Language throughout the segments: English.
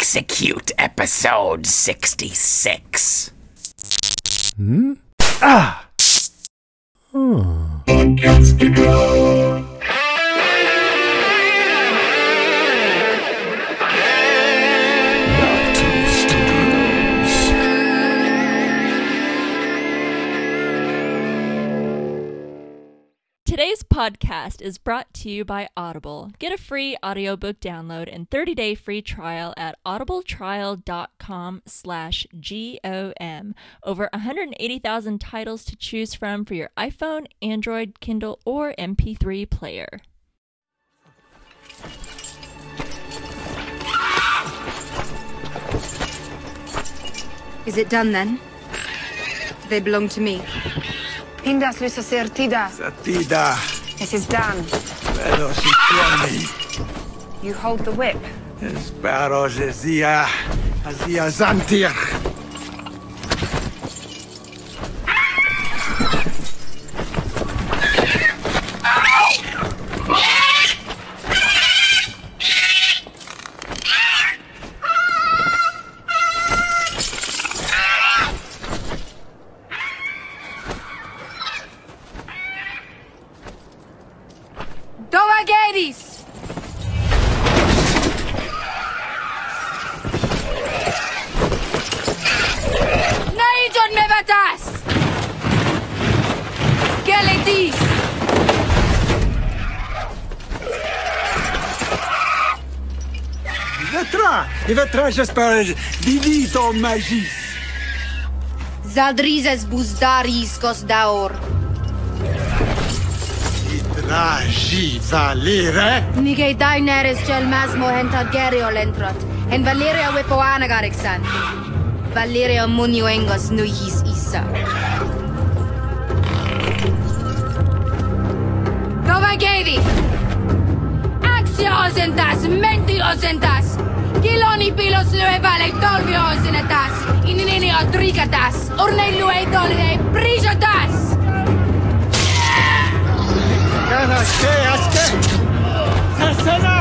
execute episode 66. Podcastica. Today's podcast is brought to you by Audible. Get a free audiobook download and 30-day free trial at audibletrial.com/GOM. Over 180,000 titles to choose from for your iPhone, Android, Kindle, or MP3 player. Is it done then? Do they belong to me? Hindas lysa sertida. Satida. This is done. Veloci tuoni. You hold the whip. Esperos azia zantir. Dovagedis! Naijon me batas! Geletis! Vetra, j'espère, divito magis. Zadrizes buzdaris daor. Idragi valere. Nige daineres gel masmo henta gerio lentrot. En Valeria wepoana garexan. Valeria munioengos nuhis isa. Dovagedi! Axiosentas, mentiosentas! Kiloni pilos lyövale tolviosenetas! Inini otrikatas! Urnei dolide prisotas! Aske! Sesena!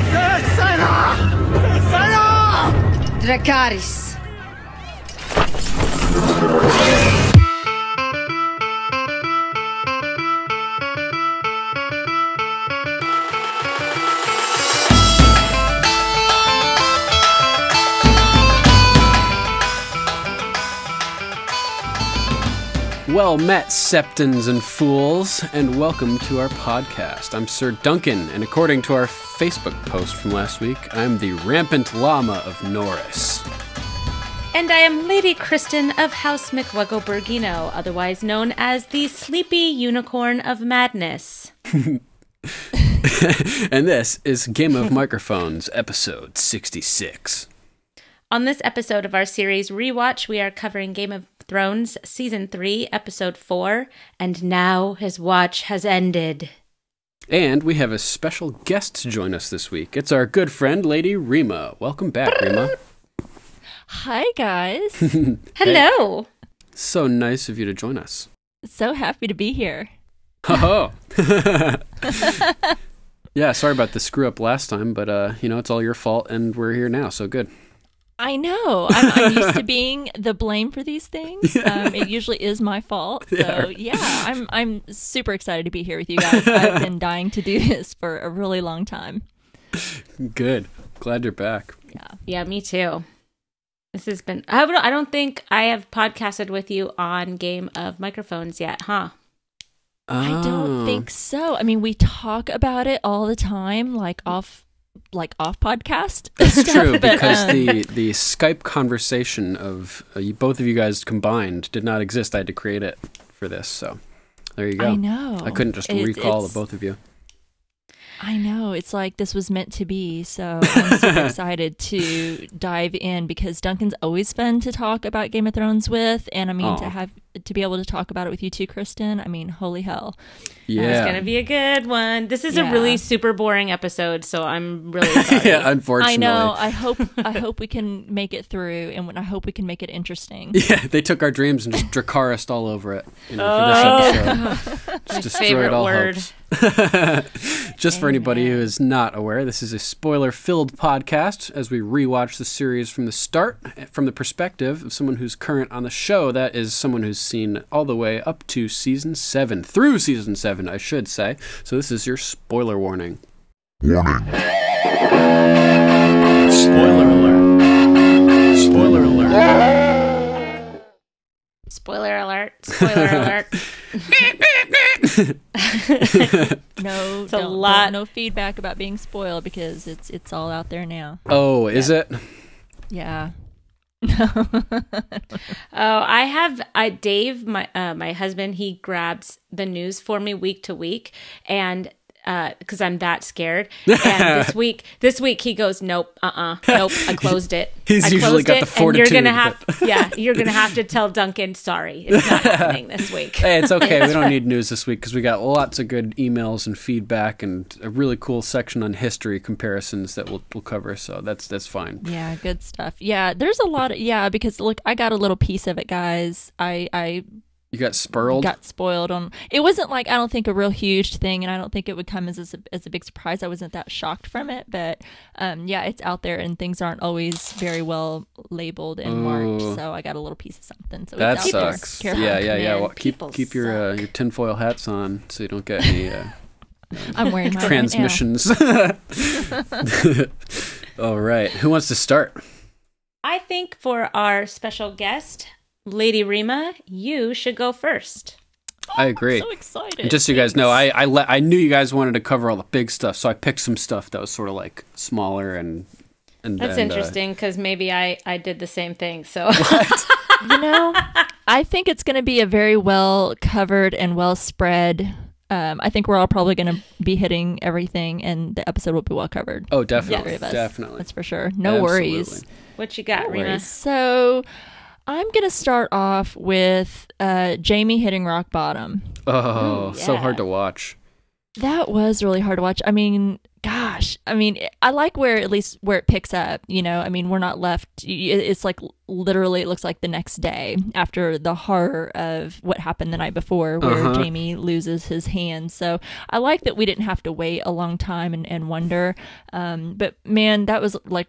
Dracaris. Well met, septons and fools, and welcome to our podcast. I'm Sir Duncan, and according to our Facebook post from last week, I'm the rampant llama of Norris. And I am Lady Kristen of House McWugglebergino, otherwise known as the Sleepy Unicorn of Madness. And this is Game of Microphones, episode 66. On this episode of our series Rewatch, we are covering Game of Thrones Season 3, Episode 4, and now his watch has ended. And we have a special guest to join us this week. It's our good friend, Lady Rima. Welcome back, Rima. Hi, guys. Hello. So nice of you to join us. So happy to be here. Ho-ho. Yeah, sorry about the screw up last time, but, it's all your fault, and we're here now, so good. I know. I'm used to being the blame for these things. It usually is my fault. So yeah, I'm super excited to be here with you guys. I've been dying to do this for a really long time. Good. Glad you're back. Yeah, me too. This has been... I don't think I have podcasted with you on Game of Microphones yet, huh? I don't think so. I mean, we talk about it all the time, like off podcast. That's true, because the Skype conversation of both of you guys combined did not exist. I had to create it for this, so there you go. I know. I couldn't just recall the both of you. I know. It's like this was meant to be, so I'm super excited to dive in because Duncan's always fun to talk about Game of Thrones with, and I mean to have to be able to talk about it with you too, Kristen. I mean, holy hell. Yeah. It's going to be a good one. This is a Yeah. really super boring episode, so I'm really sorry. Yeah, unfortunately. I know. I hope we can make it through, and I hope we can make it interesting. Yeah, they took our dreams and just Dracarys all over it. For this episode. Just destroyed favorite all word. hopes. Just for anybody who is not aware, this is a spoiler-filled podcast as we rewatch the series from the start, from the perspective of someone who's current on the show. That is someone who's seen all the way up to season 7, through season 7, I should say. So this is your spoiler warning. Warning. Spoiler alert. Spoiler alert. Spoiler alert. Spoiler alert. No, It's a lot. no feedback about being spoiled because it's all out there now. Oh, is it? Yeah. Dave, my husband, he grabs the news for me week to week, and because I'm that scared. And this week he goes, nope, nope, I closed it. He's I usually closed got it, the fortitude. And you're gonna have to tell Duncan, sorry, it's not happening this week. Hey, it's okay. We don't need news this week because we got lots of good emails and feedback and a really cool section on history comparisons that we'll cover. So that's fine. Yeah, good stuff. Yeah, there's a lot of, because look, I got a little piece of it, guys. I You got spurled? got spoiled on. It wasn't like, I don't think, a real huge thing, and I don't think it would come as a big surprise. I wasn't that shocked from it, but it's out there, and things aren't always very well labeled and marked. So I got a little piece of something. So That it's out there. sucks. Careful. Yeah. Man, Well, people keep your tinfoil hats on so you don't get any I'm wearing mine transmissions. All right. Who wants to start? I think for our special guest, Lady Rima, you should go first. I agree. So excited. And just so you guys know, I knew you guys wanted to cover all the big stuff, so I picked some stuff that was sort of like smaller and That's interesting because maybe I did the same thing. So I think it's going to be a very well covered and well spread. I think we're all probably going to be hitting everything, and the episode will be well covered. Oh, definitely. The three of us. Definitely. That's for sure. No worries. what you got, No Rima? worries. So I'm going to start off with Jamie hitting rock bottom. Oh, Ooh, so yeah. hard to watch. That was really hard to watch. I mean, gosh. I mean, I like where it picks up, I mean, we're not left. It's like literally it looks like the next day after the horror of what happened the night before where Jamie loses his hand. So I like that we didn't have to wait a long time and wonder. But man, that was like,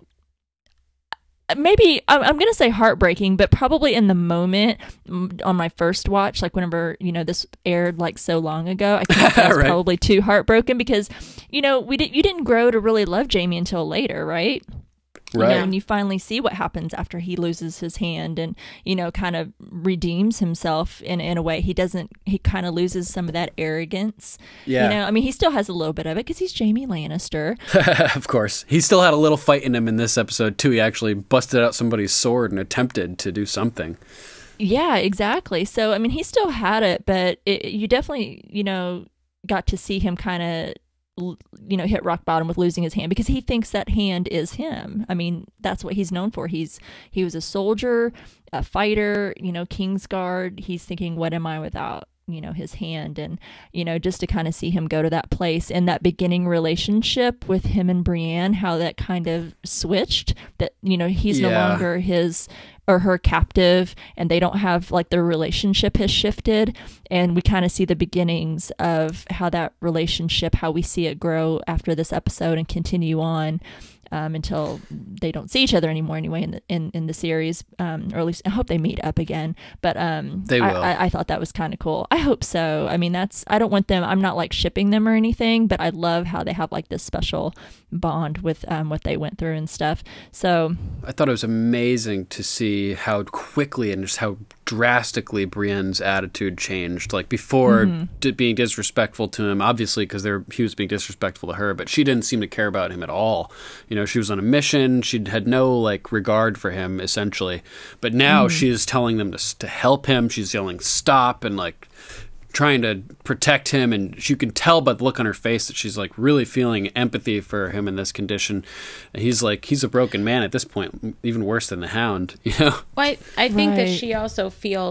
maybe I'm going to say heartbreaking, but probably in the moment on my first watch, like whenever, this aired like so long ago, I think I was Right. probably too heartbroken because, you didn't grow to really love Jamie until later, right? Right. When you finally see what happens after he loses his hand and, kind of redeems himself in a way. He kind of loses some of that arrogance. Yeah. I mean, he still has a little bit of it because he's Jamie Lannister. Of course. He still had a little fight in him in this episode, too. He actually busted out somebody's sword and attempted to do something. Yeah, exactly. So, I mean, he still had it, but you definitely, got to see him kind of, hit rock bottom with losing his hand because he thinks that hand is him. I mean, that's what he's known for. He was a soldier, a fighter, Kingsguard. He's thinking, what am I without, his hand? And, just to kind of see him go to that place and that beginning relationship with him and Brienne, how that kind of switched, that, he's no longer his or her captive, and they don't have like their relationship has shifted, and we kind of see the beginnings of how that relationship, how we see it grow after this episode and continue on until they don't see each other anymore anyway in the series, or at least I hope they meet up again, but they will. I thought that was kind of cool. I hope so. I mean, I don't want them, I'm not like shipping them or anything, but I love how they have like this special bond with what they went through and stuff. So I thought it was amazing to see how quickly and just how drastically Brienne's attitude changed. Like before being disrespectful to him, obviously because he was being disrespectful to her, but she didn't seem to care about him at all. She was on a mission. She had no like regard for him essentially. But now she is telling them to help him. She's yelling stop and like trying to protect him, and you can tell by the look on her face that she's like really feeling empathy for him in this condition. And he's a broken man at this point, even worse than the Hound, Well, I think that Right. she also feels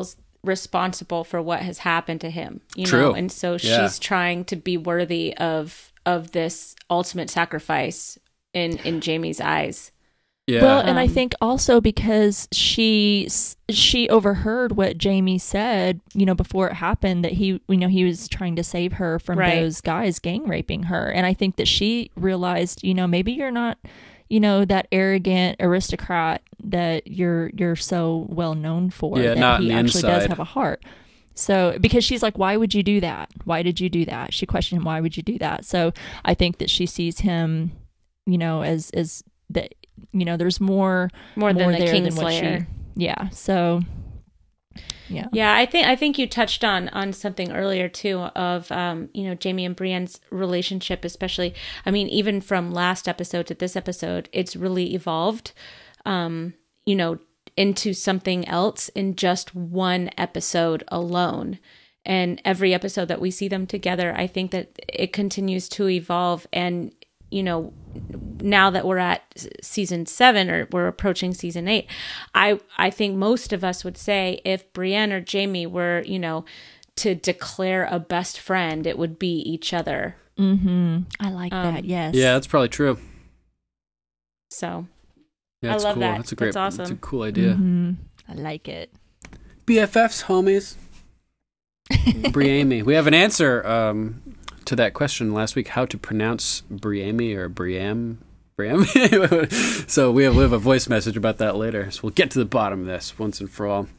responsible for what has happened to him, you True. know, and so Yeah. she's trying to be worthy of this ultimate sacrifice in Jamie's eyes. Yeah. Well, and I think also because she overheard what Jamie said, you know, before it happened, that he was trying to save her from Right. those guys gang raping her. And I think that she realized, you know, maybe you're not, you know, that arrogant aristocrat that you're so well known for. Yeah, that not he on the actually does inside. have a heart. So, because she's like, why would you do that? Why did you do that? She questioned him, why would you do that? So I think that she sees him, you know, as that, you know, there's more More than the there than what Kingslayer. yeah. So, yeah. Yeah, I think you touched on something earlier too of you know, Jamie and Brienne's relationship, especially. I mean, even from last episode to this episode, it's really evolved, you know, into something else in just one episode alone. And every episode that we see them together, I think that it continues to evolve. And, you know, now that we're at season 7 or we're approaching season 8, I think most of us would say if Brienne or Jamie were, you know, to declare a best friend, it would be each other. Mm-hmm. I like that. Yes. Yeah, that's probably true. So Yeah, I that's love cool. that. That's a great. That's awesome. That's a cool idea. Mm-hmm. I like it. BFFs, homies. Briame. We have an answer to that question last week: how to pronounce Briame or Briam. So we have a voice message about that later. So we'll get to the bottom of this once and for all.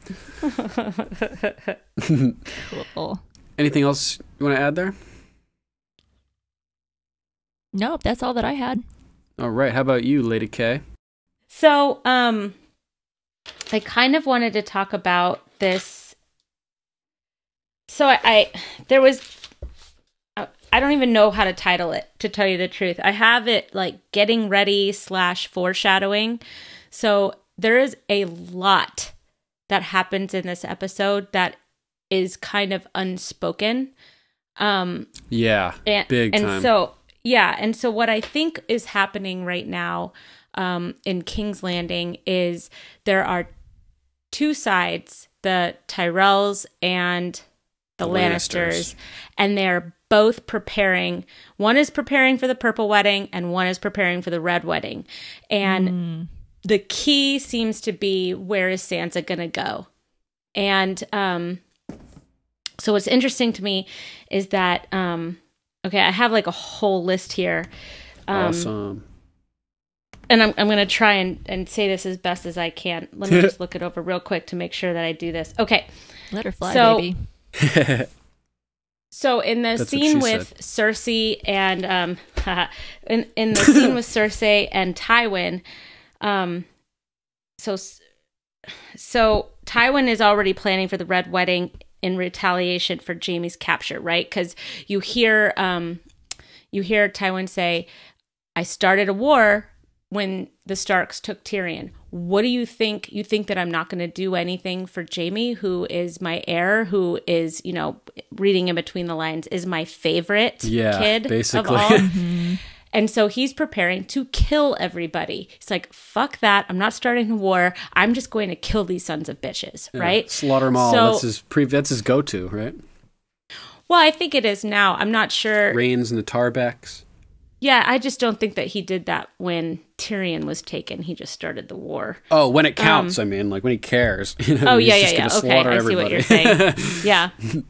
Cool. Anything else you want to add there? Nope, that's all that I had. All right. How about you, Lady K? So, I kind of wanted to talk about this. So I don't even know how to title it, to tell you the truth. I have it like getting ready / foreshadowing. So there is a lot that happens in this episode that is kind of unspoken. Yeah, big time. And so, yeah. And so what I think is happening right now in King's Landing is there are two sides, the Tyrells and the Lannisters, and they're both preparing. One is preparing for the purple wedding and one is preparing for the red wedding. And the key seems to be, where is Sansa going to go? And so what's interesting to me is that, okay, I have like a whole list here. Awesome. And I'm going to try and say this as best as I can. Let me just look it over real quick to make sure that I do this. Okay. Let her fly, So- baby. So in the That's scene what she with Cersei and in the scene with Cersei and Tywin, so Tywin is already planning for the red wedding in retaliation for Jaime's capture, right? Because you hear Tywin say, "I started a war when the Starks took Tyrion. What do you think? You think that I'm not going to do anything for Jaime, who is my heir, who is, you know, reading in between the lines, is my favorite kid basically. of all." And so he's preparing to kill everybody. He's like, fuck that. I'm not starting a war. I'm just going to kill these sons of bitches, right? Slaughter them all. So- That's his go-to, right? Well, I think it is now. I'm not sure. Rains and the Tarbecks. Yeah, I just don't think that he did that when Tyrion was taken. He just started the war. Oh, when it counts, I mean, like when he cares. You know, Oh, he's yeah, just yeah, gonna yeah. Okay, slaughter I see everybody. what you're saying. Yeah.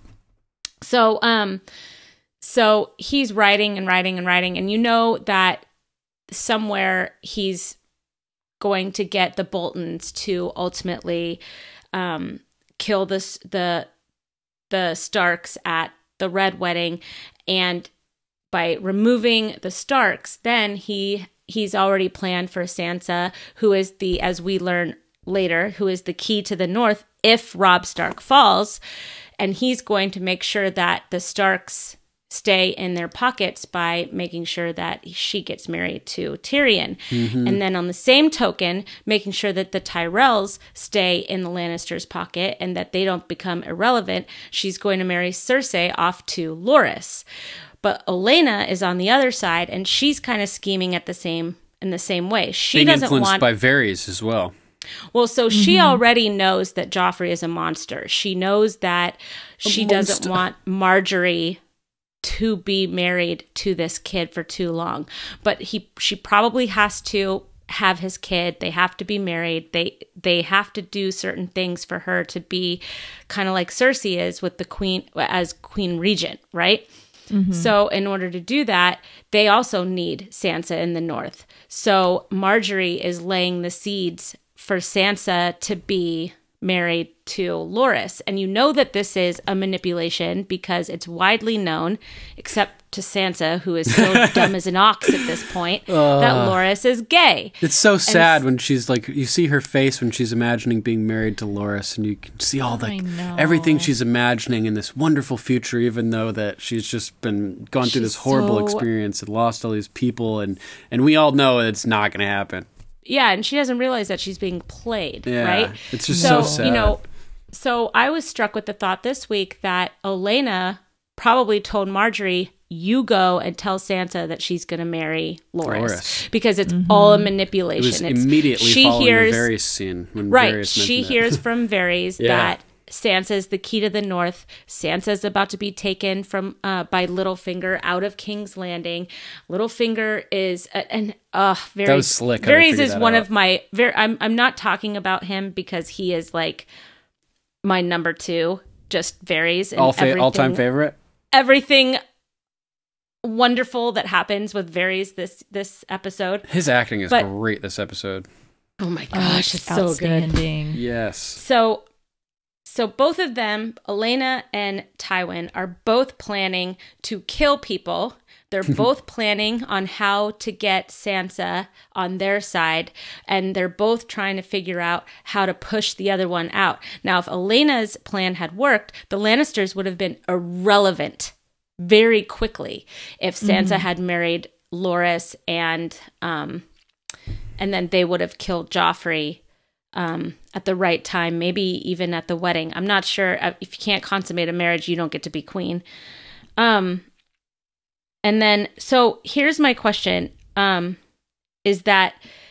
So he's writing and writing and writing, and you know that somewhere he's going to get the Boltons to ultimately kill the Starks at the Red Wedding, and by removing the Starks, then he's already planned for Sansa, who is the, as we learn later, who is the key to the North if Robb Stark falls, and he's going to make sure that the Starks stay in their pockets by making sure that she gets married to Tyrion. And then on the same token, making sure that the Tyrells stay in the Lannisters' pocket and that they don't become irrelevant. She's going to marry Cersei off to Loras. But Olenna is on the other side, and she's kind of scheming in the same way. She Being doesn't influenced want by Varys as well. Well, so she already knows that Joffrey is a monster. She knows that she doesn't want Marjorie to be married to this kid for too long. But she probably has to have his kid. They have to be married. They have to do certain things for her to be kind of like Cersei is with the queen as queen regent, right? So in order to do that, they also need Sansa in the north. So Marjorie is laying the seeds for Sansa to be married to Loras. And you know that this is a manipulation because it's widely known, except to Sansa, who is so dumb as an ox at this point, that Loras is gay. It's so sad when she's like, you see her face when she's imagining being married to Loras, and you can see all everything she's imagining in this wonderful future, even though that she's just gone through this horrible experience and lost all these people, and we all know it's not going to happen. Yeah, and she doesn't realize that she's being played, yeah, right? It's just so sad. You know, so I was struck with the thought this week that Olenna probably told Marjorie, you go and tell Sansa that she's going to marry Loras. Because it's all a manipulation. It was immediately following the Varys scene. When Varys she hears from Varys that Sansa's the key to the north. Sansa's about to be taken from by Littlefinger out of King's Landing. Littlefinger is Varys. That was slick. Varys is one of my. I'm not talking about him because he is like my number 2. Just Varys and all-time favorite. Everything wonderful that happens with Varys this episode. His acting is great this episode. Oh my gosh, it's so good. Yes. So both of them, Olenna and Tywin, are both planning to kill people. They're both planning on how to get Sansa on their side, and they're both trying to figure out how to push the other one out. Now, if Olenna's plan had worked, the Lannisters would have been irrelevant very quickly if Sansa had married Loras, and then they would have killed Joffrey at the right time, maybe even at the wedding. I'm not sure. If you can't consummate a marriage, you don't get to be queen. And then, so here's my question, is that,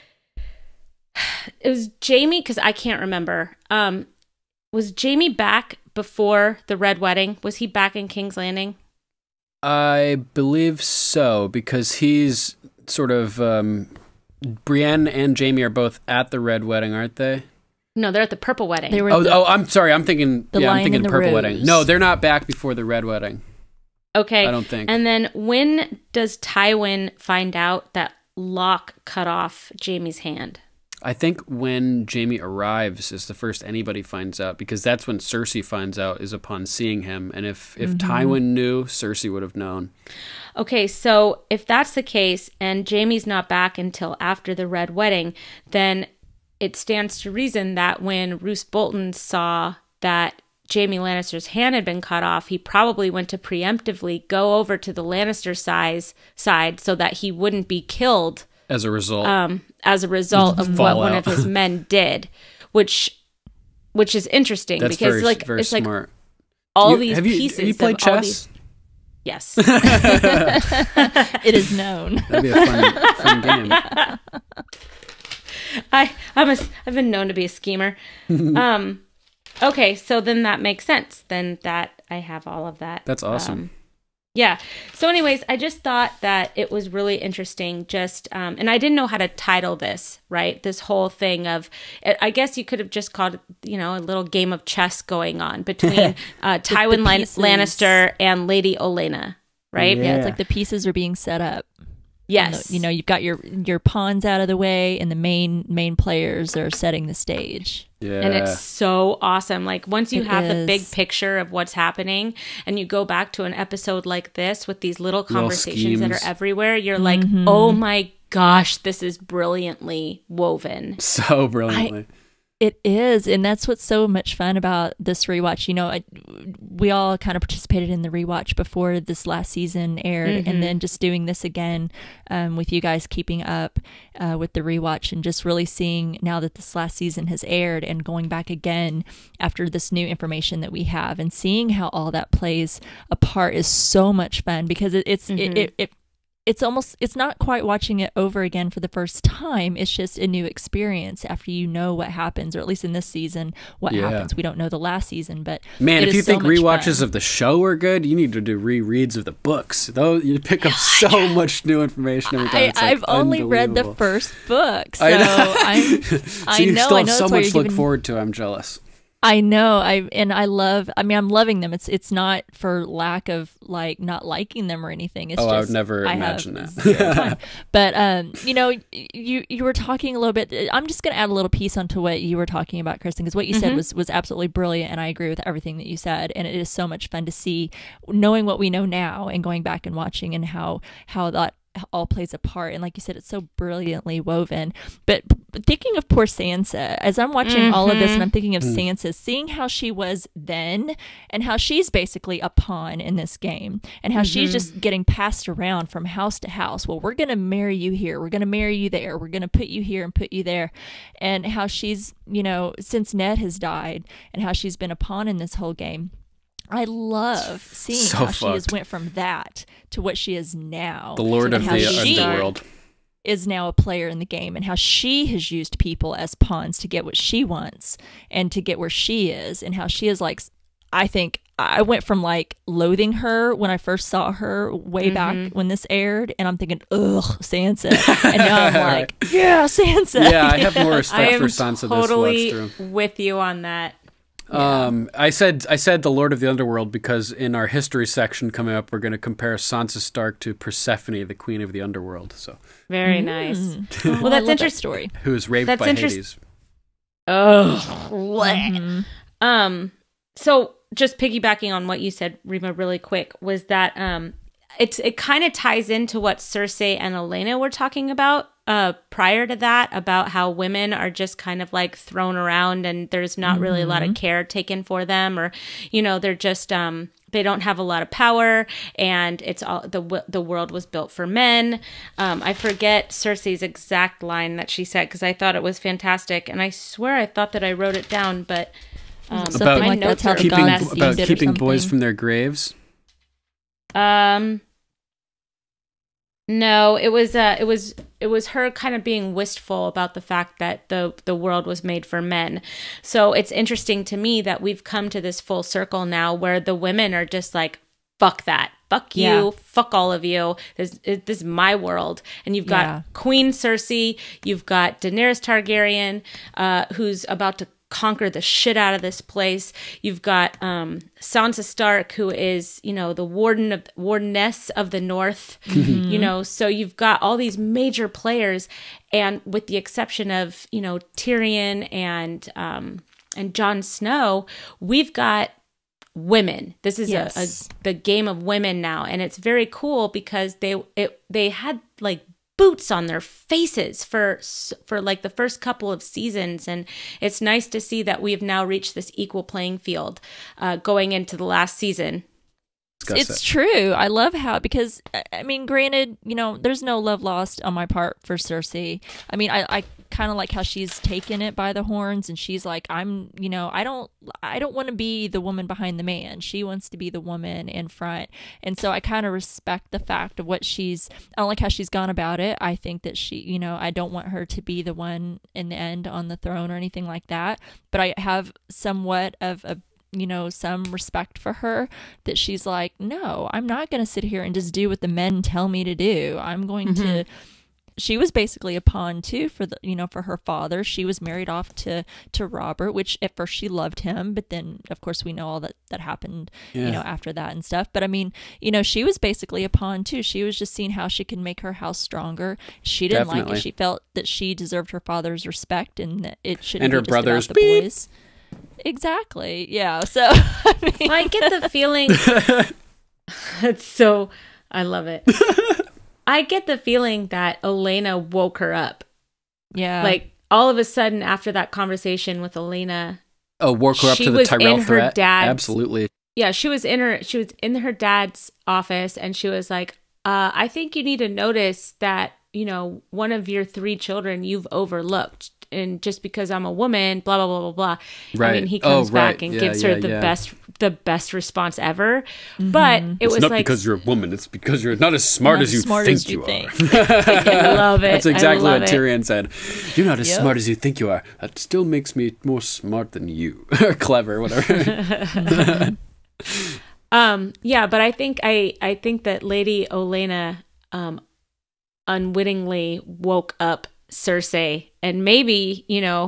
it was Jaime, because I can't remember, was Jaime back before the Red Wedding? Was he back in King's Landing? I believe so, because he's sort of, Brienne and Jaime are both at the Red Wedding, aren't they? No, they're at the Purple Wedding. They were I'm sorry, I'm thinking the Purple Rose. Wedding. No, they're not back before the Red Wedding. Okay. I don't think. And then when does Tywin find out that Locke cut off Jaime's hand? I think when Jaime arrives is the first anybody finds out, because that's when Cersei finds out, is upon seeing him. And if Tywin knew, Cersei would have known. Okay, so if that's the case and Jaime's not back until after the Red Wedding, then it stands to reason that when Roose Bolton saw that Jaime Lannister's hand had been cut off, he probably went to preemptively go over to the Lannister side so that he wouldn't be killed as a result of what one of his men did, which is interesting. That's because very it's smart. like all these pieces. Have you played chess? Yes. It is known. That'd be a fun game. I've been known to be a schemer. Okay, so then that makes sense. Then that I have all of that. That's awesome. Yeah. So anyways, I just thought that it was really interesting just, and I didn't know how to title this, right? This whole thing of, I guess you could have just called it, a little game of chess going on between Tywin Lannister and Lady Olenna, right? Yeah, it's like the pieces are being set up. Yes. You've got your pawns out of the way, and the main players are setting the stage. Yeah. And it's so awesome. Like once you have the big picture of what's happening and you go back to an episode like this with these little conversations that are everywhere, you're like, oh my gosh, this is brilliantly woven. So brilliantly. It is, and that's what's so much fun about this rewatch. We all kind of participated in the rewatch before this last season aired, and then just doing this again with you guys, keeping up with the rewatch, and just really seeing now that this last season has aired, and going back again after this new information that we have, and seeing how all that plays a part is so much fun, because it's not quite watching it over again for the first time. It's just a new experience after you know what happens, or at least in this season, what happens. We don't know the last season, but man, if you think rewatches of the show are good, you need to do rereads of the books. Though you pick up so much new information every time. I've only read the first book, so I you know. still I have know so that's why much you're to look giving. forward to. I'm jealous. I know. I'm loving them. It's not for lack of like not liking them or anything. It's I would never imagine that. But you were talking a little bit. I'm just going to add a little piece onto what you were talking about, Kristen, because what you said was absolutely brilliant, and I agree with everything that you said. And it is so much fun to see, knowing what we know now and going back and watching, and how that all plays a part. And like you said, it's so brilliantly woven. But thinking of poor Sansa, as I'm watching all of this, and I'm thinking of Sansa, seeing how she was then and how she's basically a pawn in this game, and how she's just getting passed around from house to house. Well, we're going to marry you here, we're going to marry you there, we're going to put you here and put you there. And how she's, since Ned has died, and how she's been a pawn in this whole game. I love seeing how she has went from that to what she is now. The Lord of the Underworld. Is now a player in the game, and how she has used people as pawns to get what she wants and to get where she is, and how she is like, I think I went from like loathing her when I first saw her way back when this aired, and I'm thinking, ugh, Sansa. And now I'm like, yeah, Sansa. Yeah, I have more respect for Sansa totally this watch through. With you on that. Yeah. I said the Lord of the Underworld because in our history section coming up, we're going to compare Sansa Stark to Persephone, the Queen of the Underworld. So very nice. Well, that's interesting. Story. Who was raped by Hades. Oh, so just piggybacking on what you said, Rima, really quick, was that it kind of ties into what Cersei and Elena were talking about prior to that, about how women are just kind of like thrown around and there's not really a lot of care taken for them, or they're just they don't have a lot of power, and it's all the world was built for men. I forget Cersei's exact line that she said, because I thought it was fantastic, and I swear I thought that I wrote it down, but something like that's how the gods about keeping boys from their graves. No, it was her kind of being wistful about the fact that the world was made for men. So it's interesting to me that we've come to this full circle now where the women are just like, fuck that. Fuck you. Fuck all of you. This is my world. And you've got Queen Cersei. You've got Daenerys Targaryen, who's about to conquer the shit out of this place. You've got Sansa Stark, who is, the wardeness of the North. So you've got all these major players, and with the exception of, Tyrion and Jon Snow, we've got women. This is the game of women now, and it's very cool because they had like boots on their faces for like the first couple of seasons, and it's nice to see that we have now reached this equal playing field going into the last season. It's true. I love how, because I mean, granted, there's no love lost on my part for Cersei. I mean, I kind of like how she's taken it by the horns, and she's like, I don't want to be the woman behind the man. She wants to be the woman in front. And so I kind of respect the fact of what I don't like how she's gone about it. I think that she, I don't want her to be the one in the end on the throne or anything like that. But I have somewhat of some respect for her, that she's like, no, I'm not going to sit here and just do what the men tell me to do. I'm going to. She was basically a pawn too for for her father. She was married off to Robert, which at first she loved him, but then of course we know all that happened, after that and stuff. But I mean, she was basically a pawn too. She was just seeing how she could make her house stronger. She didn't like it. She felt that she deserved her father's respect, and that it shouldn't be her brother's about the boys. Exactly. Yeah. So I get the feeling. I love it. I get the feeling that Elena woke her up. Yeah. Like all of a sudden after that conversation with Elena. Oh, woke her up to the Tyrell threat? Absolutely. Yeah, she was in her dad's office, and she was like, I think you need to notice that, one of your 3 children you've overlooked. and just because I'm a woman, blah blah blah blah blah. Right. I mean, he comes back and Yeah, gives her the best response ever. But it was It's not like, because you're a woman. It's because you're not as smart as you think you are. I love it. That's exactly what it. Tyrion said. You're not as smart as you think you are. That still makes me more smart than you. Or clever, whatever. Yeah, but I think that Lady Olenna unwittingly woke up Cersei, and maybe,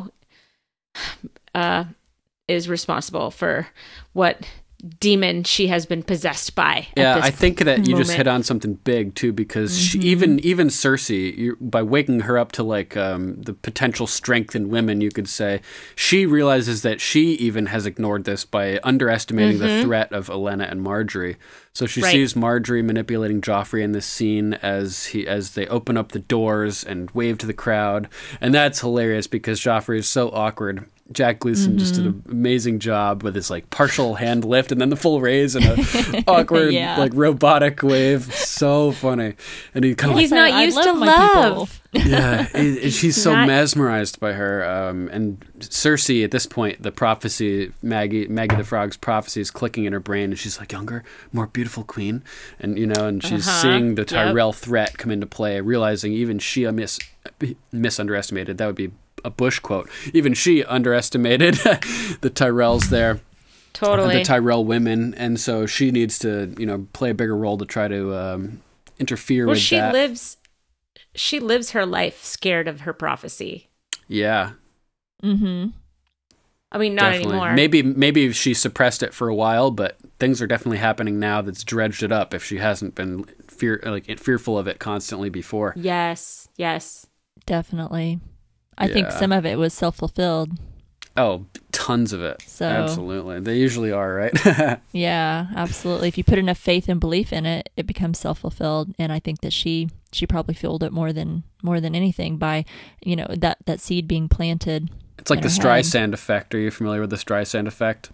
is responsible for what demon she has been possessed by. Yeah, I think that you just hit on something big too, because she, even Cersei, by waking her up to like the potential strength in women, you could say, she realizes that she even has ignored this by underestimating the threat of Olenna and Marjorie. So she sees Marjorie manipulating Joffrey in this scene as they open up the doors and wave to the crowd, and that's hilarious because Joffrey is so awkward. Jack Gleason just did an amazing job with his like partial hand lift and then the full raise and a awkward like robotic wave. So funny. And he kind of he's not used to love. Yeah, she's so mesmerized by her. And Cersei at this point, the prophecy, Maggie the Frog's prophecy is clicking in her brain, and she's like, younger, more beautiful queen, and and she's seeing the Tyrell threat come into play, realizing even she misunderestimated. That would be a Bush quote. Even she underestimated the Tyrells there. Totally. The Tyrell women. And so she needs to, play a bigger role to try to interfere with that. She lives her life scared of her prophecy. Yeah. Mm-hmm. I mean, not anymore. Maybe she suppressed it for a while, but things are definitely happening now that's dredged it up if she hasn't been fearful of it constantly before. Yes. Definitely. I think some of it was self-fulfilled. Oh, tons of it. So, absolutely. They usually are, right? Yeah, absolutely. If you put enough faith and belief in it, it becomes self-fulfilled. And I think that she probably fueled it more than anything by, that seed being planted. It's like the Streisand effect. Are you familiar with the Streisand effect?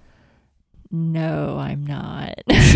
No, I'm not.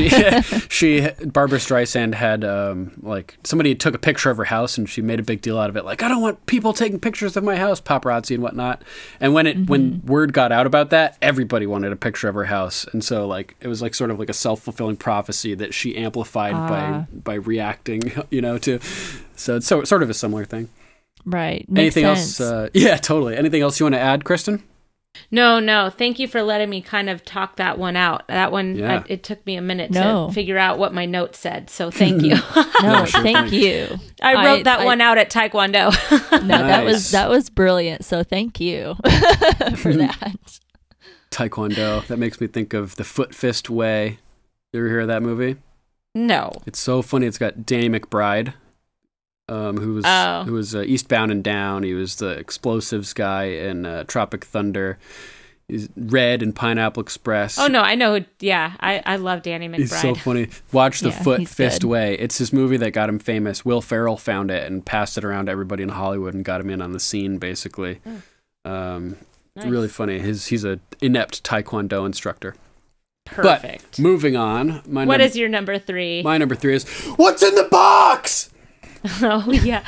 Barbara Streisand had somebody took a picture of her house and she made a big deal out of it. Like, I don't want people taking pictures of my house, paparazzi and whatnot. And when word got out about that, everybody wanted a picture of her house. And so it was sort of like a self-fulfilling prophecy that she amplified by reacting, to. So it's sort of a similar thing. Right. Makes sense. Else? Yeah, totally. Anything else you want to add, Kristen? No. Thank you for letting me kind of talk that one out. That one, it took me a minute to figure out what my note said. So thank you. Thank you. I wrote that one out at Taekwondo. No, nice. that was brilliant. So thank you for that. Taekwondo. That makes me think of The Foot Fist Way. You ever hear of that movie? No. It's so funny. It's got Danny McBride. Who was Eastbound and Down. He was the explosives guy in Tropic Thunder. He's Red in Pineapple Express. Oh no, I know. Yeah, I love Danny McBride. He's so funny. Watch The Foot Fist Way. It's his movie that got him famous. Will Ferrell found it and passed it around to everybody in Hollywood and got him in on the scene, basically. Nice. It's really funny. He's an inept Taekwondo instructor. Perfect. But moving on. What is your number 3? My number 3 is, what's in the box? Oh, yeah.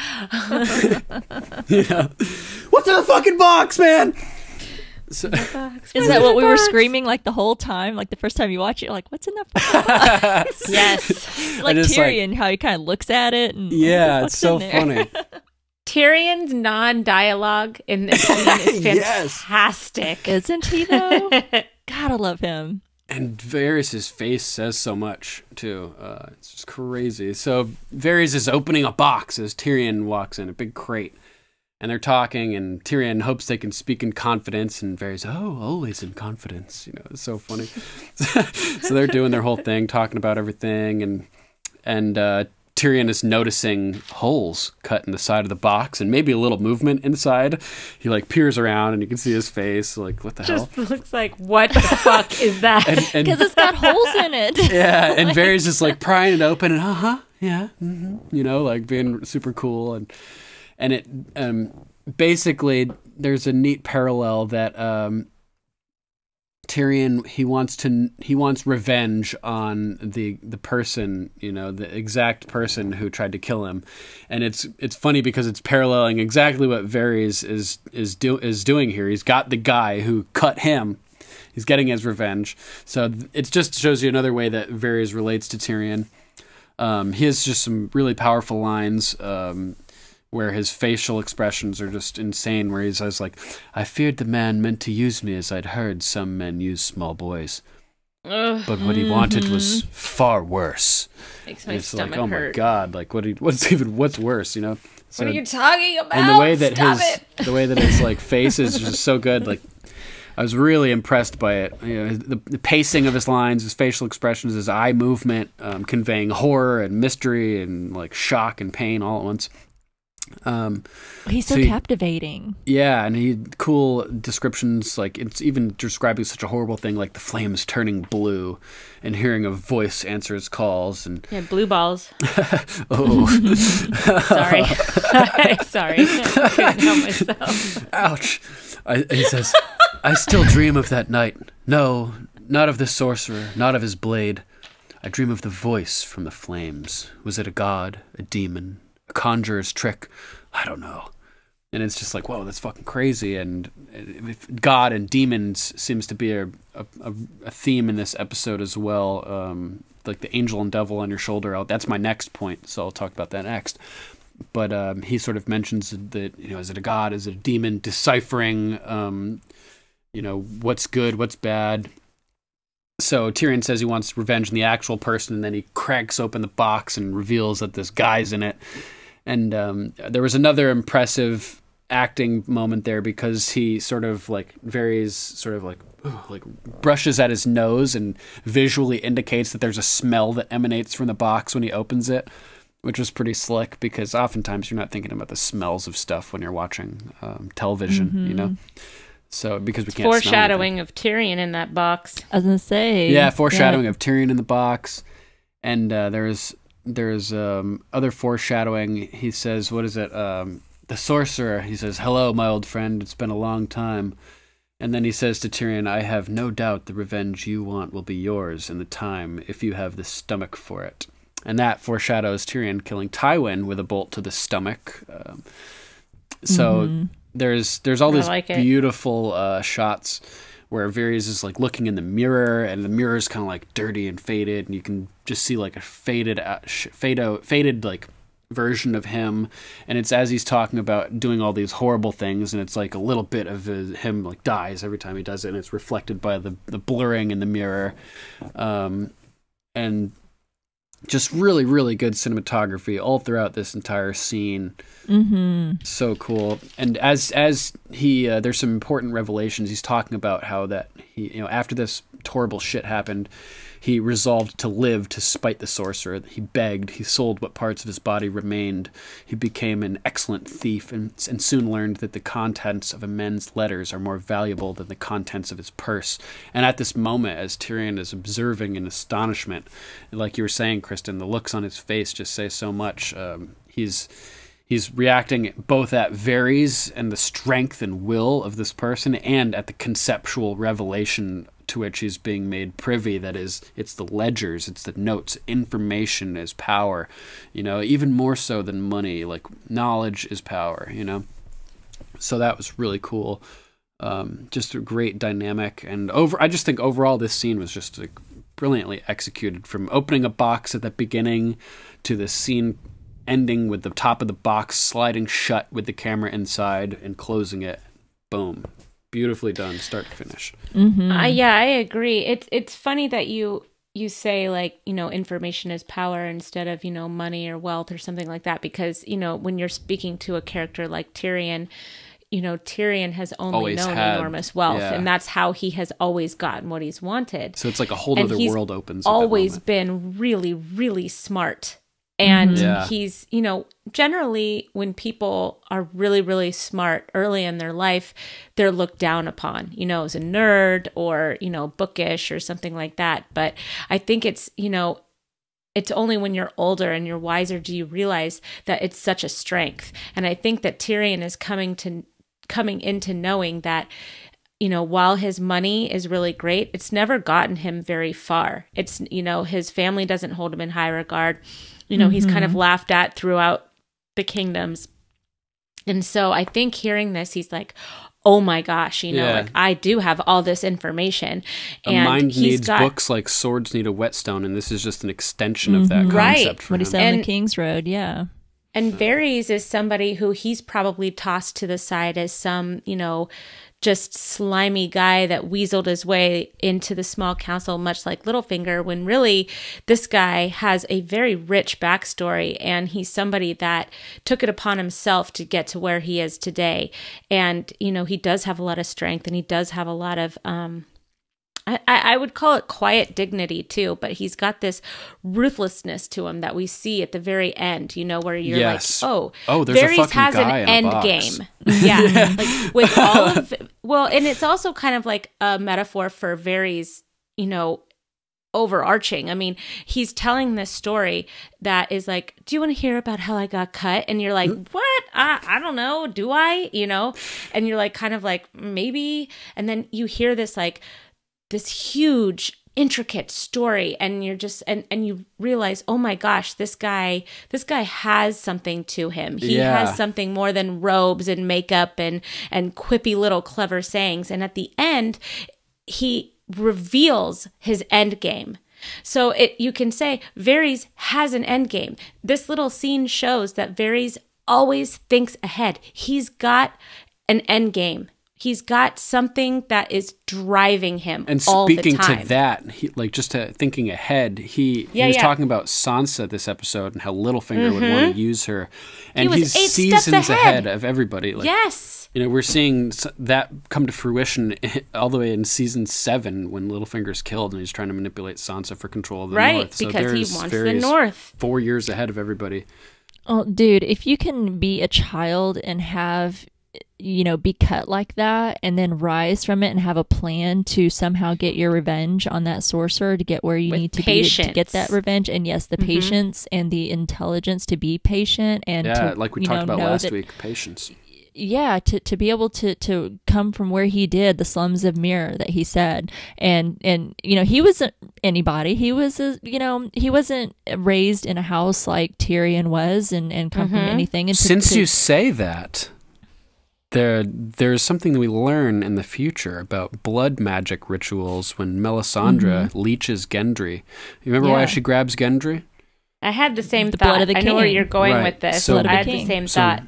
What's in the fucking box, man? Is that what we were screaming the whole time? The first time you watch it, you're like, what's in that fucking box? Yes. Tyrion, how he kind of looks at it. And, it's so funny. Tyrion's non-dialogue in this scene is fantastic. Isn't he, though? Gotta love him. And Varys' face says so much, too. It's just crazy. So Varys is opening a box as Tyrion walks in, a big crate. And they're talking, and Tyrion hopes they can speak in confidence, and Varys, always in confidence. It's so funny. So they're doing their whole thing, talking about everything, and Tyrion is noticing holes cut in the side of the box and maybe a little movement inside. He peers around and you can see his face. What the hell? Just looks like, what the fuck is that? Because it's got holes in it. Yeah, and Varys is prying it open and yeah, being super cool and it basically there's a neat parallel that Tyrion, he wants revenge on the person, the exact person who tried to kill him. And it's funny because it's paralleling exactly what Varys is doing here. He's got the guy who cut him. He's getting his revenge. So it just shows you another way that Varys relates to Tyrion. He has just some really powerful lines where his facial expressions are just insane, where he says, like, I feared the man meant to use me as I'd heard some men use small boys. But what he wanted was far worse. Makes my it's stomach like, oh hurt. my God, like what's worse, So, what are you talking about? And the way that Stop his like face is just so good, like I was really impressed by it. The pacing of his lines, his facial expressions, his eye movement, conveying horror and mystery and like shock and pain all at once. He's so captivating. Yeah, and he cool descriptions, like it's even describing such a horrible thing like the flames turning blue and hearing a voice answer his calls and blue balls. Oh. Sorry. Sorry. I couldn't help myself. Ouch. He says, I still dream of that night. No, not of the sorcerer, not of his blade. I dream of the voice from the flames. Was it a god, a demon, a conjurer's trick? I don't know. And it's just like, whoa, that's fucking crazy. And God and demons seems to be a theme in this episode as well. Like the angel and devil on your shoulder. That's my next point, so I'll talk about that next. But he sort of mentions that, is it a god? Is it a demon? Deciphering, what's good, what's bad. So Tyrion says he wants revenge on the actual person, and then he cracks open the box and reveals that this guy's in it. And there was another impressive acting moment there because he sort of like brushes at his nose and visually indicates that there's a smell that emanates from the box when he opens it, which was pretty slick because oftentimes you're not thinking about the smells of stuff when you're watching television, So because we can't foreshadowing of Tyrion in that box. I was gonna say, yeah, foreshadowing of Tyrion in the box, and there's other foreshadowing. He says, what is it? The sorcerer. He says, "Hello, my old friend. It's been a long time." And then he says to Tyrion, "I have no doubt the revenge you want will be yours in the time if you have the stomach for it." And that foreshadows Tyrion killing Tywin with a bolt to the stomach. There's all these beautiful shots where Varys is like looking in the mirror, and the mirror is kind of like dirty and faded, and you can just see like a faded like version of him, and it's as he's talking about doing all these horrible things, and it's like a little bit of him like dies every time he does it, and it's reflected by the blurring in the mirror, and just really, really good cinematography all throughout this entire scene. So cool. And as he, there's some important revelations. He's talking about how that he, after this horrible shit happened, he resolved to live to spite the sorcerer. He begged. He sold what parts of his body remained. He became an excellent thief and soon learned that the contents of a man's letters are more valuable than the contents of his purse. And at this moment, as Tyrion is observing in astonishment, like you were saying, Kristen, the looks on his face just say so much. He's reacting both at Varys and the strength and will of this person and at the conceptual revelation to which he's being made privy. That is, it's the ledgers, it's the notes. Information is power, even more so than money. Like, knowledge is power, So that was really cool. Just a great dynamic. And I just think overall this scene was just like brilliantly executed, from opening a box at the beginning to the scene ending with the top of the box sliding shut with the camera inside and closing it. Boom. Beautifully done, start to finish. Yeah, I agree. It's funny that you say, like, information is power instead of, money or wealth or something like that, because, when you're speaking to a character like Tyrion, Tyrion has only known enormous wealth, and that's how he has always gotten what he's wanted. So it's like a whole other world opens. Always been really, really smart. And he's, generally when people are really, really smart early in their life, they're looked down upon, as a nerd or, bookish or something like that. But I think it's, it's only when you're older and you're wiser do you realize that it's such a strength. And I think that Tyrion is coming into knowing that while his money is really great, it's never gotten him very far. It's, his family doesn't hold him in high regard. He's kind of laughed at throughout the kingdoms. And so I think hearing this, he's like, oh my gosh, like I do have all this information. And a mind needs books like swords need a whetstone, and this is just an extension of that concept for what he him. said on the King's Road, yeah. And Varys is somebody who he's probably tossed to the side as some, just slimy guy that weaseled his way into the small council, much like Littlefinger, when really this guy has a very rich backstory, and he's somebody that took it upon himself to get to where he is today. And, he does have a lot of strength, and he does have a lot of, I would call it quiet dignity too, but he's got this ruthlessness to him that we see at the very end, where you're like, there's Varys a fucking has guy an in a end box. game. Yeah. Like with all of, and it's also kind of like a metaphor for Varys, overarching. I mean, he's telling this story that is like, do you want to hear about how I got cut? And you're like, what? I don't know. Do I? And you're like, kind of like, maybe. And then you hear this like, this huge intricate story, and you're just and you realize, oh my gosh, this guy has something to him. He has something more than robes and makeup and quippy little clever sayings. And at the end, he reveals his end game. So you can say Varys has an end game. This little scene shows that Varys always thinks ahead. He's got an end game. He's got something that is driving him all the time. And speaking to that, thinking ahead, he was talking about Sansa this episode and how Littlefinger would want to use her. And he's seasons ahead of everybody. Yes. We're seeing that come to fruition all the way in season 7 when Littlefinger's killed and he's trying to manipulate Sansa for control of the North. So because he wants the North. 4 years ahead of everybody. Oh, dude, if you can be a child and have... be cut like that and then rise from it and have a plan to somehow get your revenge on that sorcerer to get where you need to be to get that revenge. And yes, the patience and the intelligence to be patient and to, like we talked about last week, patience. Yeah, to be able to come from where he did, the slums of Mir that he said, and he wasn't anybody. He was he wasn't raised in a house like Tyrion was and come from anything. And since you say that. There's something that we learn in the future about blood magic rituals when Melisandre leeches Gendry. You remember why she grabs Gendry? I had the same thought. Blood of the I know where you're going with this. So, I had the same thought.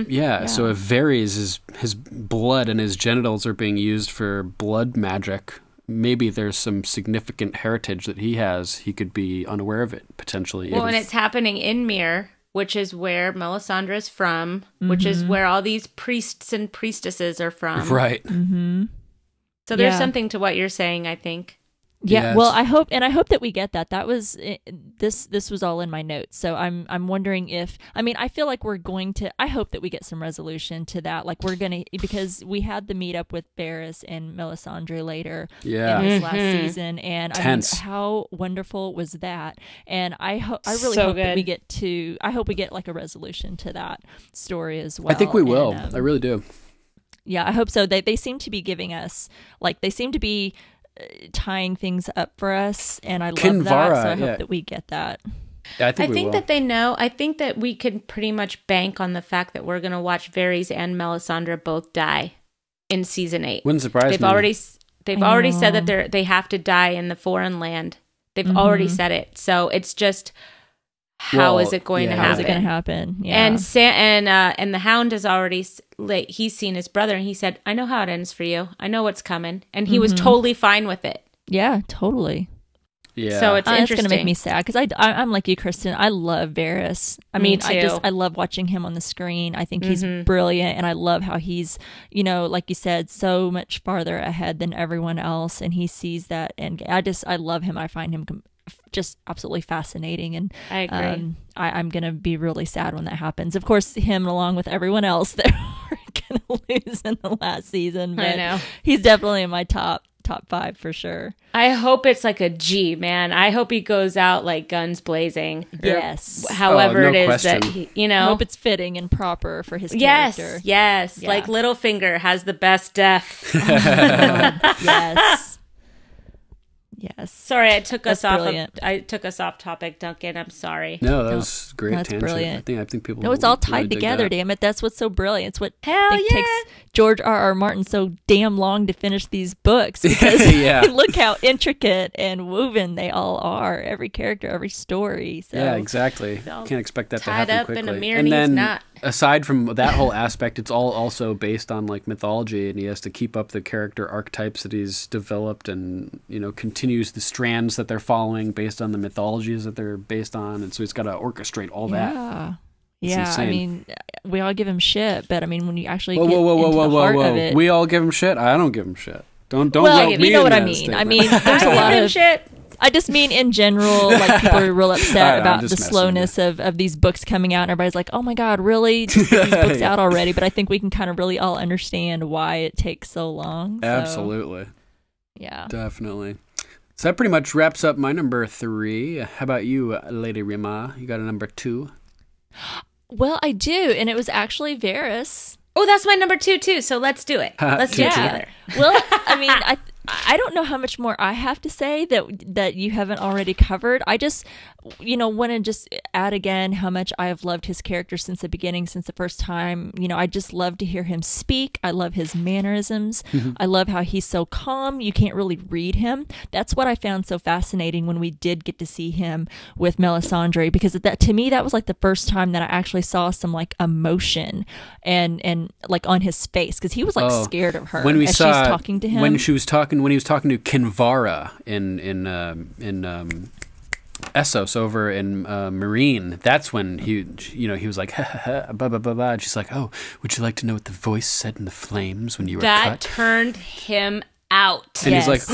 So if Varys, his blood and his genitals are being used for blood magic, maybe there's some significant heritage that he has. He could be unaware of it, potentially. Well, and it's happening in Mir, which is where Melisandre is from, which is where all these priests and priestesses are from. Right. Mm-hmm. So there's something to what you're saying, I think. Yeah, Yes. well, I hope that we get that. That was this was all in my notes. So I'm wondering if I feel like we're going to. I hope that we get some resolution to that. Like we're gonna, because we had the meetup with Varys and Melisandre later in this last season, and how wonderful was that? And I really hope that we get to. I hope we get like a resolution to that story as well. I think we will. I really do. Yeah, I hope so. They seem to be giving us they seem to be tying things up for us, and I love that. So I hope that we get that. Yeah, I think that they know. I think that we can pretty much bank on the fact that we're going to watch Varys and Melisandre both die in season 8. Wouldn't surprise me. They've already said that they have to die in the foreign land. They've already said it. So it's just how is it going to happen? How is it going to happen? Yeah. And the Hound has already he's seen his brother and he said, "I know how it ends for you. I know what's coming," and he was totally fine with it. Yeah, totally. Yeah. So it's interesting. It's going to make me sad because I'm like you, Kristen. I love Varys. Me too. I love watching him on the screen. I think he's brilliant, and I love how he's, like you said, so much farther ahead than everyone else, and he sees that. And I love him. I find him just absolutely fascinating, and I agree. I'm gonna be really sad when that happens. Of course, him along with everyone else that we're gonna lose in the last season. But I know he's definitely in my top top 5 for sure. I hope it's like a G, man. I hope he goes out like guns blazing. Yes. However no it is question. that he, I hope it's fitting and proper for his character. Yes. Yeah. Like Littlefinger has the best death. Yes. Yes. Sorry, I took us That's off. brilliant. I took us off topic, Duncan. I'm sorry. No, that was great. That's tangent. brilliant. I think people. No, it's all will really tied dig together, that. damn it. That's what's so brilliant. It's what Hell I think yeah. takes George R.R. Martin so damn long to finish these books because Yeah. look how intricate and woven they all are. Every character, every story. So Yeah, exactly. all Can't expect that to tied happen up in quickly. a Myronese and then, knot. aside from that whole aspect, it's all also based on like mythology, and he has to keep up the character archetypes that he's developed, and continues the strands that they're following based on the mythologies that they're based on, and so he's got to orchestrate all that. Yeah. It's Yeah, insane. I mean, we all give him shit, but I mean, when you actually Whoa, get whoa, whoa, into whoa, the whoa, heart whoa! of it, We all give him shit. I don't give him shit. Don't well, rope me you know in what I that mean. statement. I mean, there's a I lot give him of shit. I just mean in general, like people are real I upset know, I'm about just the messing slowness of these books coming out, and everybody's like, "Oh my god, really? Just get these books out already!" But I think we can kind of really all understand why it takes so long. So, Absolutely, yeah. definitely. So that pretty much wraps up my number 3. How about you, Lady Rima? You got a number 2? Well, I do, and it was actually Varys. Oh, that's my number 2 too. So let's do it. Let's do it together. Well, I mean, I don't know how much more I have to say that you haven't already covered. I just, want to just add again how much I have loved his character since the beginning, since the first time. I just love to hear him speak. I love his mannerisms. I love how he's so calm. You can't really read him. That's what I found so fascinating when we did get to see him with Melisandre, because that to me that was like the first time that I actually saw some like emotion and like on his face, because he was like scared of her When we as saw she's talking to him. when he was talking to Kinvara in Essos over in Marine, that's when he was like, ha, ha, ha, blah, blah, blah, blah. And she's like, oh, would you like to know what the voice said in the flames when you were That cut? turned him out. And he's like,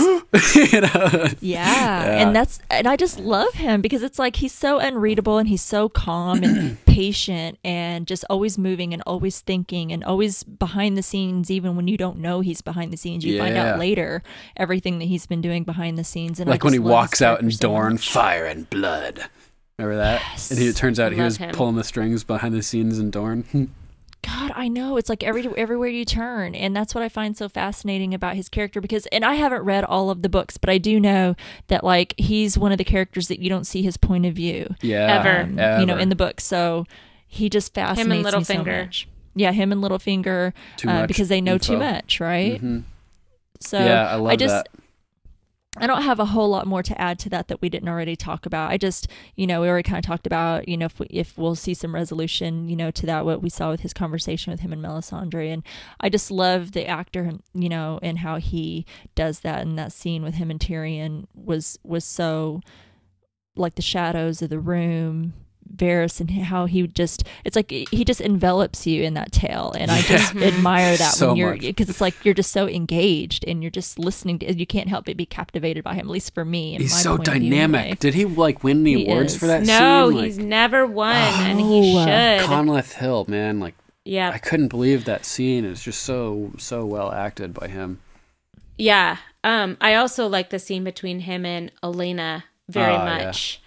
Yeah. And I just love him because it's like he's so unreadable and he's so calm and patient and just always moving and always thinking and always behind the scenes, even when you don't know he's behind the scenes. You find out later everything that he's been doing behind the scenes. And like I when just he love walks his out in character so Dorne, much. fire and blood. Remember that? Yes. And it turns out he Love was him. pulling the strings behind the scenes in Dorne. God, I know. It's like everywhere you turn. And that's what I find so fascinating about his character and I haven't read all of the books, but I do know that like he's one of the characters that you don't see his point of view. Yeah. Ever. In the book. So he just fascinates me so much. Yeah, him and Littlefinger. Too much because they know info. too much, right? Mm-hmm. So Yeah, I love that. I don't have a whole lot more to add to that we didn't already talk about. I just, we already kind of talked about, if we'll see some resolution, to that, what we saw with his conversation with him and Melisandre. And I just love the actor, and how he does that. And that scene with him and Tyrion was so like the shadows of the room, Varys, and how it's like he just envelops you in that tale, and I just admire that So when you're, much. because it's like you're just so engaged and you're just listening to, you can't help but be captivated by him, at least for me. In He's my so point of view dynamic. anyway. Did he win the He awards is. for that No, scene? he's never won, and he should. Conleth Hill, man, I Yeah. couldn't believe that scene. It's just so well acted by him. Yeah. I also like the scene between him and Elena very much.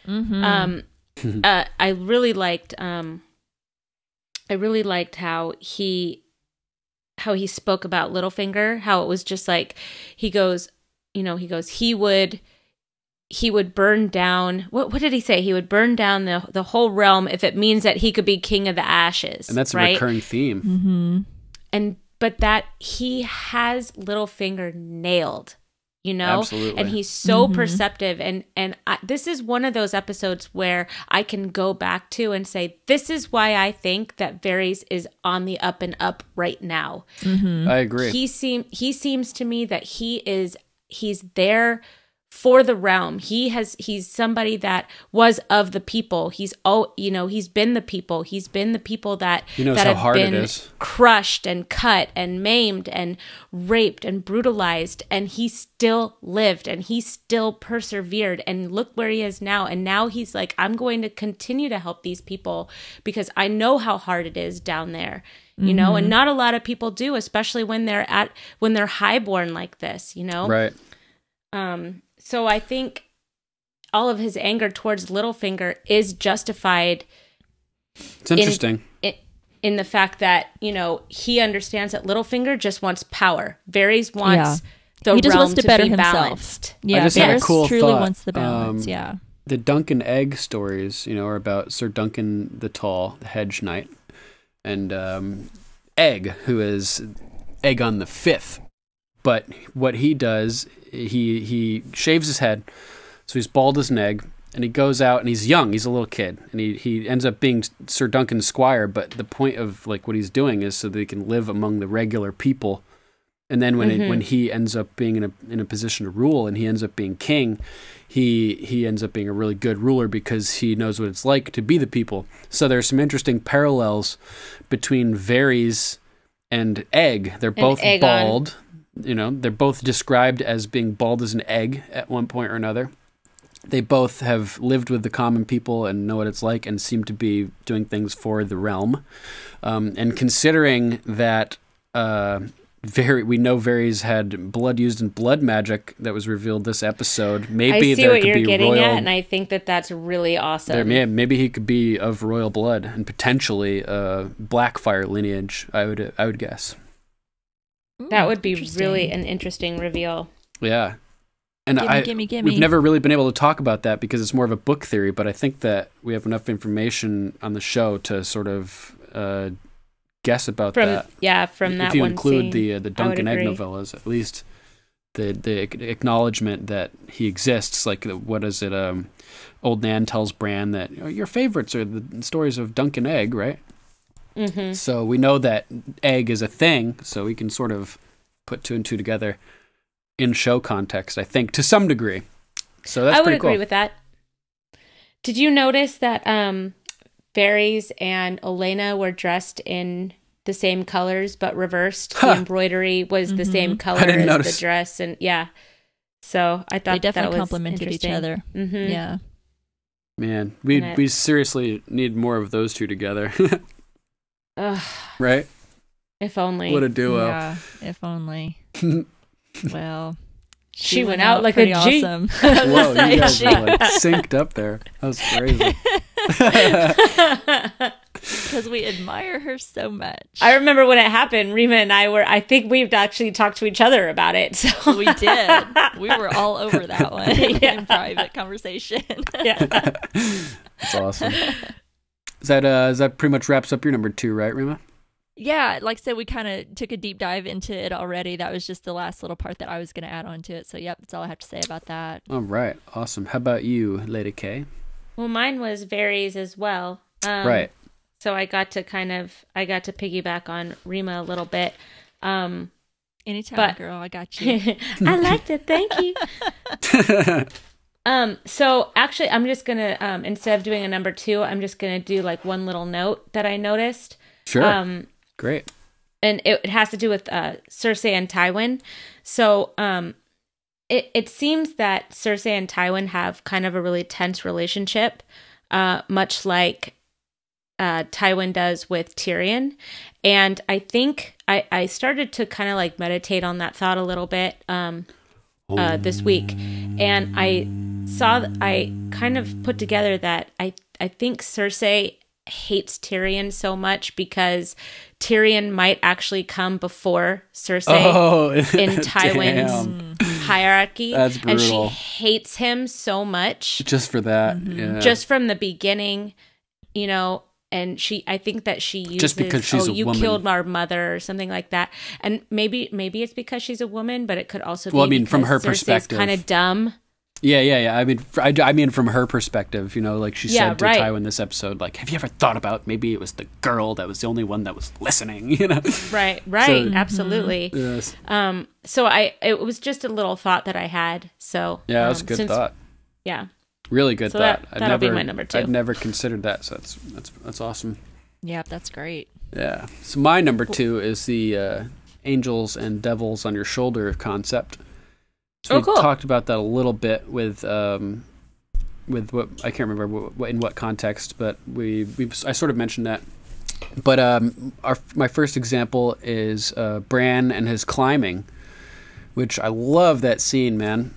I really liked how he spoke about Littlefinger, how it was just like he would burn down, what did he say? He would burn down the whole realm if it means that he could be king of the ashes. And that's a right? recurring theme. But that he has Littlefinger nailed, Absolutely. and he's so perceptive. And this is one of those episodes where I can go back to and say, this is why I think that Varys is on the up and up right now. I agree. He seems to me that he's there for the realm. He's somebody that was of the people. He's been the people. He's been the people that He knows that how have hard it been is. crushed and cut and maimed and raped and brutalized, and he still lived and he still persevered, and look where he is now. And now he's like, I'm going to continue to help these people because I know how hard it is down there. And not a lot of people do, especially when they're highborn like this, Right. So I think all of his anger towards Littlefinger is justified. It's interesting. In the fact that, you know, he understands that Littlefinger just wants power. Varys wants the he just realm wants to be better himself. balanced. Yeah, I just had a Varys cool truly thought. wants the balance. The Duncan Egg stories, you know, are about Sir Duncan the Tall, the Hedge Knight, and Egg, who is Aegon the Fifth. But what he does, he shaves his head, so he's bald as an egg, and he goes out, and he's young, he's a little kid, and he ends up being Sir Duncan's squire, but the point of like what he's doing is so that he can live among the regular people. And then when he ends up being in a position to rule, and he ends up being king, he ends up being a really good ruler because he knows what it's like to be the people. So there's some interesting parallels between Varys and Egg. They're both bald. You know, they're both described as being bald as an egg at one point or another. They both have lived with the common people and know what it's like and seem to be doing things for the realm. And considering that we know Varys had blood used in blood magic that was revealed this episode, maybe I see there what could you're be getting royal, at, and I think that that's really awesome. Maybe he could be of royal blood and potentially Blackfire lineage, I would guess. That would be really an interesting reveal. Yeah. And gimme. We've never really been able to talk about that because it's more of a book theory, but I think that we have enough information on the show to sort of guess about that. Yeah, from that one if you include scene, the Duncan Egg novellas, at least the acknowledgement that he exists. Like, what is it? Old Nan tells Bran that your favorites are the stories of Duncan Egg, right? Mm-hmm. So we know that egg is a thing, so we can sort of put two and two together in show context, I think, to some degree. So that's pretty cool. I would agree with that. Did you notice that Varys and Olenna were dressed in the same colors but reversed? The embroidery was the same color as the dress, and so I thought they definitely that was complemented each other. Mm-hmm. Yeah, man, we seriously need more of those two together. Right? If only. What a duo. Yeah, if only. Well, she went out like a G. Awesome. Whoa, you guys are like synced up there. That was crazy. Because we admire her so much. I remember when it happened, Rima and I think we've actually talked to each other about it. So we did. We were all over that one in private conversation. Yeah. That's awesome. Is that pretty much wraps up your number 2, right, Rima? Yeah, like I said, we kind of took a deep dive into it already. That was just the last little part that I was going to add on to it. So, yep, that's all I have to say about that. All right. Awesome. How about you, Lady K? Well, mine was Varys as well. Right. So I got to piggyback on Rima a little bit. Anytime, girl, I got you. I liked it. Thank you. So actually, I'm just gonna instead of doing a number 2, I'm just gonna do like one little note that I noticed. Sure. Great. And it has to do with Cersei and Tywin. So it seems that Cersei and Tywin have kind of a really tense relationship, much like Tywin does with Tyrion. And I think I started to kind of like meditate on that thought a little bit this week. And I kind of put together that I think Cersei hates Tyrion so much because Tyrion might actually come before Cersei in Tywin's hierarchy. That's brutal. And she hates him so much. Just for that. Yeah. Just from the beginning, you know, and I think that she uses, just because she's a you woman. killed our mother or something like that. And maybe it's because she's a woman, but it could also be from her Cersei's perspective, kind of dumb. Yeah. I mean, from her perspective, you know, like she said to Tywin this episode, like, have you ever thought about maybe it was the girl that was the only one that was listening, you know? Right. So, absolutely. Yes. So it was just a little thought that I had. So yeah, that was a good thought. Yeah. Really good thought. That'll be my number 2. I'd never considered that, so that's awesome. Yeah, that's great. Yeah. So my number 2 is the angels and devils on your shoulder concept. So we talked about that a little bit with what I can't remember in what context, but I sort of mentioned that. But my first example is Bran and his climbing, which I love that scene, man.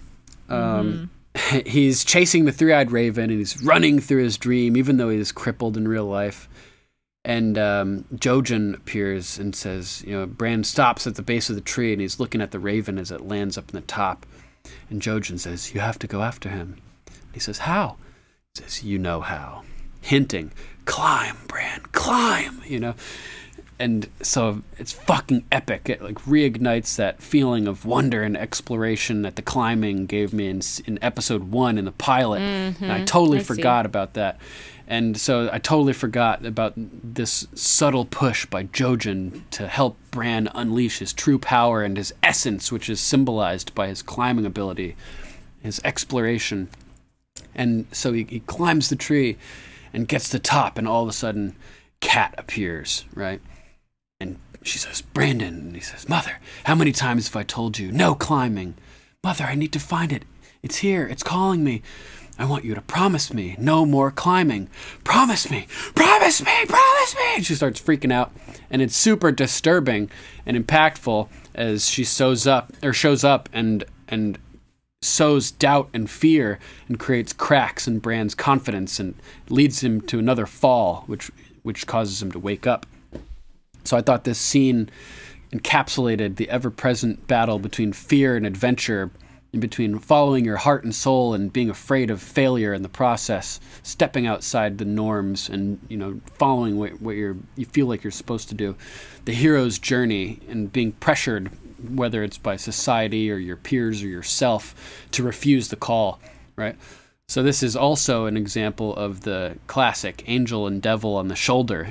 He's chasing the three-eyed raven, and he's running through his dream, even though he's crippled in real life. And Jojen appears and says, Bran stops at the base of the tree, and he's looking at the raven as it lands up in the top. And Jojen says, "You have to go after him." He says, "How?" He says, "You know how." Hinting, "Climb, Bran, climb," And so it's fucking epic. It reignites that feeling of wonder and exploration that the climbing gave me in episode 1 in the pilot. And I totally forgot about that. And so I totally forgot about this subtle push by Jojen to help Bran unleash his true power and his essence, which is symbolized by his climbing ability, his exploration. And so he climbs the tree and gets to the top, and all of a sudden, Cat appears, right? And she says, "Brandon," and he says, "Mother, how many times have I told you, no climbing? Mother, I need to find it. It's here. It's calling me. I want you to promise me no more climbing. Promise me, promise me, promise me." And she starts freaking out, and it's super disturbing and impactful as she shows up and sows doubt and fear and creates cracks in Bran's confidence and leads him to another fall, which causes him to wake up. So I thought this scene encapsulated the ever-present battle between fear and adventure, in between following your heart and soul and being afraid of failure in the process, stepping outside the norms and following what you feel like you're supposed to do, the hero's journey and being pressured, whether it's by society or your peers or yourself, to refuse the call, right? So this is also an example of the classic angel and devil on the shoulder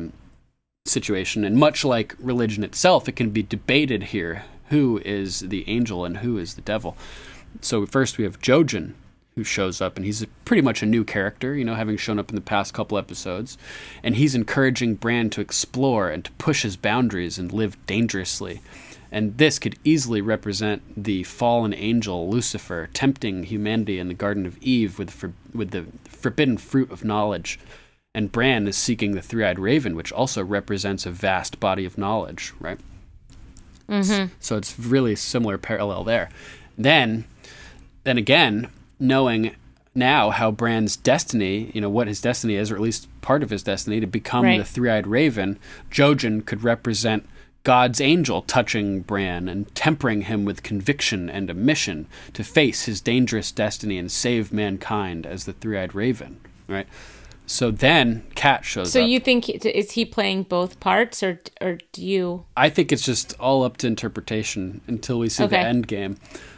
situation, and much like religion itself, it can be debated here. Who is the angel and who is the devil? So first we have Jojen, who shows up, and he's pretty much a new character, having shown up in the past couple episodes, and he's encouraging Bran to explore and to push his boundaries and live dangerously. And this could easily represent the fallen angel Lucifer tempting humanity in the Garden of Eve with the forbidden fruit of knowledge. And Bran is seeking the three-eyed raven, which also represents a vast body of knowledge, right? So it's really similar parallel there. Then again, knowing now how Bran's destiny, what his destiny is, or at least part of his destiny, to become the three-eyed raven, Jojen could represent God's angel touching Bran and tempering him with conviction and a mission to face his dangerous destiny and save mankind as the three-eyed raven, right? So then Cat shows up. So you think, is he playing both parts, or do you? I think it's just all up to interpretation until we see the end game.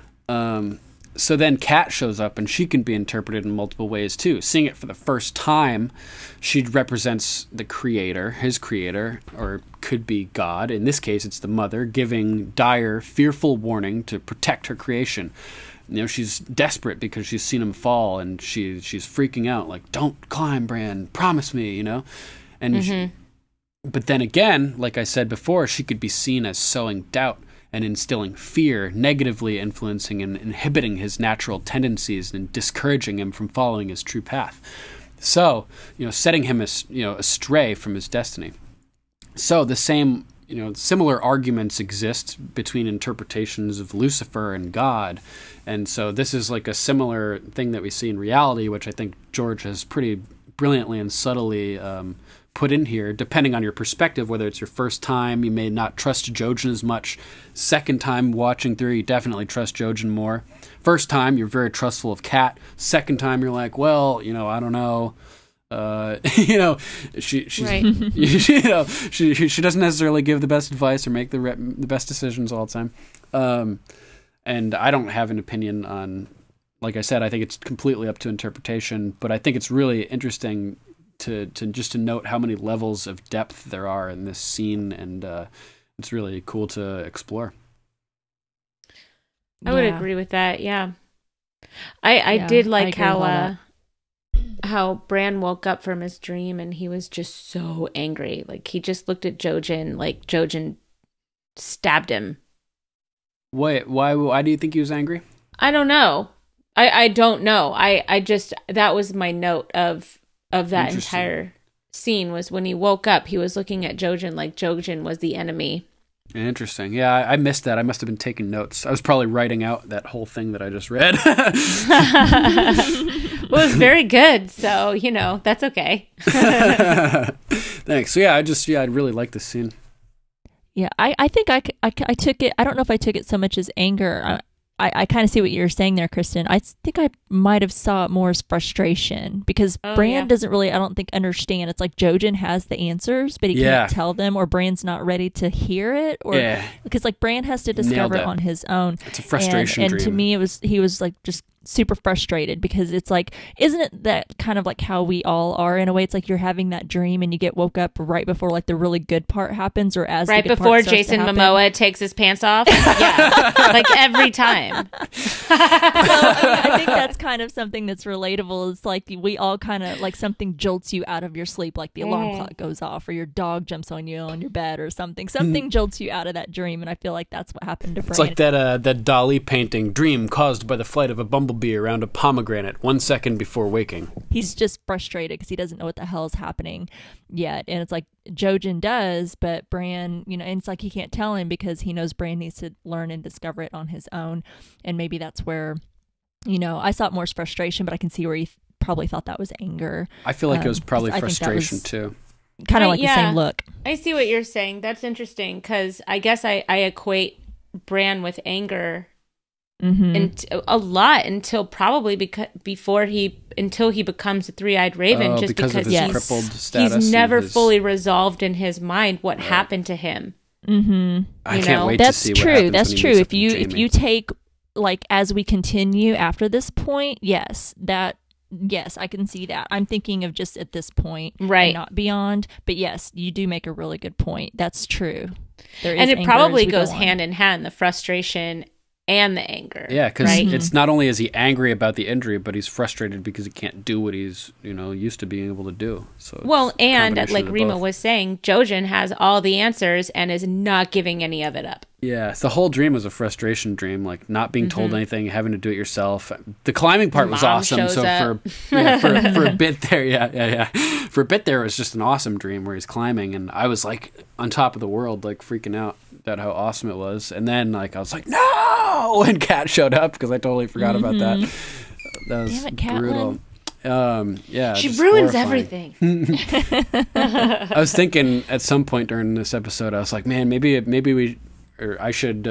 So then Cat shows up, and she can be interpreted in multiple ways too. Seeing it for the first time, she represents the creator, his creator, or could be God. In this case, it's the mother, giving dire, fearful warning to protect her creation. She's desperate because she's seen him fall, and she's freaking out, like, "Don't climb, Bran, promise me," And but then again, like I said before, she could be seen as sowing doubt and instilling fear, negatively influencing and inhibiting his natural tendencies and discouraging him from following his true path. So, setting him astray from his destiny. So the same, similar arguments exist between interpretations of Lucifer and God. And so this is like a similar thing that we see in reality, which I think George has pretty brilliantly and subtly put in here, depending on your perspective. Whether it's your first time, you may not trust Jojen as much. Second time watching through, you definitely trust Jojen more. First time, you're very trustful of Cat. Second time, you're like, well, I don't know. She's she doesn't necessarily give the best advice or make the best decisions all the time. And I don't have an opinion on, like I said, I think it's completely up to interpretation, but I think it's really interesting to note how many levels of depth there are in this scene, and it's really cool to explore. I would agree with that. Yeah. I did like how Bran woke up from his dream and he was just so angry. Like, he just looked at Jojen like Jojen stabbed him. Wait, why do you think he was angry? I don't know. I don't know. I just, that was my note of that entire scene, was when he woke up, he was looking at Jojen like Jojen was the enemy. Interesting. Yeah, I missed that. I must have been taking notes. I was probably writing out that whole thing that I just read. Well, it was very good, so, that's okay. Thanks. So, yeah, I really like this scene. Yeah, I think I took it, I don't know if I took it so much as anger. I kind of see what you're saying there, Kristen. I think I might have saw it more as frustration because Bran doesn't really, I don't think, understand. It's like Jojen has the answers, but he can't tell them, or Bran's not ready to hear it, or because like Bran has to discover it on his own. It's a frustration dream. And to me, he was like just super frustrated because it's like, isn't it that kind of like how we all are in a way? It's like you're having that dream and you get woke up right before like the really good part happens, or as right the good before part starts Jason to happen. Momoa takes his pants off. Yeah, like every time. So I think that's kind of something that's relatable. It's like we all kind of like something jolts you out of your sleep, like the alarm clock goes off, or your dog jumps on you on your bed, or something. Something jolts you out of that dream, and I feel like that's what happened to Bran. It's like that Dali painting, dream caused by the flight of a bumblebee around a pomegranate 1 second before waking. He's just frustrated because he doesn't know what the hell is happening yet, and it's like Jojen does, but Bran, and it's like he can't tell him because he knows Bran needs to learn and discover it on his own, and maybe that's where, I saw it more as frustration, but I can see where he probably thought that was anger. I feel like it was probably frustration too. Kind of like the same look. I see what you're saying. That's interesting because I guess I equate Bran with anger and a lot until probably until he becomes a three-eyed raven, just because of his crippled status. He's never fully resolved in his mind what happened to him. I can't wait to see what happens. That's when he true. meets up If with Jaime. you take like as we continue after this point, yes, I can see that. I'm thinking of just at this point, right, and not beyond. But yes, you do make a really good point. That's true. And it probably goes hand in hand, the frustration and the anger. Yeah, because it's not only is he angry about the injury, but he's frustrated because he can't do what he's used to being able to do. So and like Rima was saying, Jojen has all the answers and is not giving any of it up. Yeah, the whole dream was a frustration dream, like not being told anything, having to do it yourself. The climbing part was awesome. So for a bit there, for a bit there, it was just an awesome dream where he's climbing, and I was like on top of the world, like freaking out about how awesome it was. And then like I was like, no, when Kat showed up because I totally forgot about that. That was brutal. She ruins everything. I was thinking at some point during this episode, I was like, man, maybe I should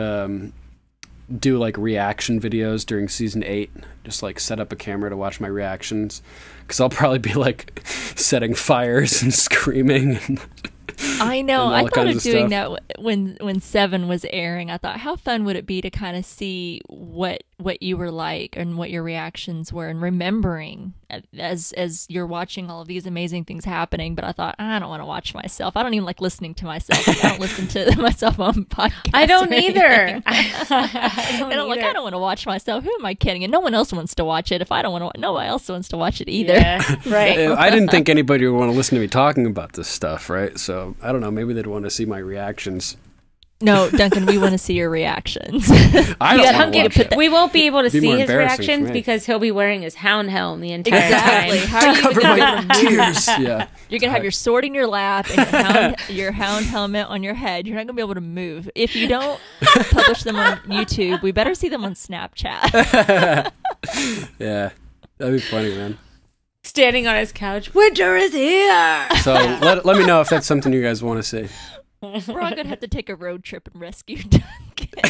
do like reaction videos during season 8. Just like set up a camera to watch my reactions, because I'll probably be like setting fires and screaming. I know. I thought of doing that when 7 was airing. I thought, how fun would it be to kind of see what you were like and what your reactions were, and remembering as you're watching all of these amazing things happening. But I thought, I don't want to watch myself. I don't even like listening to myself. I don't listen to myself on podcasts. I don't either. I don't want to watch myself. Who am I kidding? And no one else wants to watch it. If I don't want to, nobody else wants to watch it either. Yeah, right. I didn't think anybody would want to listen to me talking about this stuff, right? So I don't know. Maybe they'd want to see my reactions. No, Duncan, we want to see your reactions. I don't want to watch it. We won't be able to see his reactions me. because he'll be wearing his hound helm the entire time. How are you Cover my tears. Yeah. You're gonna have your sword in your lap and your hound helmet on your head. You're not gonna be able to move. If you don't publish them on YouTube, we better see them on Snapchat. Yeah, that'd be funny, man. Standing on his couch, winter is here. So let me know if that's something you guys want to see. We're all gonna have to take a road trip and rescue Duncan.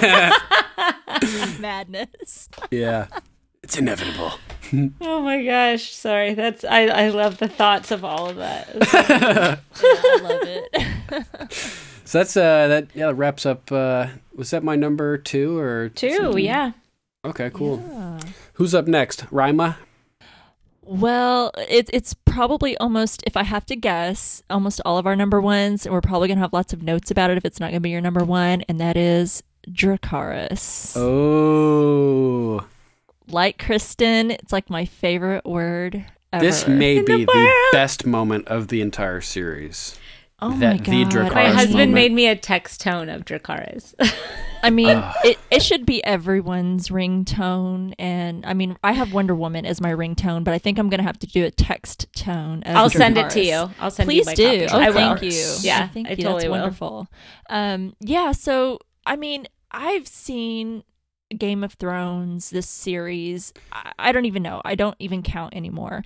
Madness. Yeah, it's inevitable. Oh my gosh! Sorry, I love the thoughts of all of that. Yeah, I love it. So that's that wraps up. Was that my number 2 or 2? something? Yeah. Okay, cool. Yeah. Who's up next? Rima? Well, it's probably almost, if I have to guess, almost all of our number ones, and we're probably going to have lots of notes about it if it's not going to be your number 1, and that is Dracarys. Oh. Like Kristen, it's like my favorite word ever. This may be the best moment of the entire series. Oh my that the God. Dracarys My husband moment. made me a text tone of Dracarys. I mean, it should be everyone's ringtone. And I mean, I have Wonder Woman as my ringtone, but I think I'm going to have to do a text tone. Of I'll send it to Dracarys. you. I'll send Please you my do. copy. Oh, I will. thank you. Yeah, thank I you. totally That's will. wonderful. Yeah. So, I mean, I've seen Game of Thrones, this series. I don't even know. I don't even count anymore.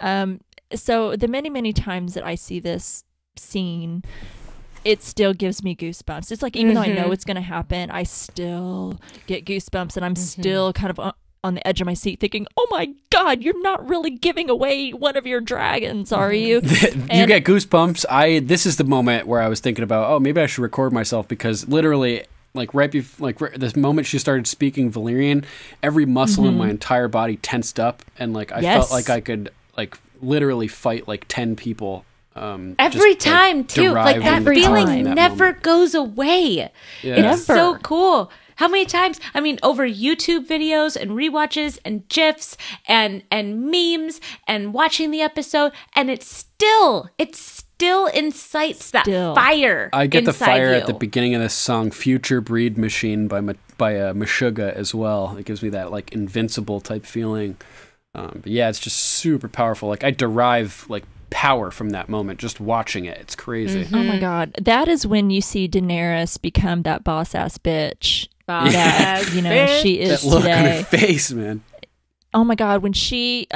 So the many times that I see this scene, it still gives me goosebumps. It's like, even though I know it's going to happen, I still get goosebumps, and I'm still kind of on the edge of my seat thinking, oh my God, you're not really giving away one of your dragons, are you? You get goosebumps. This is the moment where I was thinking about, oh, maybe I should record myself, because literally, this moment she started speaking Valyrian, every muscle in my entire body tensed up, and I felt like I could literally fight 10 people. Every time too, like that feeling never goes away. Yeah. It's so cool. How many times? I mean, over YouTube videos and rewatches and GIFs and memes and watching the episode, and it still incites that fire. I get the fire you. at the beginning of this song, "Future Breed Machine" by Meshuggah as well. It gives me that invincible type feeling. But yeah, it's just super powerful. I derive power from that moment just watching it. It's crazy. Oh my God. That is when you see Daenerys become that boss ass bitch that she is that look today. on her face, man. Oh my God, when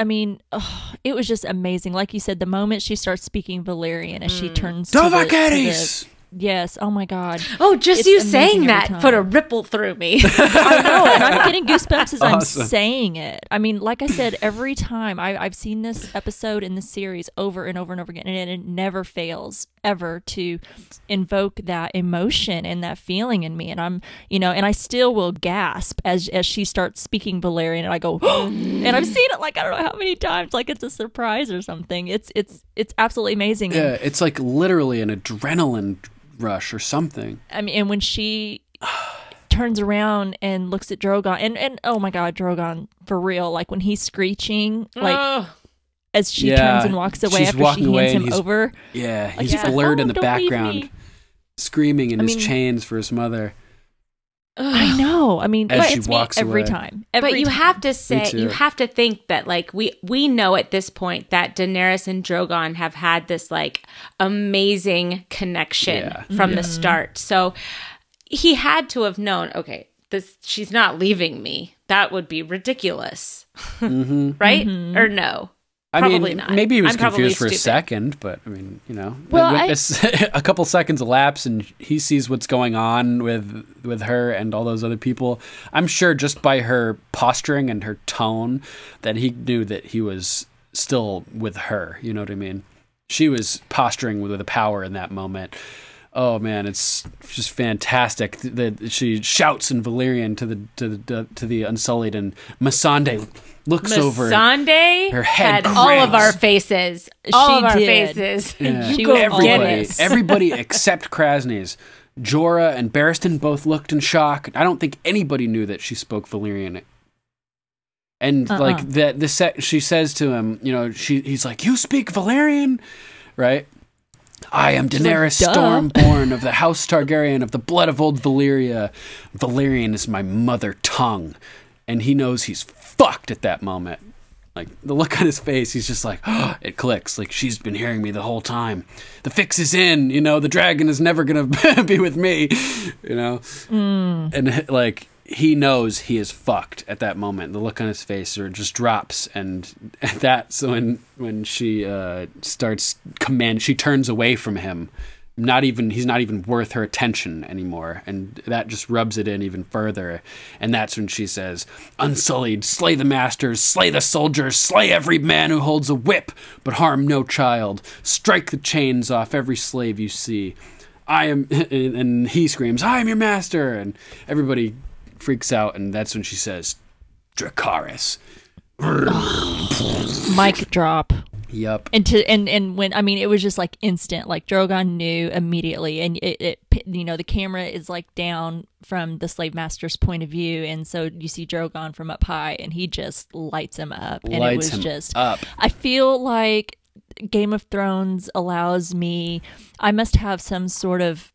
it was just amazing. Like you said, the moment she starts speaking Valyrian as she turns to the yes, oh my God. Oh, just It's you amazing saying every that time. put a ripple through me. I know, and I'm getting goosebumps as I'm Awesome. saying it. I mean, like I said, every time I've seen this episode in this series over and over and over again, and it never fails ever to invoke that emotion and that feeling in me. And I'm, and I still will gasp as she starts speaking Valyrian, and I go, and I've seen it I don't know how many times, it's a surprise or something. It's absolutely amazing. Yeah, it's literally an adrenaline rush or something. I mean, and when she turns around and looks at Drogon, and oh my God, Drogon, for real, when he's screeching, as she turns and walks away she's after walking she away hands and him over. Yeah, he's he's like, blurred "Oh, in the don't leave background, me." screaming in his chains for his mother. I know. I mean, As she it's walks me every away. time. But you time. have to say, too. you have to think that we know at this point that Daenerys and Drogon have had this amazing connection from the start. So he had to have known, okay, she's not leaving me. That would be ridiculous. Right? Or no? Probably not. Maybe he was I'm probably confused for a stupid. second, but I mean, Well, a couple seconds elapse and he sees what's going on with her and all those other people. I'm sure just by her posturing and her tone that he knew that he was still with her. You know what I mean? She was posturing with a power in that moment. Oh man, it's just fantastic that she shouts in Valyrian to the Unsullied, and Missandei looks over. Missandei her head had all of cranks. our faces. All of our did. faces. Yeah. She go was get all it. this. Everybody except Krasny's. Jorah and Barristan both looked in shock. I don't think anybody knew that she spoke Valyrian. And she says to him, he's like, "You speak Valyrian?" Right? "I am Daenerys like, "Duh." Stormborn of the House Targaryen of the blood of old Valyria. Valyrian is my mother tongue." And he knows he's fucked at that moment. The look on his face, he's just it clicks. She's been hearing me the whole time. The fix is in, the dragon is never going to be with me, And he knows he is fucked at that moment. The look on his face just drops. And that's when she starts she turns away from him. He's not even worth her attention anymore, and that just rubs it in even further. And that's when she says, "Unsullied, slay the masters, slay the soldiers, slay every man who holds a whip, but harm no child. Strike the chains off every slave you see. I am," and he screams, "I am your master," and everybody freaks out. And that's when she says, "Dracarys." Mic drop. Yep. And when it was just instant. Drogon knew immediately, and it the camera is down from the slave master's point of view, and so you see Drogon from up high, and he just lights him up, and it was just up. I feel like Game of Thrones allows me, I must have some sort of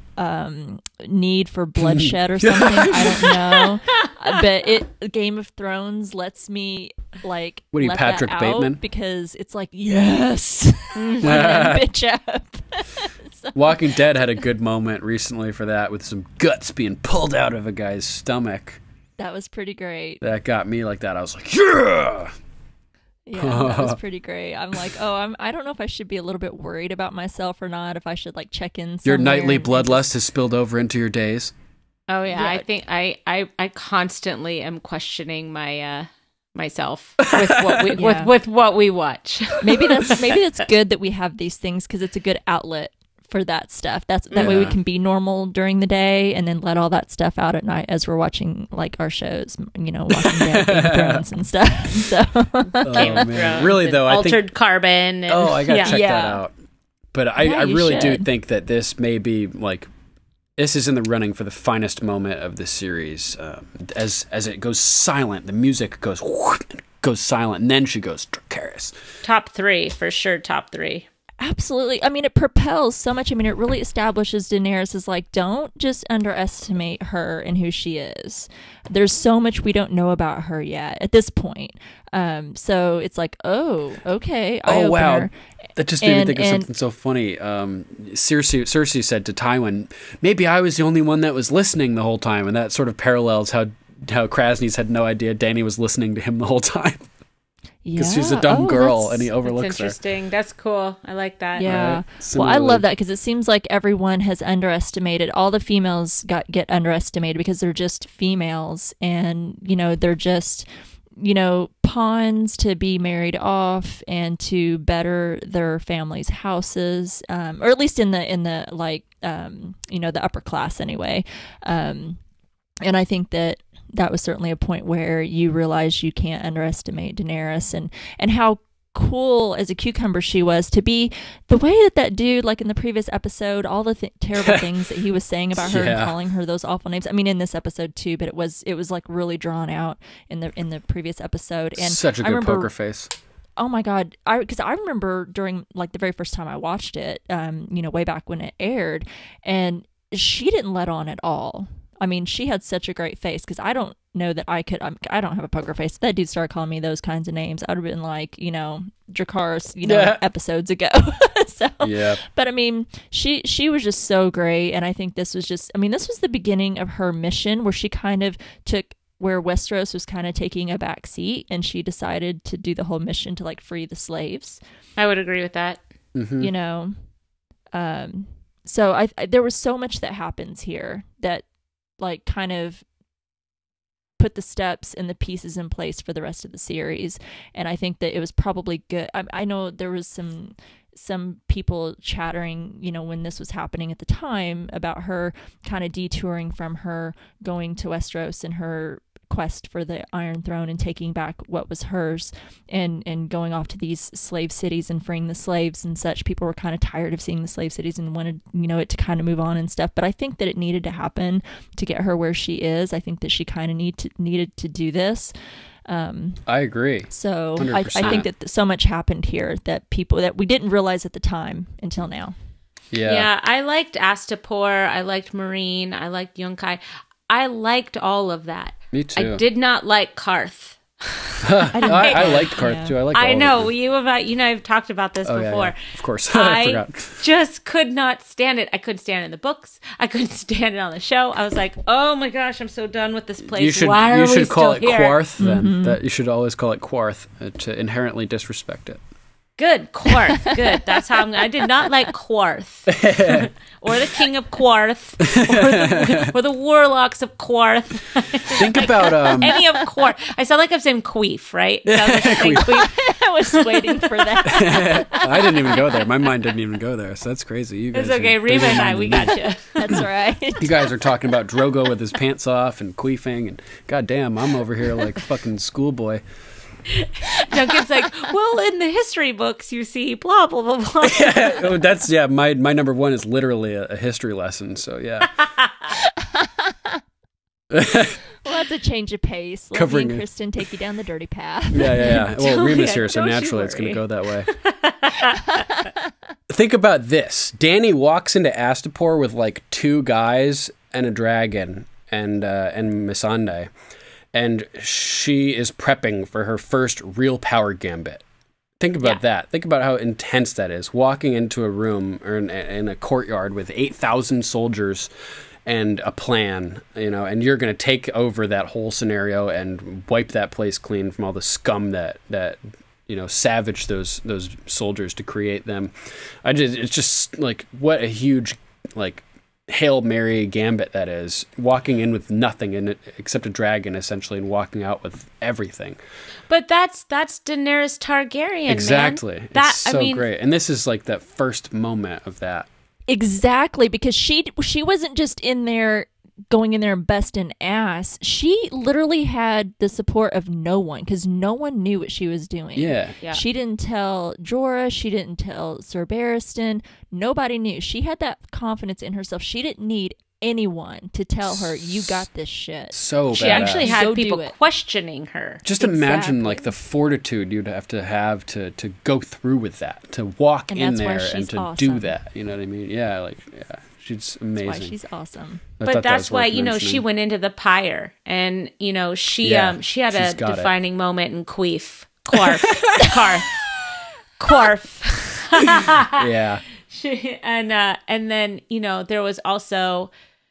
need for bloodshed or something. I don't know. But Game of Thrones lets me like What are you, let Patrick that Bateman? out because it's like, yes, bitch up. Walking Dead had a good moment recently for that, with some guts being pulled out of a guy's stomach. That was pretty great. That got me like that. I was like, yeah! Yeah, that was pretty great. I'm like, I don't know if I should be a little bit worried about myself or not, if I should like check in somewhere. Your nightly and bloodlust has spilled over into your days. Oh yeah, Yeah. I think I constantly am questioning my myself with what we Yeah. with what we watch. maybe that's good that we have these things because it's a good outlet for that stuff. That way we Yeah. can be normal during the day and then let all that stuff out at night as we're watching like our shows, you know, Walking Dead, Game of Thrones and stuff. So Oh, man. Really, though, I Altered think... Carbon. And, Oh, I got to check Yeah. that out. But I Yeah, you really do should. think that this may be, like... This is in the running for the finest moment of the series. As it goes silent, the music goes silent, and then she goes Dracarys. Top 3 for sure. Top 3. absolutely. I mean, it propels so much. I mean, it really establishes Daenerys as like, don't just underestimate her and who she is. There's so much we don't know about her yet at this point. So it's like, oh, okay. Oh, wow. eye-opener. That just made me And- think of and- something so funny. Cersei said to Tywin, maybe I was the only one that was listening the whole time. And that sort of parallels how Krasny's had no idea Dany was listening to him the whole time. Because she's a dumb girl that's- and he That's overlooks her. interesting. That's cool. I like that. Yeah. Right. Well, I Similarly- love that because it seems like everyone has underestimated. All the females get underestimated because they're just females, and you know they're just pawns to be married off and to better their families' houses, or at least in the like the upper class anyway. And I think that was certainly a point where you realize you can't underestimate Daenerys and how cool as a cucumber she was to be the way that dude, like in the previous episode, all the terrible things that he was saying about her Yeah. and calling her those awful names. I mean, in this episode too, but it was like really drawn out in the previous episode. And Such a I good remember, poker face. oh my God. Because I remember during like the very first time I watched it, way back when it aired, and she didn't let on at all. I mean, she had such a great face because I don't know that I could. I don't have a poker face. If that dude started calling me those kinds of names, I'd have been like, Dracarys, Yeah. episodes ago. So, Yeah. but I mean, she was just so great, and I think this was the beginning of her mission where she kind of took where Westeros was kind of taking a back seat, and she decided to do the whole mission to like free the slaves. I would agree with that. Mm-hmm. So I there was so much that happens here that like kind of put the steps and the pieces in place for the rest of the series, and I think that it was probably good. I know there was some people chattering, when this was happening at the time, about her kind of detouring from her going to Westeros and her quest for the Iron Throne and taking back what was hers and going off to these slave cities and freeing the slaves and such. People were kind of tired of seeing the slave cities and wanted, it to kind of move on and stuff. But I think that it needed to happen to get her where she is. I think that she kind of needed to do this. I agree. So 100%. I think that so much happened here that we didn't realize at the time until now. Yeah. I liked Astapor. I liked Marine. I liked Yunkai. I liked all of that. Me too. I did not like Karth. I liked Karth too. I liked all I of know it. I've talked about this Oh, before. yeah. Of course. I I forgot. just could not stand it. I couldn't stand it in the books. I couldn't stand it on the show. I was like, oh my gosh, I'm so done with this place. Why are you we should call still it here? Quarth then. That you should always call it Quarth to inherently disrespect it. Good, Quarth. Good. That's how I did not like Quarth. Or the King of Quarth. Or the Warlocks of Quarth. Think about Any of Quarth. I sound like I'm saying Queef, right? It sounds like I'm saying Queef. I was waiting for that. I didn't even go there. My mind didn't even go there. So that's crazy. You guys It's okay. are Rima and I, busy we minded. got you. That's right. You guys are talking about Drogo with his pants off and queefing, and goddamn, I'm over here like fucking schoolboy. Duncan's like, well, in the history books, you see blah, blah, blah, blah. Oh, that's my number one is literally a history lesson. So yeah. Well, that's a change of pace. Let me and Kristen take you down the dirty path. Yeah. Well, Rima's here, so naturally it's going to go that way. Think about this. Dany walks into Astapor with like 2 guys and a dragon and Missandei, and she is prepping for her first real power gambit. Think about that. Think about how intense that is. Walking into a room or in a courtyard with 8,000 soldiers and a plan, and you're going to take over that whole scenario and wipe that place clean from all the scum that savaged those soldiers to create them. It's just like, what a huge, like, Hail Mary gambit that is, walking in with nothing in it except a dragon, essentially, and walking out with everything. But that's Daenerys Targaryen, exactly. Man. It's so great. And this is like that first moment of that. Exactly, because she wasn't just going in there and busting ass. She literally had the support of no one, because no one knew what she was doing. Yeah. She didn't tell Jorah. She didn't tell Sir Barristan. Nobody knew. She had that confidence in herself. She didn't need anyone to tell her, you got this shit. So she actually had people questioning her. Just imagine like the fortitude you'd have to go through with that, to walk in there and to do that. You know what I mean? Yeah. She's amazing. That's why she's awesome. But that's why, she went into the pyre, and, she had a defining moment in Queef. Quarf. Quarf. Yeah. And then, there was also,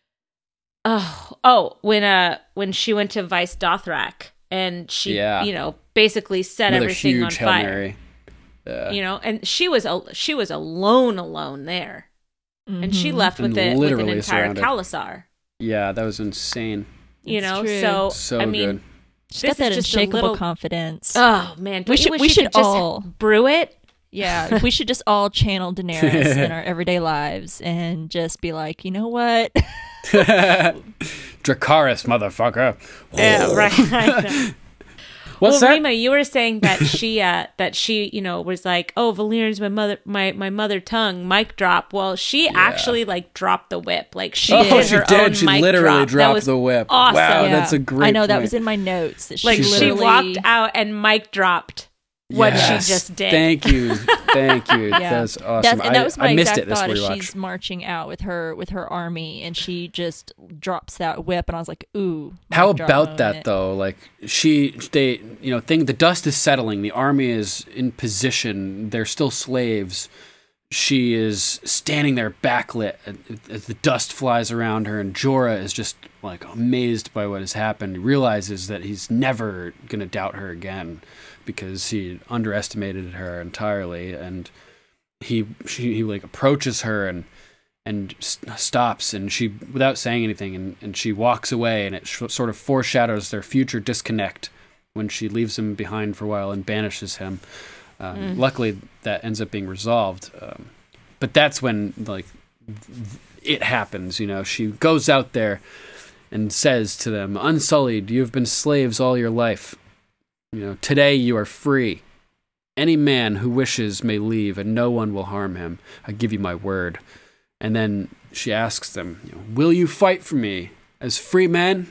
when she went to Vice Dothrak, and she, basically set everything on fire. And she was alone there. And she left with an entire Khalasar. Yeah, that was insane. So I mean, good. She's got that unshakable confidence. Oh man, we should all just brew it. Yeah, we should just all channel Daenerys in our everyday lives and just be like, you know what? Dracarys, motherfucker. Yeah, right. What's that? Rima, you were saying that she was like, oh, Valyrian's my mother tongue, mic drop. Well, she actually dropped the whip. Like she did her own She mic literally drop. dropped the whip. Awesome. Wow, that's a great I know, that point. was in my notes. That she walked out and mic dropped what she just did. Thank you. That's awesome. That was my I missed exact it this thought as rewatch. she's marching out with her army, and she just drops that whip, and I was like, ooh. How about that though? Like the dust is settling. The army is in position. They're still slaves. She is standing there backlit as the dust flies around her, and Jorah is just like amazed by what has happened. He realizes that he's never going to doubt her again because he underestimated her entirely, and he like approaches her and stops, and she, without saying anything, and she walks away, and it sort of foreshadows their future disconnect when she leaves him behind for a while and banishes him. Luckily, that ends up being resolved. But that's when it happens. She goes out there and says to them, "Unsullied, you have been slaves all your life. Today you are free. Any man who wishes may leave, and no one will harm him. I give you my word." And then she asks them, "Will you fight for me as free men?"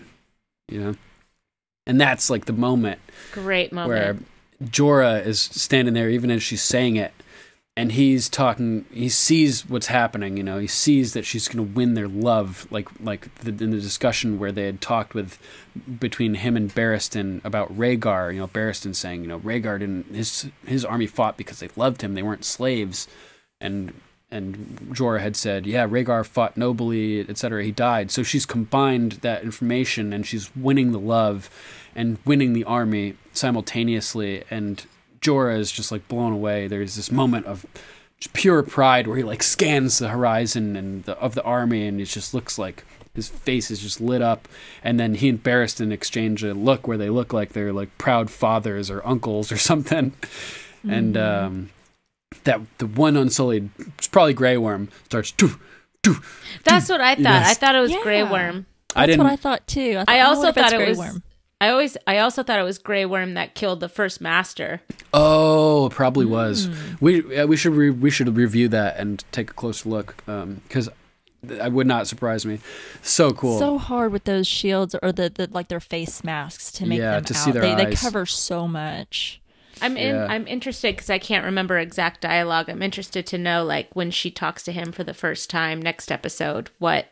And that's like the moment. Great moment. Where Jorah is standing there, even as she's saying it, and he's talking. He sees what's happening. He sees that she's going to win their love, in the discussion where they had talked between him and Barristan about Rhaegar. Barristan saying, Rhaegar didn't. His army fought because they loved him. They weren't slaves, and Jorah had said, yeah, Rhaegar fought nobly, etc. He died. So she's combined that information, and she's winning the love and winning the army simultaneously. And Jorah is just like blown away. There's this moment of just pure pride where he scans the horizon of the army, and it just looks like his face is just lit up. And then he and Barristan exchange a look where they look like they're like proud fathers or uncles or something. Mm-hmm. And that the one Unsullied, it's probably Grey Worm, starts That's what I thought. I thought it was Grey Worm. That's what I thought too. I also thought it was Grey Worm. I also thought it was Grey Worm that killed the first master. Oh, it probably was. We should review that and take a closer look, because I would not surprise me. So cool. So hard with those shields or the like their face masks to make them to out. see their They eyes. cover so much. I'm interested because I can't remember exact dialogue. I'm interested to know, like, when she talks to him for the first time next episode,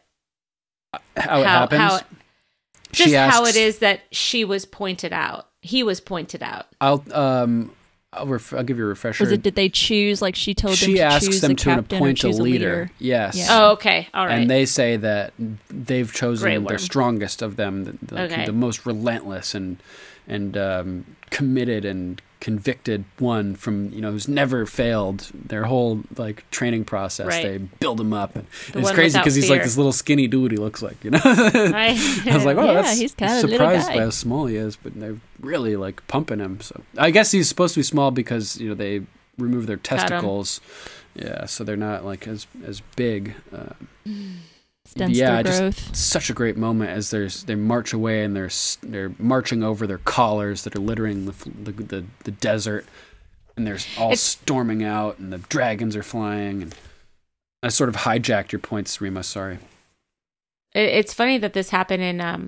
how it happens. How it is that she was pointed out. He was pointed out. I'll give you a refresher. Was it? Did they choose? Like she told them She to asks choose them a to captain or appoint a choose leader. Yes. Yeah. Oh, okay. All right. And they say that they've chosen Grey their Worm. strongest of them, the most relentless and committed and convicted one from who's never failed their whole like training process. Right. They build him up, and it's one crazy without because he's like fear. this little skinny dude. He looks like Right. I was like, oh, Yeah, that's he's kinda a little surprised guy. by how small he is, but they're really like pumping him. So I guess he's supposed to be small because they remove their testicles. Yeah, so they're not like as big. Stunts their growth. Just such a great moment as they march away and they're marching over their collars that are littering the desert, and they're all storming out, and the dragons are flying. And I sort of hijacked your points, Rima. Sorry. It's funny that this happened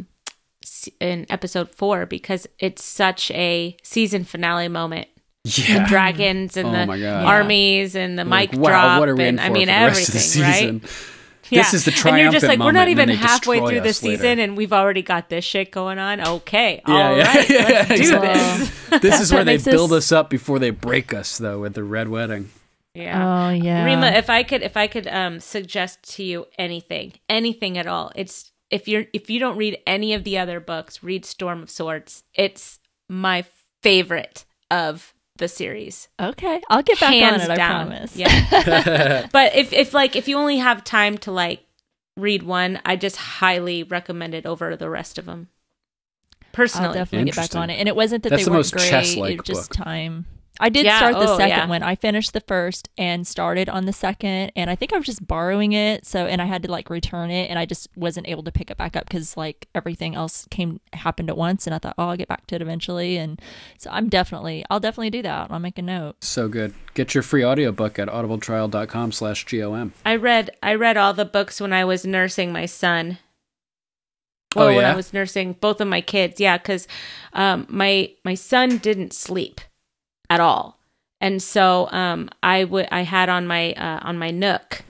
in episode 4 because it's such a season finale moment. Yeah. The dragons and Oh my the God. armies and the mic Wow, drop, what are we in and for I mean for the rest of the everything, season? right? This is the And you're just triumphant like, we're not moment, and even then they halfway destroy through the us later. season, and we've already got this shit going on. Okay, Yeah, all yeah, right, yeah, let's do exactly. this. This is where they makes build us- us up before they break us, though, with the red wedding. Yeah. Oh yeah. Rima, if I could suggest to you anything at all, it's if you don't read any of the other books, read Storm of Swords. It's my favorite of the series. Okay, I'll get back Hands on it. down. I promise. Yeah. But if you only have time to like read one, I just highly recommend it over the rest of them. Personally, I'll definitely get back Interesting. on it. And it wasn't that That's they the weren't most great. chess-like It was just book. time. I did Yeah, start the oh, second yeah. one. I finished the first and started on the second, and I think I was just borrowing it. And I had to like return it, and I just wasn't able to pick it back up because like everything else happened at once. And I thought, oh, I'll get back to it eventually. And so I'll definitely do that. I'll make a note. So good. Get your free audiobook at audibletrial.com/GOM. I read all the books when I was nursing my son. Well, when I was nursing both of my kids, yeah, because my son didn't sleep at all, and so I had on my Nook,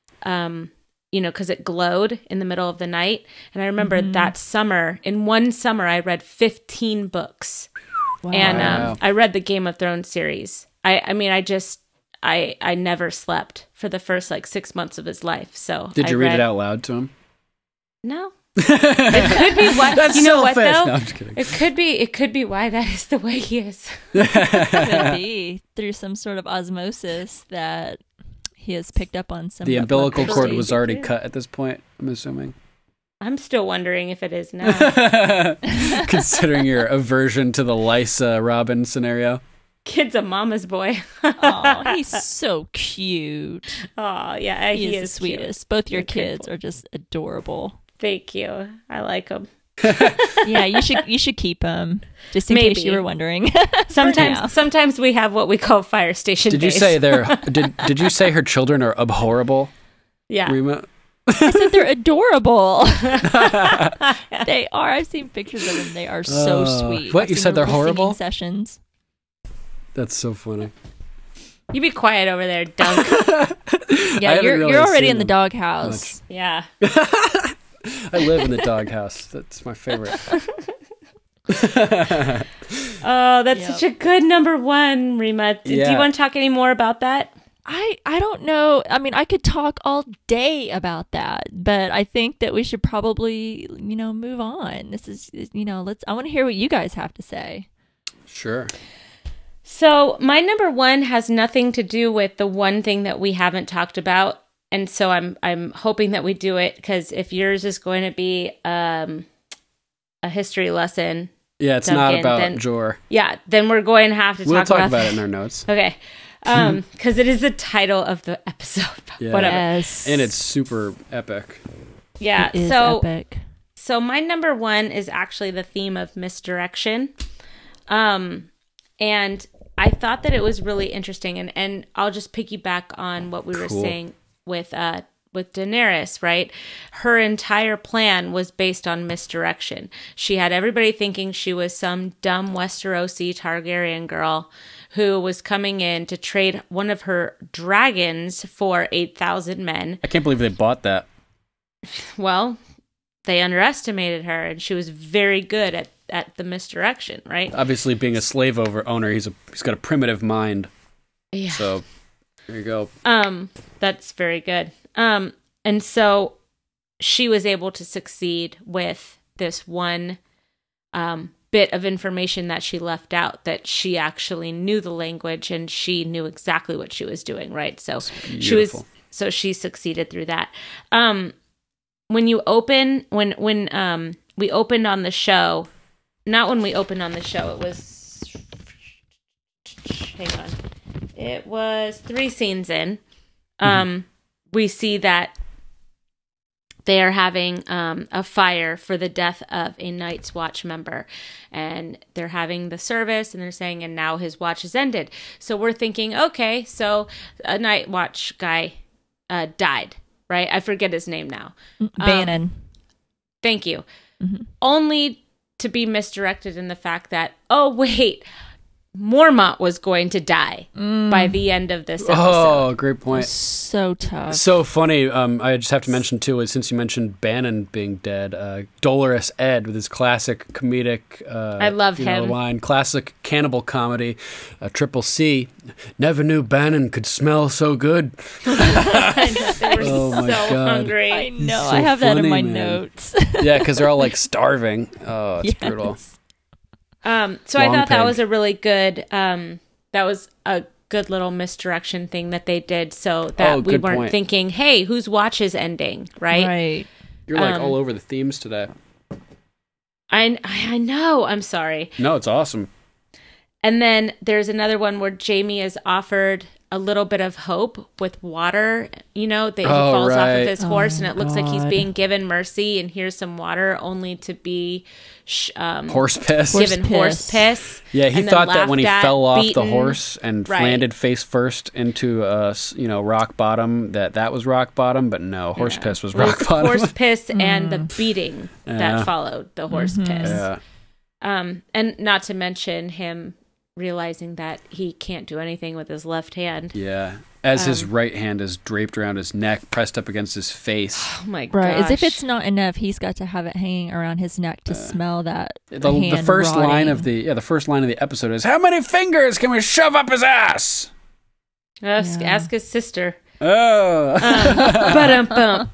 because it glowed in the middle of the night, and I remember that summer, in one summer, I read 15 books, Wow. and I read the Game of Thrones series. I never slept for the first like 6 months of his life. So Did you read it out loud to him? No. It could be what That's you know what selfish. though. No, I'm just kidding. It could be why that is the way he is. Could be through some sort of osmosis that he has picked up on some. The umbilical love cord disease. was already cut at this point, I'm assuming. I'm still wondering if it is now. Considering your aversion to the Lysa Robin scenario. Kid's a mama's boy. Oh, he's so cute. Oh yeah, He is the cute. sweetest. Both your You're kids careful. are just adorable. Thank you. I like him. Yeah, you should keep him just in Maybe. case you were wondering. now. Sometimes we have what we call fire station Did you days. say did you say her children are abhorrible, Yeah. Rima? I said they're adorable. They are. I've seen pictures of them. They are so sweet. what, I've you seen said their they're little singing horrible? sessions. That's so funny. You be quiet over there, Dunk. Yeah, haven't you're really already seen in the them doghouse. Yeah. I live in the doghouse. That's my favorite. Oh, that's Yep. such a good number one, Rima. Do Yeah. you want to talk any more about that? I don't know. I mean, I could talk all day about that, but I think that we should probably, move on. This is, I want to hear what you guys have to say. Sure. So my number one has nothing to do with the one thing that we haven't talked about, and so I'm hoping that we do it because if yours is going to be a history lesson, Yeah, it's Duncan, not about then- Jor. yeah, then we're going to have to We'll talk about about that. it in our notes. Okay, because it is the title of the episode. Yeah. Whatever. Yes. And it's super epic. Yeah. It is so epic. So my number one is actually the theme of misdirection. And I thought that it was really interesting, and I'll just piggyback on what we were Cool. saying with Daenerys, right? Her entire plan was based on misdirection. She had everybody thinking she was some dumb Westerosi Targaryen girl who was coming in to trade one of her dragons for 8,000 men. I can't believe they bought that. Well, they underestimated her, and she was very good at the misdirection, right? Obviously, being a slave owner, he's got a primitive mind. Yeah. So there you go. That's very good. And so she was able to succeed with this one bit of information that she left out, that she actually knew the language and she knew exactly what she was doing, right? So she succeeded through that. When we opened on the show, not when we opened on the show, it was, hang on, it was 3 scenes in. We see that they are having a fire for the death of a Night's Watch member. And they're having the service, and they're saying, and now his watch has ended. So we're thinking, okay, so a Night Watch guy died, right? I forget his name now. Bannon. Thank you. Only to be misdirected in the fact that, oh, wait, Mormont was going to die by the end of this episode. Oh, great point. So tough. So funny. I just have to mention, too, since you mentioned Bannon being dead, Dolorous Ed with his classic comedic I love him. line, classic cannibal comedy, Triple C. Never knew Bannon could smell so good. They were Oh, my so God. hungry. I know. So I have that in funny, my man. notes. Yeah, because they're all like starving. Oh, it's Yes. brutal. So I Long thought that peg. was a really good, that was a good little misdirection thing that they did, so that we good weren't point. thinking, hey, whose watch is ending, right? Right. You're like all over the themes today. I know, I'm sorry. No, it's awesome. And then there's another one where Jamie is offered a little bit of hope with water, that he falls off right. of his horse, and it looks like he's God. being given mercy, and here's some water, only to be Horse piss. given horse piss. Yeah, he and then thought that when he laughed at, fell off the beaten. horse and Right. landed face first into rock bottom, that was rock bottom, but no, horse piss was It was rock bottom. Horse piss and the beating Yeah. that followed the horse piss. Yeah. And not to mention him realizing that he can't do anything with his left hand. Yeah. As his right hand is draped around his neck, pressed up against his face. Oh my god! Right. As if it's not enough, he's got to have it hanging around his neck to smell that. The hand first rotting. line of the episode is, "How many fingers can we shove up his ass?" Ask his sister. Oh. Ba-dum-bum.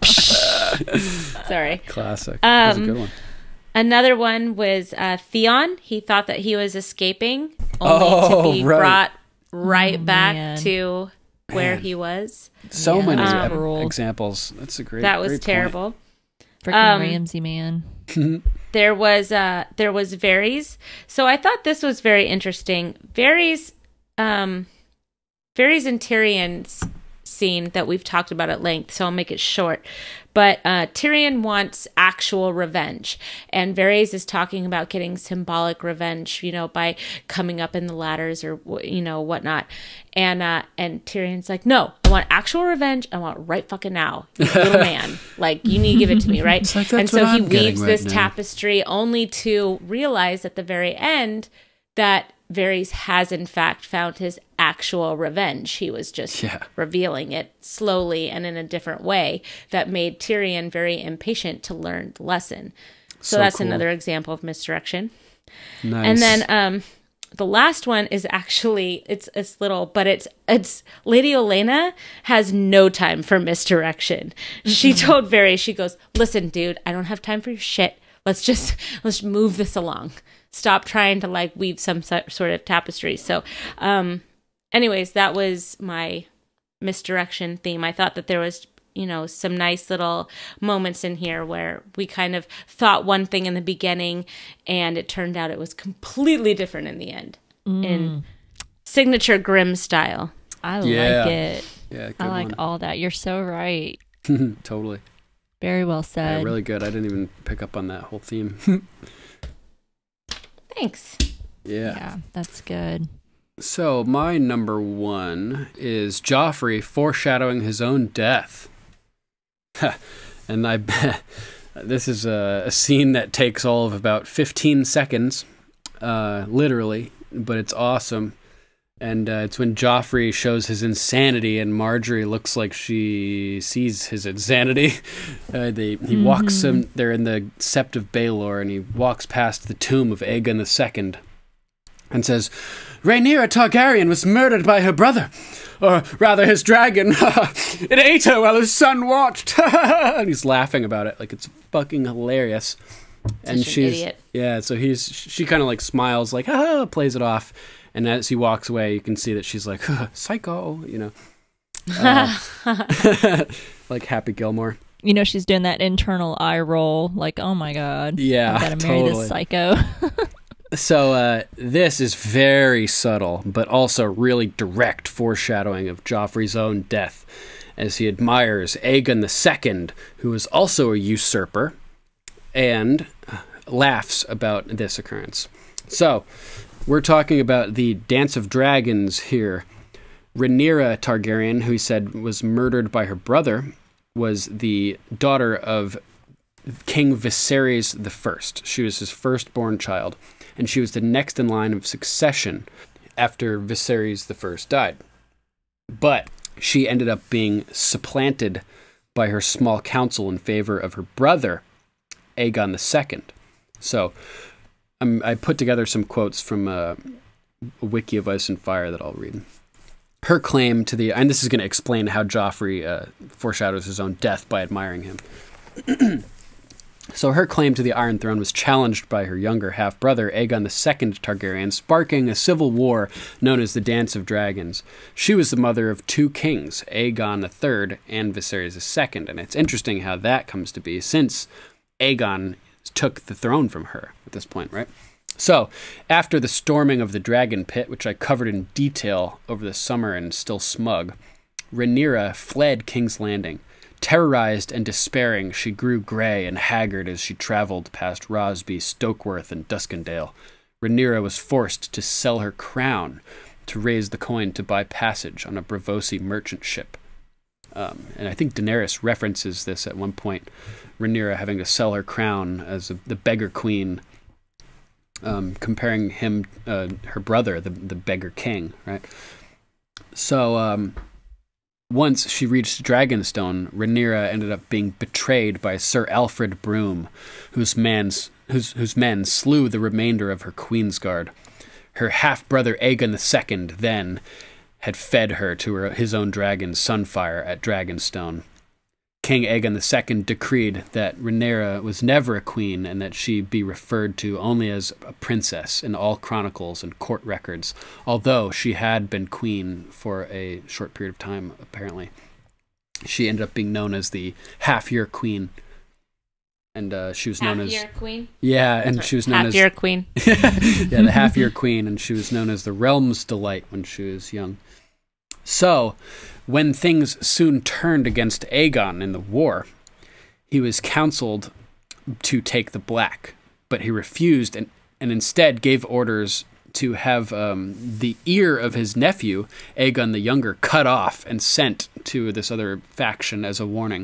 Sorry. Classic. That was a good one. Another one was Theon. He thought that he was escaping, only to be right. brought right back man. to where he was. So many Cruel. examples. That's a great. That was great point. terrible. Freaking Ramsey, man. There was Varys. So I thought this was very interesting. Varys and Tyrion's scene that we've talked about at length, so I'll make it short. But Tyrion wants actual revenge, and Varys is talking about getting symbolic revenge, by coming up in the ladders or whatnot. And Tyrion's like, no, I want actual revenge. I want right fucking now, you little man. Like, you need to give it to me, right? It's like, and that's so what he I'm getting weaves right this now. tapestry only to realize at the very end that Varys has in fact found his actual revenge. He was just revealing it slowly and in a different way that made Tyrion very impatient to learn the lesson. So that's cool. another example of misdirection. Nice. And then the last one is actually it's little, but it's Lady Olenna has no time for misdirection. She told Varys, she goes, "Listen, dude, I don't have time for your shit. Let's move this along. Stop trying to weave some sort of tapestry." So, anyways, that was my misdirection theme. I thought that there was, some nice little moments in here where we kind of thought one thing in the beginning and it turned out it was completely different in the end. In signature Grimm style. I Yeah. like it. Yeah, good I like one. all that. You're so right. Totally. Very well said. Yeah, really good. I didn't even pick up on that whole theme. Thanks. Yeah, that's good. So my number one is Joffrey foreshadowing his own death. And this is a scene that takes all of about 15 seconds, literally, but it's awesome. And it's when Joffrey shows his insanity, and Marjorie looks like she sees his insanity. He walks him. They're in the Sept of Baelor, and he walks past the tomb of Aegon II, and says, "Rhaenyra Targaryen was murdered by her brother, or rather his dragon. It ate her while his son watched." And he's laughing about it like it's fucking hilarious. And she's an idiot. Yeah. So she kind of like smiles, like plays it off. And as he walks away, you can see that she's like, psycho, like Happy Gilmore. She's doing that internal eye roll, like, oh my God. Yeah, I gotta marry this psycho. So this is very subtle, but also really direct foreshadowing of Joffrey's own death, as he admires Aegon II, who is also a usurper, and laughs about this occurrence. So, we're talking about the Dance of Dragons here. Rhaenyra Targaryen, who he said was murdered by her brother, was the daughter of King Viserys I. She was his firstborn child, and she was the next in line of succession after Viserys I died. But she ended up being supplanted by her small council in favor of her brother, Aegon II. So, I put together some quotes from a wiki of Ice and Fire that I'll read. Her claim to the... And this is going to explain how Joffrey foreshadows his own death by admiring him. So her claim to the Iron Throne was challenged by her younger half-brother, Aegon II Targaryen, sparking a civil war known as the Dance of Dragons. She was the mother of two kings, Aegon III and Viserys II. And it's interesting how that comes to be, since Aegon took the throne from her at this point, right? So, after the storming of the Dragon Pit, which I covered in detail over the summer in Still Smug, Rhaenyra fled King's Landing. Terrorized and despairing, she grew grey and haggard as she traveled past Rosby, Stokeworth, and Duskendale. Rhaenyra was forced to sell her crown to raise the coin to buy passage on a Braavosi merchant ship. And I think Daenerys references this at one point, Rhaenyra having to sell her crown as the beggar queen, comparing him, her brother, the beggar king, right? So once she reached Dragonstone, Rhaenyra ended up being betrayed by Sir Alfred Broom, whose men slew the remainder of her Queensguard. Her half-brother Aegon II then had fed her to his own dragon, Sunfire, at Dragonstone. King Aegon II decreed that Rhaenyra was never a queen and that she be referred to only as a princess in all chronicles and court records, although she had been queen for a short period of time, apparently. She ended up being known as the half-year queen. And she was known as... Half-year queen? Yeah, and she was known as... Half-year queen. Yeah, the half-year queen, and she was known as the Realm's Delight when she was young. So, when things soon turned against Aegon in the war, he was counseled to take the Black, but he refused and instead gave orders to have the ear of his nephew, Aegon the Younger, cut off and sent to this other faction as a warning.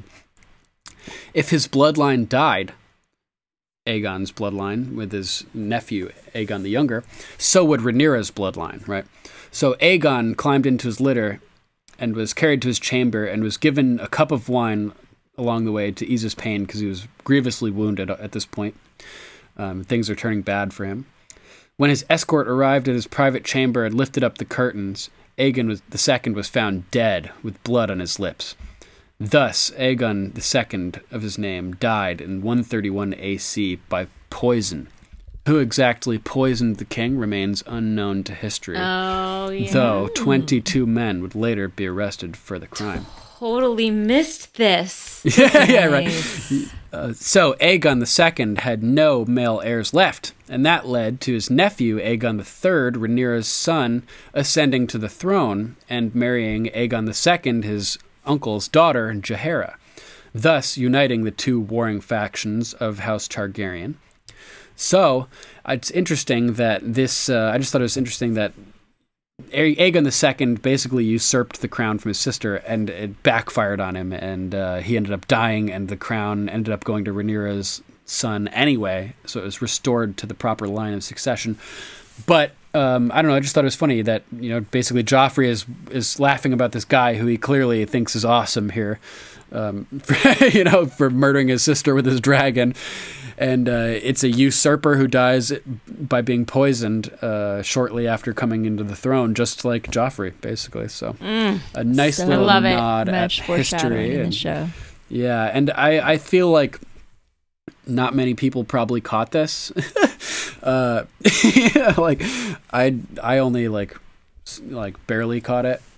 If his bloodline died, Aegon's bloodline, with his nephew, Aegon the Younger, so would Rhaenyra's bloodline, right? So Aegon climbed into his litter and was carried to his chamber and was given a cup of wine along the way to ease his pain because he was grievously wounded at this point. Things are turning bad for him. When his escort arrived at his private chamber and lifted up the curtains, Aegon II was found dead with blood on his lips. Thus, Aegon II of his name died in 131 AC by poison. Who exactly poisoned the king remains unknown to history. Oh, yeah. Though 22 men would later be arrested for the crime. Totally missed this. Yeah, right. So Aegon II had no male heirs left, and that led to his nephew, Aegon III, Rhaenyra's son, ascending to the throne and marrying Aegon II, his uncle's daughter, Jaehaera, thus uniting the two warring factions of House Targaryen. So, it's interesting that this... I just thought it was interesting that Aegon II basically usurped the crown from his sister, and it backfired on him, and he ended up dying, and the crown ended up going to Rhaenyra's son anyway, so it was restored to the proper line of succession. But I don't know, I just thought it was funny that, basically Joffrey is laughing about this guy who he clearly thinks is awesome here, for murdering his sister with his dragon. And it's a usurper who dies by being poisoned shortly after coming into the throne, just like Joffrey, basically. So a nice little nod at history. In the show. Yeah, and I feel like not many people probably caught this. Like I only like barely caught it.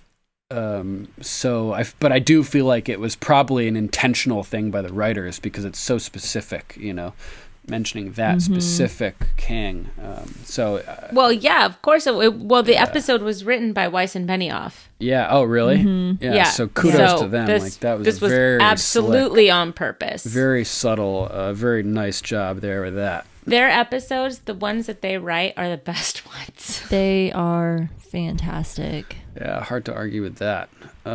But I do feel like it was probably an intentional thing by the writers because it's so specific, mentioning that specific king. Well, yeah, of course. The episode was written by Weiss and Benioff. Yeah. Oh, really? Yeah. So kudos to them. This was very absolutely slick, on purpose. Very subtle. Very nice job there with that. Their episodes, the ones that they write, are the best ones. They are fantastic. Yeah, hard to argue with that.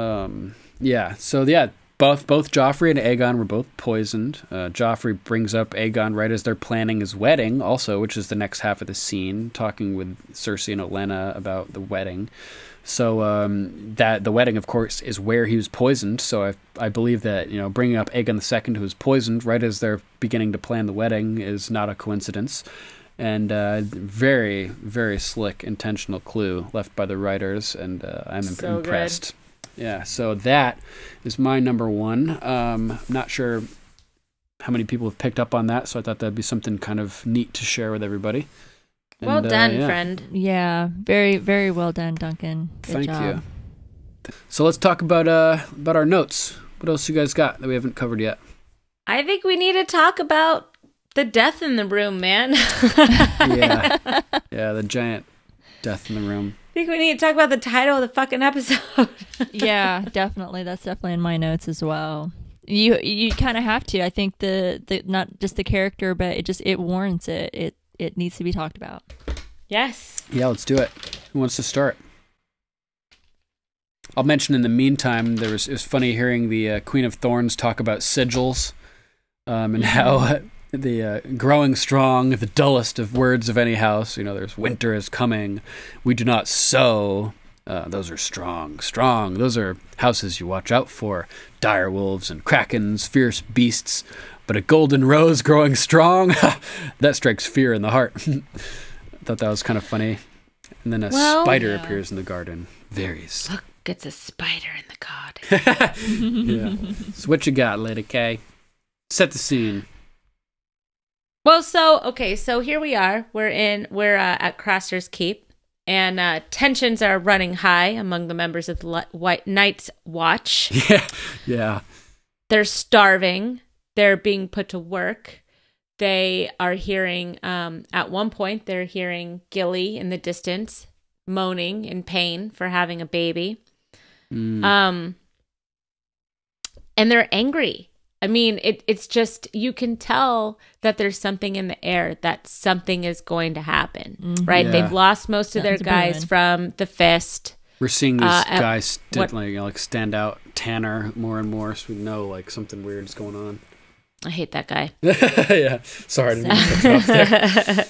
Both Joffrey and Aegon were both poisoned. Joffrey brings up Aegon right as they're planning his wedding, also, which is the next half of the scene, talking with Cersei and Olenna about the wedding. So that the wedding, of course, is where he was poisoned. So I believe that bringing up Aegon II, who was poisoned right as they're beginning to plan the wedding, is not a coincidence. And very, very slick, intentional clue left by the writers, and I'm so impressed. Good. Yeah, so that is my number one. Not sure how many people have picked up on that, so I thought that'd be something kind of neat to share with everybody. Well done, friend. Yeah, very, very well done, Duncan. Good job. You. So let's talk about our notes. What else you guys got that we haven't covered yet? I think we need to talk about the death in the room, man. Yeah, the giant death in the room. I think we need to talk about the title of the fucking episode. Yeah, definitely. That's definitely in my notes as well. You kind of have to. I think the not just the character, but it warrants it. It needs to be talked about. Yes. Yeah, let's do it. Who wants to start? I'll mention in the meantime, it was funny hearing the Queen of Thorns talk about sigils, and how the growing strong, the dullest of words of any house. There's winter is coming. We do not sow. Those are strong. Those are houses you watch out for. Dire wolves and krakens, fierce beasts. But a golden rose growing strong, that strikes fear in the heart. I thought that was kind of funny. And then a spider appears in the garden. Varies. Look, it's a spider in the garden. Yeah. So what you got, Lady K? Set the scene. Well, so here we are. We're at Craster's Keep, and tensions are running high among the members of the White Night's Watch. Yeah. They're starving. They're being put to work. They are hearing, at one point, they're hearing Gilly in the distance moaning in pain for having a baby. And they're angry. I mean, it's just, you can tell that there's something in the air, that something is going to happen, right? Yeah. They've lost most of their guys from the Fist. We're seeing these guys stand out, Tanner, more and more, so we know something weird is going on. I hate that guy. Yeah, sorry, I didn't mean to cut you off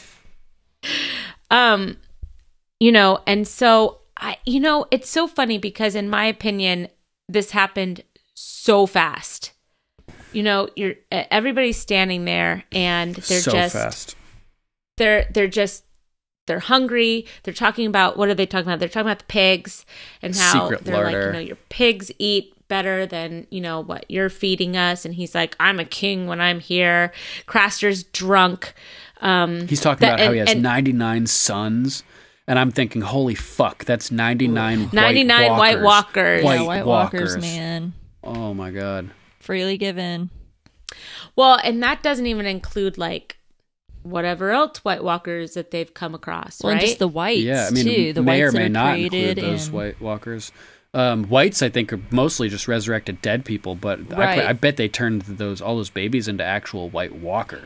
there. And so it's so funny because in my opinion, this happened so fast. Everybody's standing there and they're so just fast. They're hungry. They're talking about, what are they talking about? They're talking about the pigs and how secret they're larder. Your pigs eat better than, what you're feeding us. And he's like, I'm a king when I'm here. Craster's drunk. He's talking about how he has 99 sons. And I'm thinking, holy fuck, that's 99 White Walkers. White Walkers, man. Oh my God. Freely given. Well, and that doesn't even include whatever else White Walkers that they've come across, right? And just the whites, too. The may whites or may not include those White Walkers. Whites, I think, are mostly just resurrected dead people, but right. I bet they turned all those babies into actual White Walkers.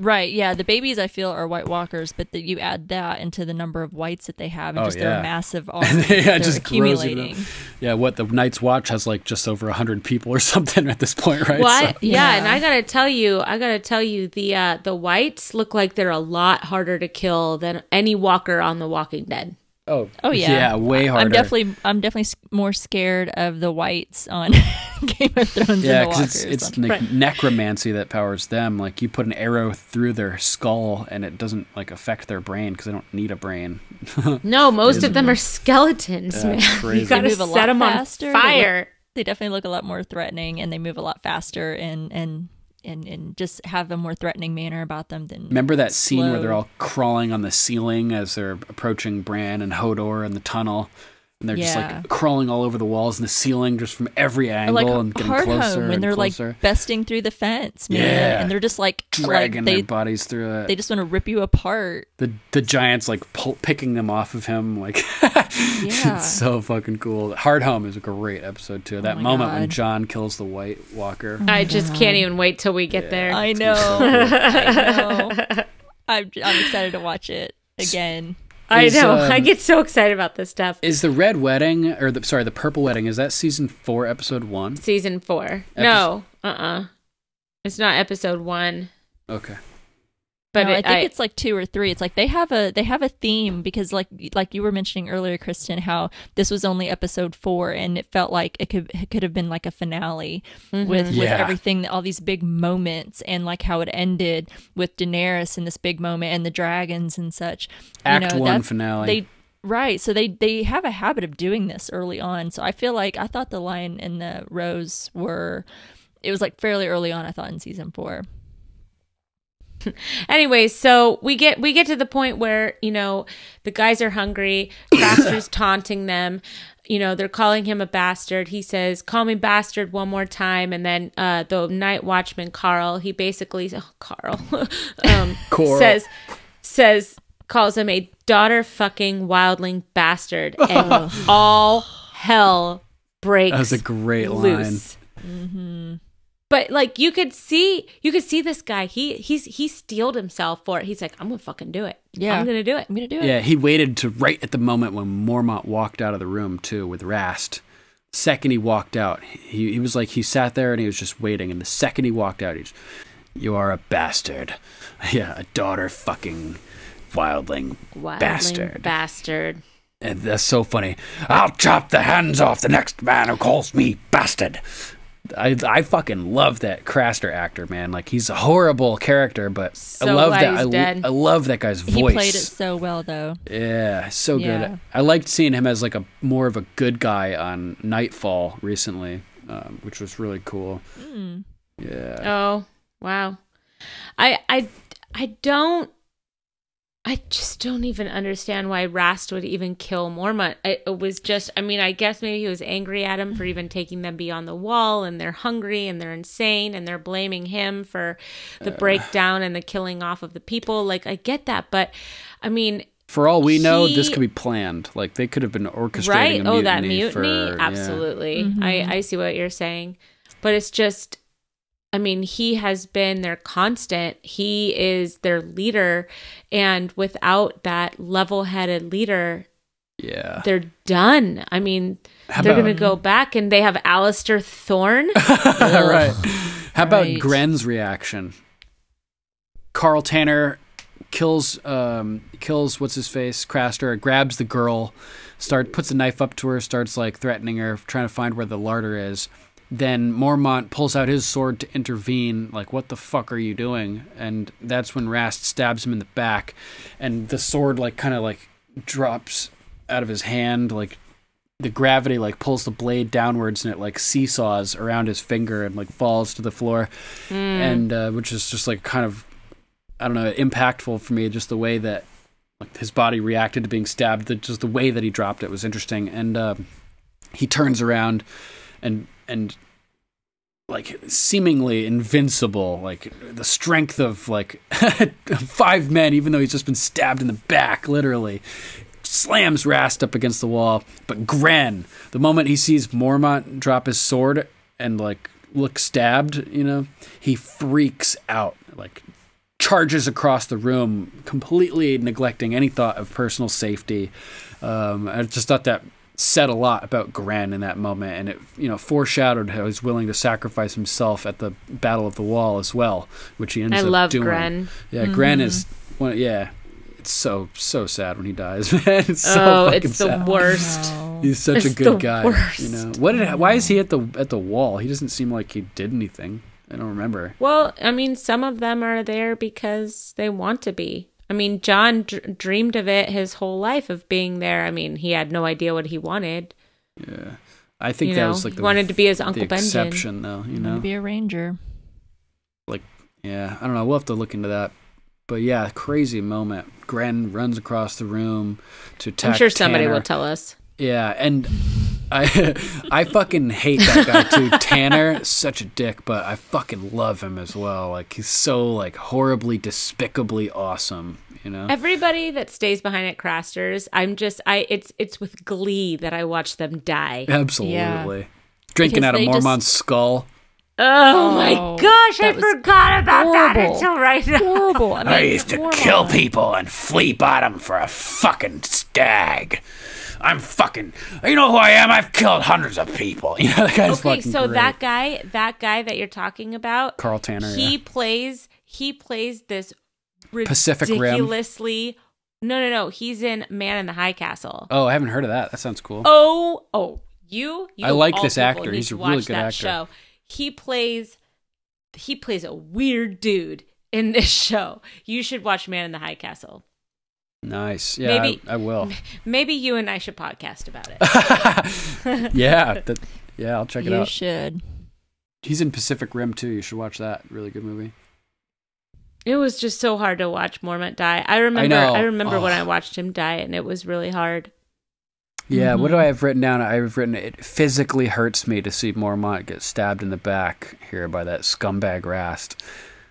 Right, yeah. The babies, I feel, are White Walkers, but you add that into the number of whites that they have, and their massive army they're just accumulating. Yeah, what the Night's Watch has like just over 100 people or something at this point, right? What? So. Yeah, and I gotta tell you, the whites look like they're a lot harder to kill than any walker on The Walking Dead. Oh yeah. Yeah, way harder. I'm definitely more scared of the whites on Game of Thrones than the Walkers. It's like necromancy that powers them. Like you put an arrow through their skull and it doesn't like affect their brain because they don't need a brain. No, most of them are skeletons, man. Crazy. You gotta set them on fire. They definitely look a lot more threatening, and they move a lot faster and just have a more threatening manner about them than. Remember that scene where they're all crawling on the ceiling as they're approaching Bran and Hodor in the tunnel, and they're just like crawling all over the walls and the ceiling just from every angle and getting closer when they're closer. Like besting through the fence, man, and they're just like dragging their bodies through it. They just want to rip you apart. The giants like picking them off of him, like it's so fucking cool. Hard Home is a great episode too. That moment when Jon kills the White Walker. I just can't even wait till we get there. I know. I know. I'm excited to watch it again. I know. I get so excited about this stuff. Is the Red Wedding, or the Purple Wedding, is that season 4, episode 1? Season 4. No. It's not episode 1. Okay. But no, I think it's like 2 or 3. It's like they have a theme because like you were mentioning earlier, Kristen, how this was only episode 4 and it felt like it could have been like a finale with everything, all these big moments, and like how it ended with Daenerys and this big moment and the dragons and such. Act 1 finale. So they have a habit of doing this early on. So I feel like I thought The Lion and the Rose it was like fairly early on, I thought, in season 4. Anyway, so we get to the point where, the guys are hungry. Craster's taunting them. They're calling him a bastard. He says, "Call me bastard one more time." And then the night watchman, Carl, he basically says calls him a daughter fucking wildling bastard, and all hell breaks. That was a great loose. line. Mm-hmm. But like you could see this guy. He steeled himself for it. He's like, I'm gonna fucking do it. Yeah, I'm gonna do it. Yeah, he waited to right at the moment when Mormont walked out of the room too with Rast. Second he walked out, he was like, he sat there and he was just waiting. And the second he walked out, you are a bastard. Yeah, a daughter fucking wildling bastard. And that's so funny. I'll chop the hands off the next man who calls me bastard. I fucking love that Craster actor, man. Like, he's a horrible character, but so I love that. I love that guy's voice. He played it so well, though. Yeah, so good. I liked seeing him as like a more of a good guy on Nightfall recently, which was really cool. Mm. Yeah. Oh wow, I just don't even understand why Rast would even kill Mormont. It was just, I guess maybe he was angry at him for even taking them beyond the wall, and they're hungry and they're insane and they're blaming him for the breakdown and the killing off of the people. Like, I get that, but for all we know, this could be planned. Like, they could have been orchestrating a mutiny. That mutiny? Absolutely. Yeah. Mm-hmm. I see what you're saying. But it's just, he has been their constant. He is their leader. And without that level-headed leader, they're done. They're going to go back, and they have Alistair Thorne. Right. How about Gren's reaction? Carl Tanner kills what's his face, Craster, grabs the girl, puts a knife up to her, starts like threatening her, trying to find where the larder is. Then Mormont pulls out his sword to intervene, like, what the fuck are you doing? And that's when Rast stabs him in the back, and the sword like kind of like drops out of his hand, like the gravity like pulls the blade downwards, and it like seesaws around his finger and like falls to the floor. And which is just like kind of, I don't know, impactful for me, just the way that like his body reacted to being stabbed, just the way that he dropped it was interesting. And he turns around and like seemingly invincible, like the strength of like 5 men, even though he's just been stabbed in the back, literally slams Rast up against the wall. But Gren, the moment he sees Mormont drop his sword and like look stabbed, he freaks out, like charges across the room, completely neglecting any thought of personal safety. I just thought that said a lot about Gren in that moment, and it foreshadowed how he's willing to sacrifice himself at the Battle of the Wall as well, which he ends up doing. I love Gren. Yeah, Gren is one. Yeah, it's so sad when he dies, man. It's so fucking it's the sad. worst. He's such a good guy. Worst. You know why is he at the wall? He doesn't seem like he did anything. I don't remember. Well, I mean, some of them are there because they want to be. I mean, John dreamed of it his whole life of being there. I mean, he had no idea what he wanted. Yeah, I think that was like he wanted to be his Uncle the exception, though. To be a ranger. Like, yeah, I don't know. We'll have to look into that. But yeah, crazy moment. Gren runs across the room to attack. I'm sure somebody Tanner. will tell us. Yeah, and I fucking hate that guy too. Tanner, such a dick, but I fucking love him as well. Like, he's so like horribly, despicably awesome. Everybody that stays behind at Craster's, it's with glee that I watch them die. Absolutely. Yeah. Drinking out of Mormont's skull. Oh my gosh, I forgot about that horrible. until right now. Horrible. I used to kill people and flea bottom for a fucking stag. I'm fucking. You know who I am? I've killed hundreds of people. That guy's Okay, fucking so great. that guy that you're talking about, Carl Tanner. he plays this Pacific Rim. ridiculously. No. He's in Man in the High Castle. Oh, I haven't heard of that. That sounds cool. You I like all this people actor. need He's to a really watch good that actor. Show. He plays a weird dude in this show. You should watch Man in the High Castle. Nice. Yeah, Maybe, I will. Maybe you and I should podcast about it. Yeah, I'll check it out. You should. He's in Pacific Rim too. You should watch that. Really good movie. It was just so hard to watch Mormont die. I remember when I watched him die, and it was really hard. Yeah, what do I have written down? I've written, it physically hurts me to see Mormont get stabbed in the back here by that scumbag Rast.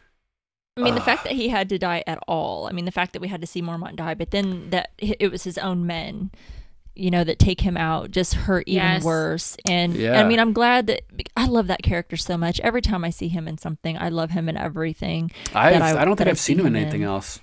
I mean, the fact that he had to die at all. I mean, the fact that we had to see Mormont die, but then that it was his own men, that take him out, just hurt even worse. And I mean, I'm glad that I love that character so much. Every time I see him in something, I love him in everything. I don't think I've seen him in anything else.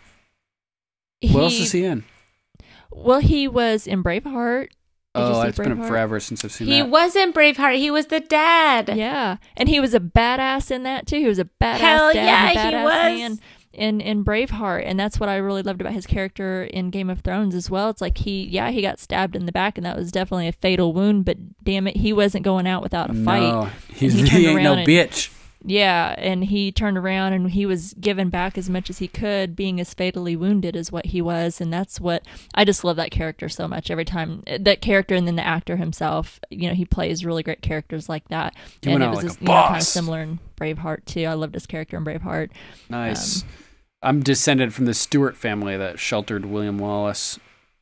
What else is he in? Well, he was in Braveheart. It's been forever since I've seen that. He was in Braveheart. He was the dad. Yeah, and he was a badass in that too. He was a badass Hell dad, yeah, and a he badass was. man in Braveheart, and that's what I really loved about his character in Game of Thrones as well. It's like he got stabbed in the back, and that was definitely a fatal wound. But damn it, he wasn't going out without a fight. No, he ain't no bitch. Yeah, and he turned around and he was giving back as much as he could, being as fatally wounded as what he was, and that's what I just love that character so much. Every time that character, and then the actor himself, he plays really great characters like that. And it was kind of similar in Braveheart too. I loved his character in Braveheart. Nice. I'm descended from the Stewart family that sheltered William Wallace.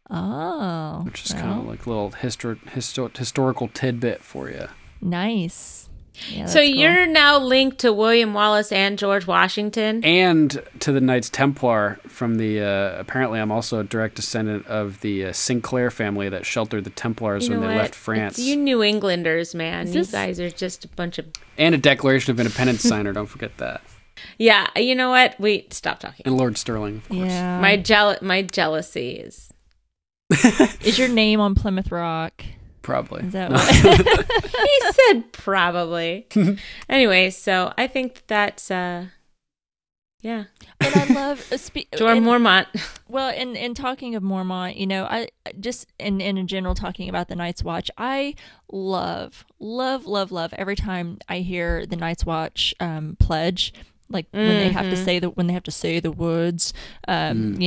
Oh, which is kind of like a little historical tidbit for you. Nice. Yeah, so cool. You're now linked to William Wallace and George Washington, and to the Knights Templar from the. Apparently, I'm also a direct descendant of the Sinclair family that sheltered the Templars when they left France. It's you New Englanders, man. You guys are just a bunch of. And a Declaration of Independence signer. Don't forget that. Yeah, you know what? Stop talking. And Lord Stirling, of course. Yeah. My jealousy is. Is your name on Plymouth Rock? Probably. Is that what? He said probably. Anyway, so I think that's yeah. But I love Jordan Mormont. Well, in talking of Mormont, I just in general talking about the Night's Watch, I love every time I hear the Night's Watch pledge. Like when they have to say the words, and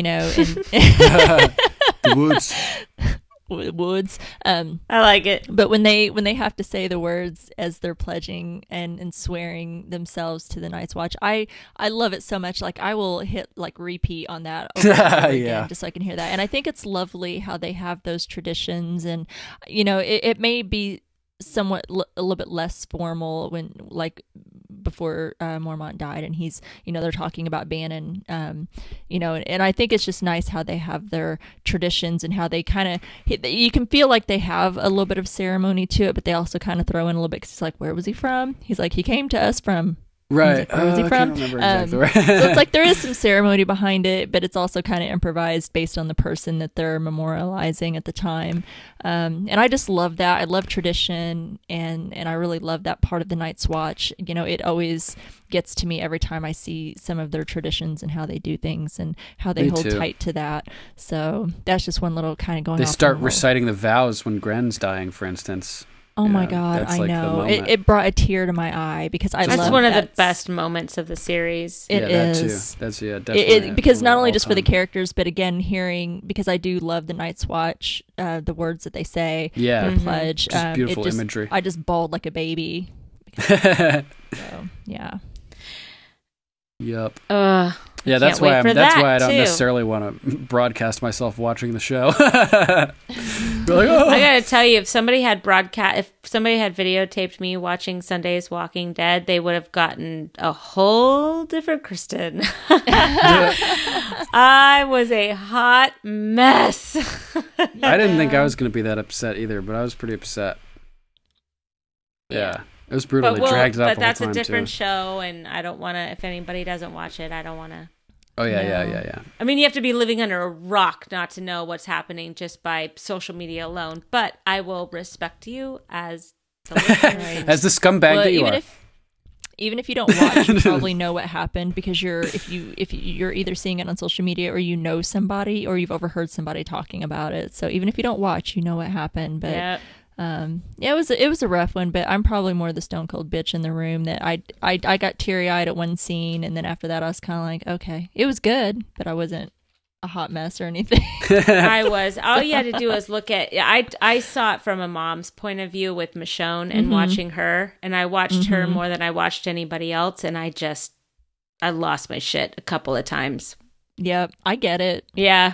the woods. Woods. I like it. But when they have to say the words as they're pledging and swearing themselves to the Night's Watch, I love it so much. Like I will hit like repeat on that over and over again, just so I can hear that. And I think it's lovely how they have those traditions, and it may be somewhat a little bit less formal when before Mormont died, and he's they're talking about Bannon, and I think it's just nice how they have their traditions and how they kind of you can feel like they have a little bit of ceremony to it, but they also kind of throw in a little bit because it's like, where was he from? He's like, he came to us from Right. Where was he I from? can't remember exactly right. So it's like there is some ceremony behind it, but it's also kind of improvised based on the person that they're memorializing at the time. And I just love that. I love tradition, and I really love that part of the Night's Watch. You know, it always gets to me every time I see some of their traditions and how they do things and how they hold tight to that. So that's just one little kind of going. They off start on a reciting the vows when Gren's dying, for instance. Oh my God, I know. It brought a tear to my eye because I love That's one of the best moments of the series. It is. That too. That's definitely. Because not only just for the characters, but again, hearing, because I do love the Night's Watch, the words that they say, the pledge. Just beautiful imagery. I just bawled like a baby. So, yeah. Yep. Yeah, that's why I don't necessarily want to broadcast myself watching the show. Like, oh. I gotta tell you, if somebody had videotaped me watching Sunday's Walking Dead, they would have gotten a whole different Kristen. I was a hot mess. I didn't think I was going to be that upset either, but I was pretty upset. Yeah. It was brutal. They dragged it up all the time, but that's a different show, and I don't want to, if anybody doesn't watch it, I don't want to. Oh, yeah. I mean, you have to be living under a rock not to know what's happening just by social media alone, but I will respect you as the listener. As the scumbag that you are. Even if you don't watch, you probably know what happened because if you're either seeing it on social media or you know somebody or you've overheard somebody talking about it. So even if you don't watch, you know what happened. But it was a rough one, but I'm probably more the stone cold bitch in the room that I got teary eyed at one scene, and then after that I was kind of like, okay, it was good, but I wasn't a hot mess or anything. I was. All you had to do was look at. I saw it from a mom's point of view with Michonne and watching her, and I watched her more than I watched anybody else, and I lost my shit a couple of times. Yep, I get it. Yeah.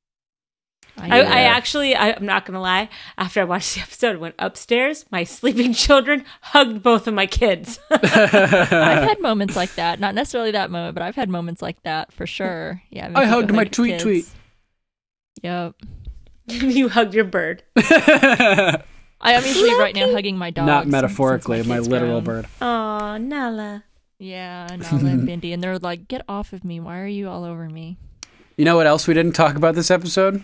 I actually, I'm not going to lie, after I watched the episode, I went upstairs, my sleeping children hugged both of my kids. I've had moments like that. Not necessarily that moment, but I've had moments like that for sure. Yeah, I hugged my tweet. Yep. You hugged your bird. I'm usually right now hugging my dog. Not metaphorically, my literal bird. Aw, Nala. Yeah, Nala and Bindi. And they're like, get off of me. Why are you all over me? You know what else we didn't talk about this episode?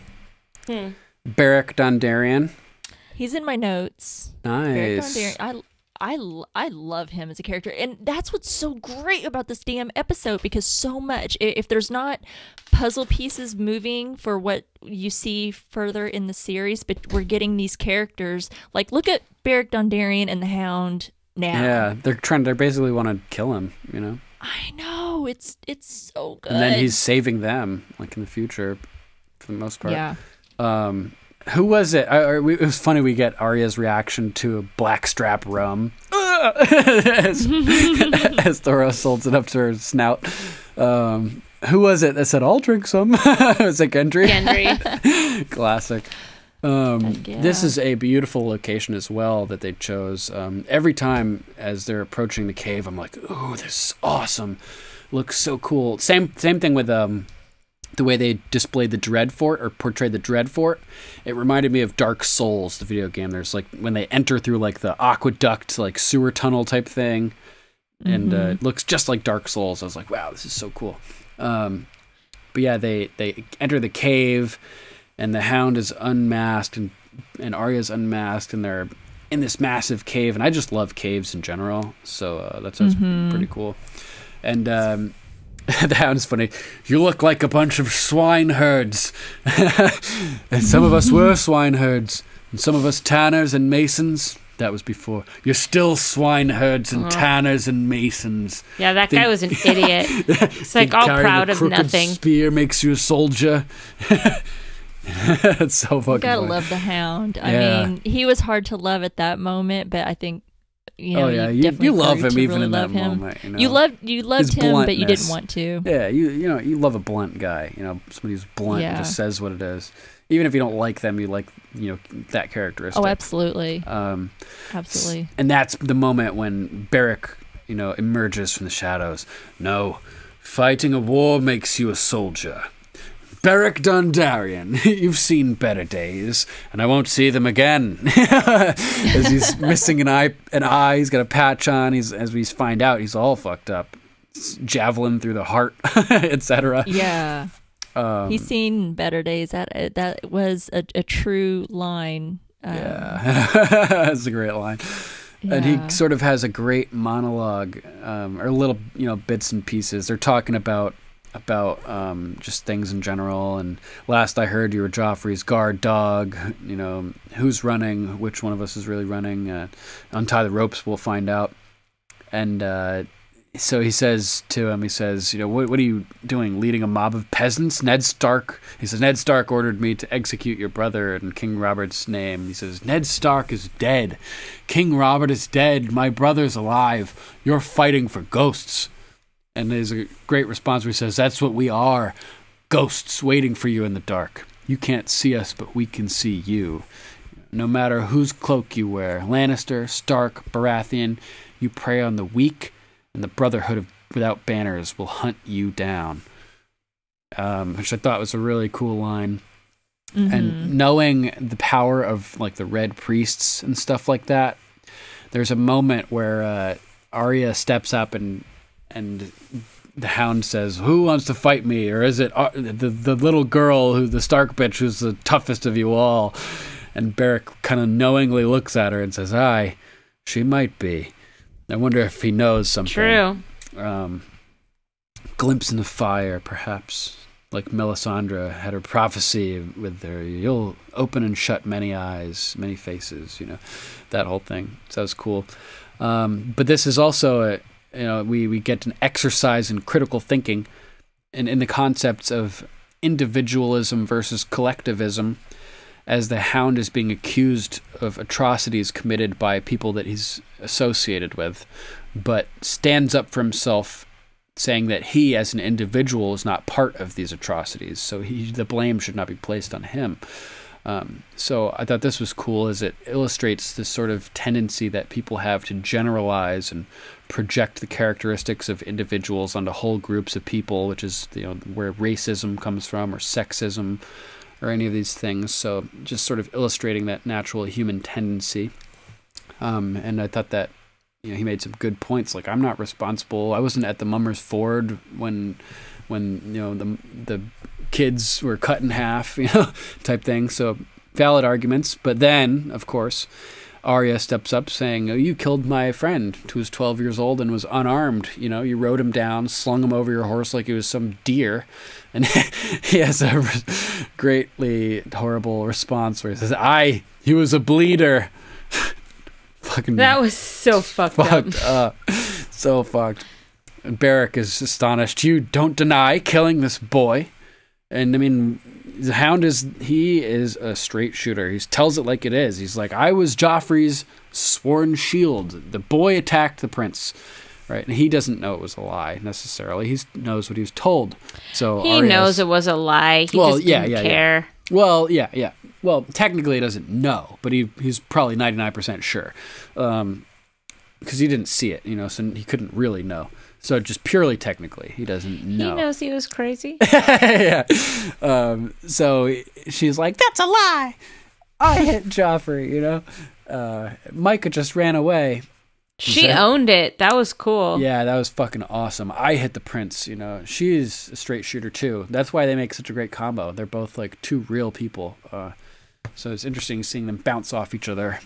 Beric Dondarrion. He's in my notes. Nice. Beric Dondarrion. I love him as a character, and that's what's so great about this damn episode, because so much, if there's not puzzle pieces moving for what you see further in the series, but we're getting these characters, like look at Beric Dondarrion and the Hound now. Yeah, they basically want to kill him, you know. I know, it's so good. And then he's saving them, like in the future, for the most part. Yeah. Who was it? It was funny. We get Arya's reaction to a blackstrap rum as Thoros holds it up to her snout. Who was it that said, "I'll drink some"? Was it Gendry? Gendry. Classic. This is a beautiful location as well that they chose. Every time as they're approaching the cave, I'm like, "Ooh, this is awesome! Looks so cool." Same thing with the way they displayed the Dreadfort or portrayed the Dreadfort. It reminded me of Dark Souls, the video game. There's like when they enter through like the aqueduct, like sewer tunnel type thing, and it looks just like Dark Souls. I was like, wow, this is so cool. But yeah, they enter the cave, and the Hound is unmasked, and Arya's unmasked, and they're in this massive cave. And I just love caves in general, so that's pretty cool. And the Hound's funny. You look like a bunch of swineherds. And some of us were swineherds. And some of us tanners and masons. That was before. You're still swineherds and tanners and masons. Yeah, that guy was an idiot. It's like all proud of nothing. Spear makes you a soldier. It's so fucking gotta funny. Love the Hound. I mean, he was hard to love at that moment, but I think you love him even really in that him. moment. You loved him, but you didn't want to. Yeah, you love a blunt guy. You know, somebody who's blunt and just says what it is. Even if you don't like them, you like that characteristic. Oh, absolutely. Absolutely. And that's the moment when Beric, emerges from the shadows. No, fighting a war makes you a soldier. Beric Dondarrion, you've seen better days, and I won't see them again. As he's missing an eye, he's got a patch on. As we find out, he's all fucked up. Javelin through the heart, etc. Yeah. He's seen better days. That was a true line. Yeah, that's a great line. Yeah. And he sort of has a great monologue, or little, bits and pieces. They're talking about just things in general. And last I heard, you were Joffrey's guard dog. Who's running? Which one of us is really running? Untie the ropes, we'll find out. And so he says to him, what are you doing? Leading a mob of peasants? Ned Stark ordered me to execute your brother in King Robert's name. He says, Ned Stark is dead. King Robert is dead. My brother's alive. You're fighting for ghosts. And there's a great response where he says, that's what we are. Ghosts waiting for you in the dark. You can't see us, but we can see you. No matter whose cloak you wear, Lannister, Stark, Baratheon, you prey on the weak, and the Brotherhood without banners will hunt you down. Which I thought was a really cool line. Mm-hmm. And knowing the power of like the Red Priests and stuff like that, there's a moment where Arya steps up and the Hound says, who wants to fight me? Or is it the little girl, the Stark bitch, who's the toughest of you all? And Beric kind of knowingly looks at her and says, aye, she might be. I wonder if he knows something. True. Glimpse in the fire, perhaps. Like Melisandre had her prophecy with her. You'll open and shut many eyes, many faces, that whole thing. So that was cool. But this is also we get an exercise in critical thinking and in the concepts of individualism versus collectivism, as the Hound is being accused of atrocities committed by people that he's associated with, but stands up for himself, saying that he as an individual is not part of these atrocities, so the blame should not be placed on him. So I thought this was cool, as it illustrates this sort of tendency that people have to generalize and project the characteristics of individuals onto whole groups of people, which is where racism comes from, or sexism, or any of these things. So just sort of illustrating that natural human tendency. And I thought that he made some good points. Like, I'm not responsible. I wasn't at the Mummers Ford when the kids were cut in half, type thing. So valid arguments. But then, of course, Arya steps up saying, you killed my friend who was 12 years old and was unarmed. You rode him down, slung him over your horse like he was some deer. And he has a greatly horrible response where he says, he was a bleeder. Fucking that was so fucked up. So fucked. And Beric is astonished. You don't deny killing this boy. And I mean, the Hound is a straight shooter. He tells it like it is. He's like, I was Joffrey's sworn shield. The boy attacked the prince. Right? And he doesn't know it was a lie necessarily. He knows what he was told. So he knows it was a lie. He just didn't care. Yeah. Well, yeah. Well, technically he doesn't know, but he's probably 99% sure. Because he didn't see it, so he couldn't really know. So just purely technically, he doesn't know. He knows he was crazy. Yeah. So she's like, that's a lie. I hit Joffrey, Micah just ran away. She owned it. That was cool. Yeah, that was fucking awesome. I hit the prince, She's a straight shooter too. That's why they make such a great combo. They're both like two real people. So it's interesting seeing them bounce off each other.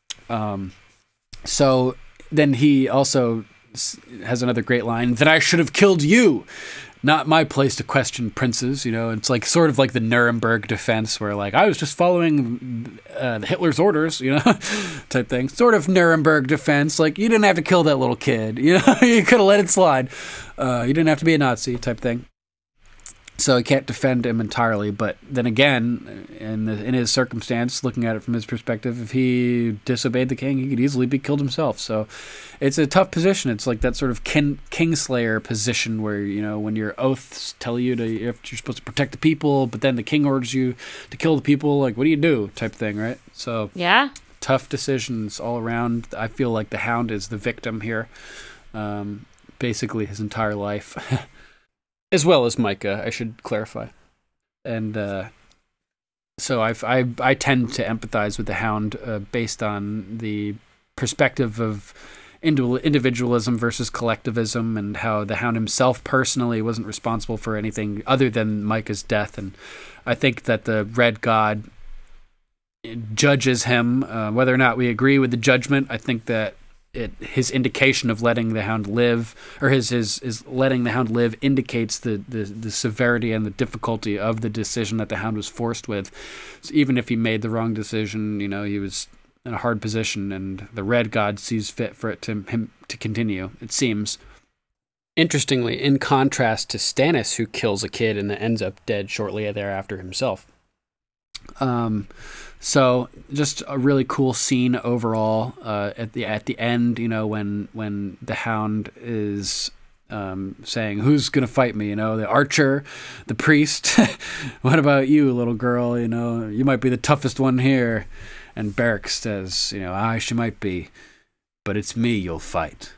So then he also has another great line, that I should have killed you. Not my place to question princes, It's like sort of like the Nuremberg defense, where like I was just following Hitler's orders, type thing. Sort of Nuremberg defense, like you didn't have to kill that little kid, you could have let it slide. You didn't have to be a Nazi, type thing. So he can't defend him entirely, but then again, in his circumstance, looking at it from his perspective, if he disobeyed the king, he could easily be killed himself. So it's a tough position. It's like that sort of Kingslayer position where, when your oaths tell you you're supposed to protect the people, but then the king orders you to kill the people, like, what do you do, type thing, right? So yeah, tough decisions all around. I feel like the Hound is the victim here, basically his entire life. As well as Micah, I should clarify. And so I tend to empathize with the Hound based on the perspective of individualism versus collectivism, and how the Hound himself personally wasn't responsible for anything other than Micah's death. And I think that the Red God judges him, whether or not we agree with the judgment. I think that his indication of letting the Hound live, or his letting the Hound live, indicates the severity and the difficulty of the decision that the Hound was forced with. So even if he made the wrong decision, he was in a hard position, and the Red God sees fit for him to continue, it seems. Interestingly, in contrast to Stannis, who kills a kid and ends up dead shortly thereafter himself. So just a really cool scene overall. At the end, when the Hound is saying, "Who's gonna fight me?" The archer, the priest. What about you, little girl? You might be the toughest one here. And Beric says, she might be, but it's me you'll fight.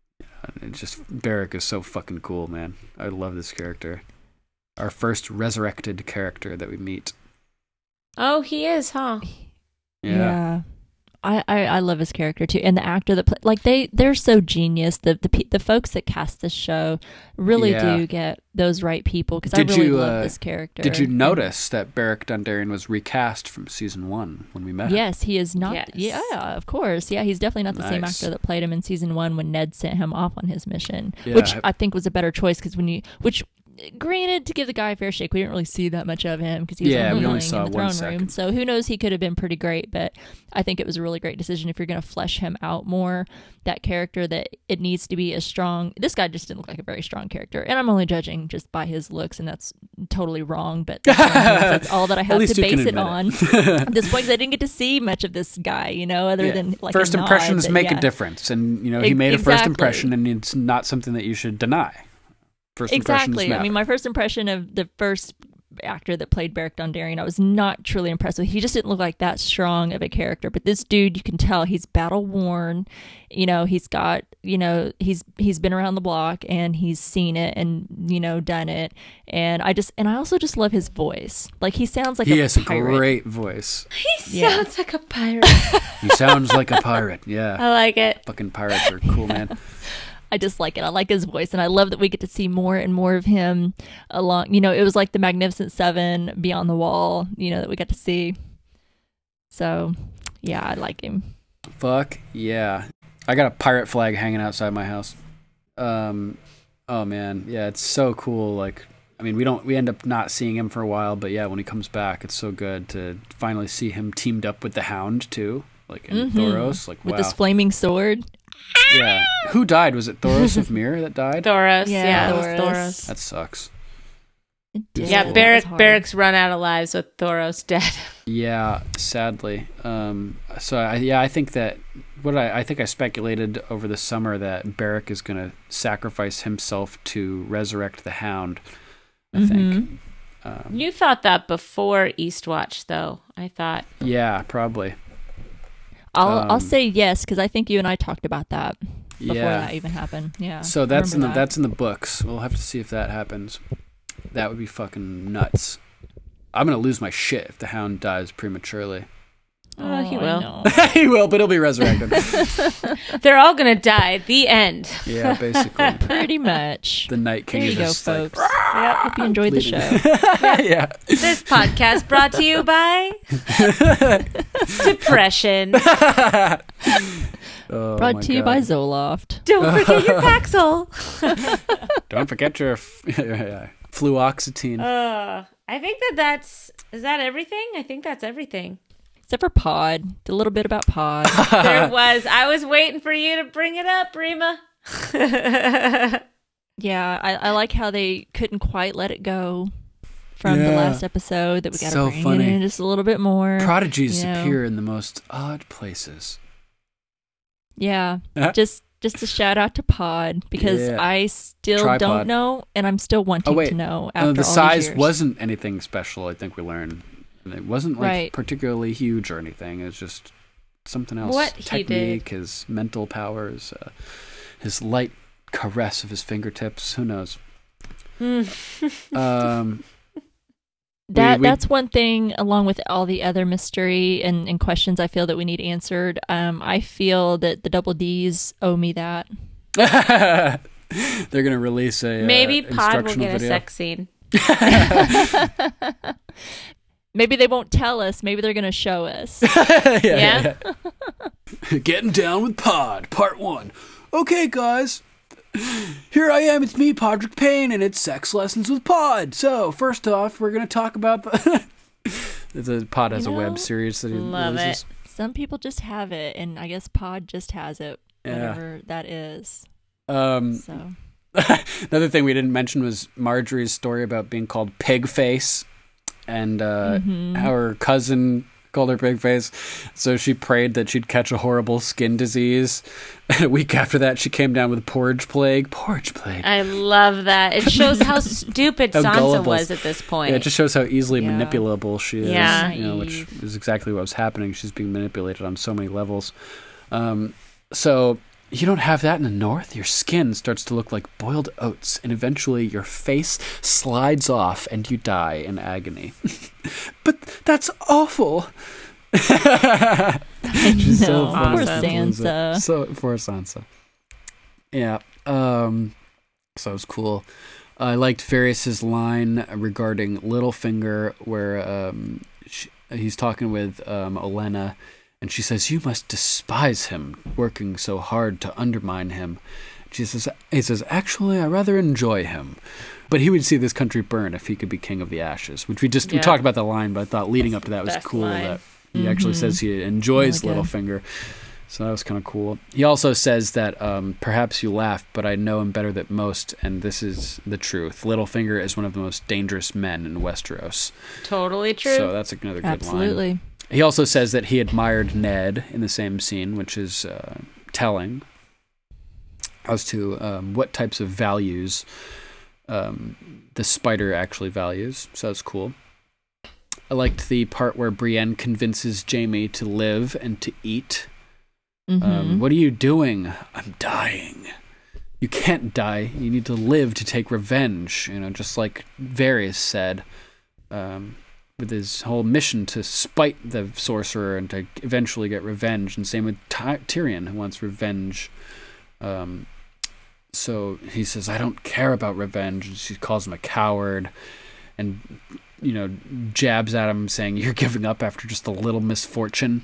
Beric is so fucking cool, man. I love this character. Our first resurrected character that we meet. Oh, he is, huh? Yeah. I love his character too, and the actor that they're so genius. The folks that cast this show really do get those right people, because I really love this character. Did you notice that Beric Dondarrion was recast from season 1 when we met him? Yes, he is not. Yes. Yeah, of course. Yeah, he's definitely not the same actor that played him in season 1 when Ned sent him off on his mission, which I think was a better choice, because granted, to give the guy a fair shake, we didn't really see that much of him because he was only in the throne room. So who knows, he could have been pretty great, but I think it was a really great decision if you're going to flesh him out more, that character, that it needs to be as strong. This guy just didn't look like a very strong character, and I'm only judging just by his looks, and that's totally wrong, but that's all that I have to base it on at this point, because I didn't get to see much of this guy, other than like first impressions make a difference, and he made a first impression, and it's not something that you should deny. Exactly. I mean, my first impression of the first actor that played Beric Dondarrion, I was not truly impressed with. He just didn't look like that strong of a character. But this dude, you can tell he's battle worn. He's got, he's been around the block, and he's seen it and, done it. And I also just love his voice. Like, he sounds like he has a great voice. He sounds like a pirate. He sounds like a pirate. Yeah. I like it. Fucking pirates are cool, man. I just like it. I like his voice, and I love that we get to see more and more of him along. It was like the Magnificent Seven Beyond the Wall, that we got to see. So, yeah, I like him. Fuck yeah. I got a pirate flag hanging outside my house. Oh man, yeah, it's so cool. Like, I mean, we end up not seeing him for a while, but yeah, when he comes back, it's so good to finally see him teamed up with the Hound too, like in Thoros. Like, with this flaming sword. Yeah. Who died? Was it Thoros of Myr that died? Thoros. Yeah, Thoros. That sucks. Yeah, Beric's run out of lives with Thoros dead. Yeah, sadly. I think that I think I speculated over the summer that Beric is going to sacrifice himself to resurrect the Hound. I think. You thought that before Eastwatch, though. I thought. Yeah, probably. I'll say yes, because I think you and I talked about that before that even happened. Yeah. So that's in the books. We'll have to see if that happens. That would be fucking nuts. I'm gonna lose my shit if the Hound dies prematurely. Oh, he will. He will, but he'll be resurrected. They're all gonna die. The end. Yeah, basically. Pretty much. The Night King there you is go, folks. Yep. Hope you enjoyed the show. Yeah. This podcast brought to you by depression. Brought to you by Zoloft. Don't forget your Paxil. Don't forget your fluoxetine. I think that's... Is that everything? I think that's everything. Except for Pod. A little bit about Pod. There was. I was waiting for you to bring it up, Rima. Yeah, I like how they couldn't quite let it go from the last episode, that we got to bring it in just a little bit more. Prodigies appear in the most odd places. Yeah, just a shout out to Pod, because I still don't know, and I'm still wanting to know after all the these size years. wasn't anything special, I think we learned. It wasn't particularly huge or anything. It was just something else. What technique, his mental powers, his light caress of his fingertips. Who knows? That's one thing, along with all the other mystery and questions I feel that we need answered. I feel that the Double Ds owe me that. They're going to release a maybe Pod will get video. a sex scene. Maybe they won't tell us. Maybe they're going to show us. Yeah. Getting Down with Pod, Part 1. Okay, guys. Here I am. It's me, Podrick Payne, and it's Sex Lessons with Pod. So, first off, we're going to talk about the Pod has a web series that he love releases. it. Some people just have it, and I guess Pod just has it, whatever that is. So. Another thing we didn't mention was Marjorie's story about being called Pig Face, and how her cousin called her Pig Face. So she prayed that she'd catch a horrible skin disease. And a week after that, she came down with porridge plague. Porridge plague. I love that. It shows how stupid How Sansa gullible. was at this point. Yeah, it just shows how easily manipulable she is. Yeah. Which is exactly what was happening. She's being manipulated on so many levels. So you don't have that in the North. Your skin starts to look like boiled oats, and eventually your face slides off and you die in agony. But that's awful. She's so funny. Poor Sansa. So poor Sansa. Yeah. So it was cool. I liked Varys's line regarding Littlefinger, where he's talking with Olenna, and she says, "You must despise him, working so hard to undermine him." He says, "Actually, I rather enjoy him." But he would see this country burn if he could be king of the ashes, which we talked about the line, but I thought leading up to that was Best cool line. that he actually says he enjoys Really good. Littlefinger. So that was kind of cool. He also says that perhaps you laugh, but I know him better than most, and this is the truth. Littlefinger is one of the most dangerous men in Westeros. Totally true. So that's another good line. Absolutely. He also says that he admired Ned in the same scene, which is telling as to what types of values the spider actually values. So that's cool. I liked the part where Brienne convinces Jaime to live and to eat. What are you doing? I'm dying. You can't die. You need to live to take revenge. Just like Varys said, with his whole mission to spite the sorcerer and to eventually get revenge. And same with Tyrion, who wants revenge. So he says, I don't care about revenge. And she calls him a coward and, jabs at him saying, you're giving up after just a little misfortune.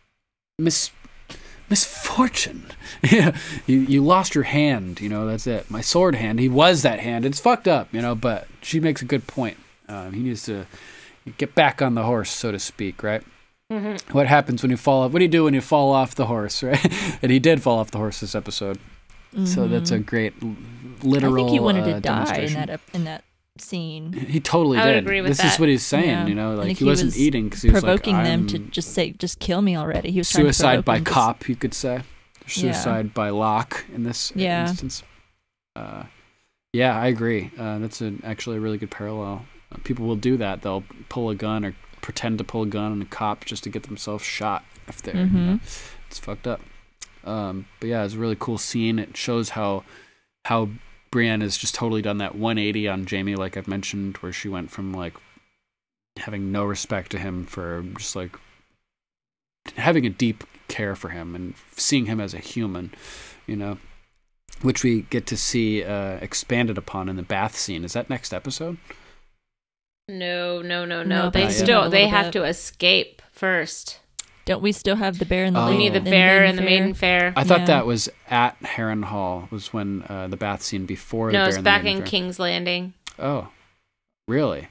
Misfortune. Yeah, you lost your hand, that's it. My sword hand. He was that hand. It's fucked up, but she makes a good point. He needs to get back on the horse, so to speak, right? Mm-hmm. What happens when you fall off? What do you do when you fall off the horse, right? And he did fall off the horse this episode. Mm-hmm. So that's a great literal I think he wanted to die demonstration. in that scene. He totally I would did. agree with this that. is what he's saying, Yeah. I like think he wasn't eating because he was provoking like, them to just kill me already. He was trying to suicide provoke by them to cop, you could say. Suicide by lock in this instance. Yeah, I agree. That's actually a really good parallel. People will do that. They'll pull a gun or pretend to pull a gun on a cop just to get themselves shot if they're, it's fucked up. But yeah, it's a really cool scene. It shows how Brienne has just totally done that 180 on Jaime, like I've mentioned, where she went from like having no respect to him for just like having a deep care for him and seeing him as a human, which we get to see expanded upon in the bath scene. Is that next episode? No. No, They have to escape first. Don't we still have the bear and the We need the bear and the maiden fair. I thought that was at Harrenhal, was when the bath scene before the bear it's and the back maiden in fair. King's Landing. Oh, really?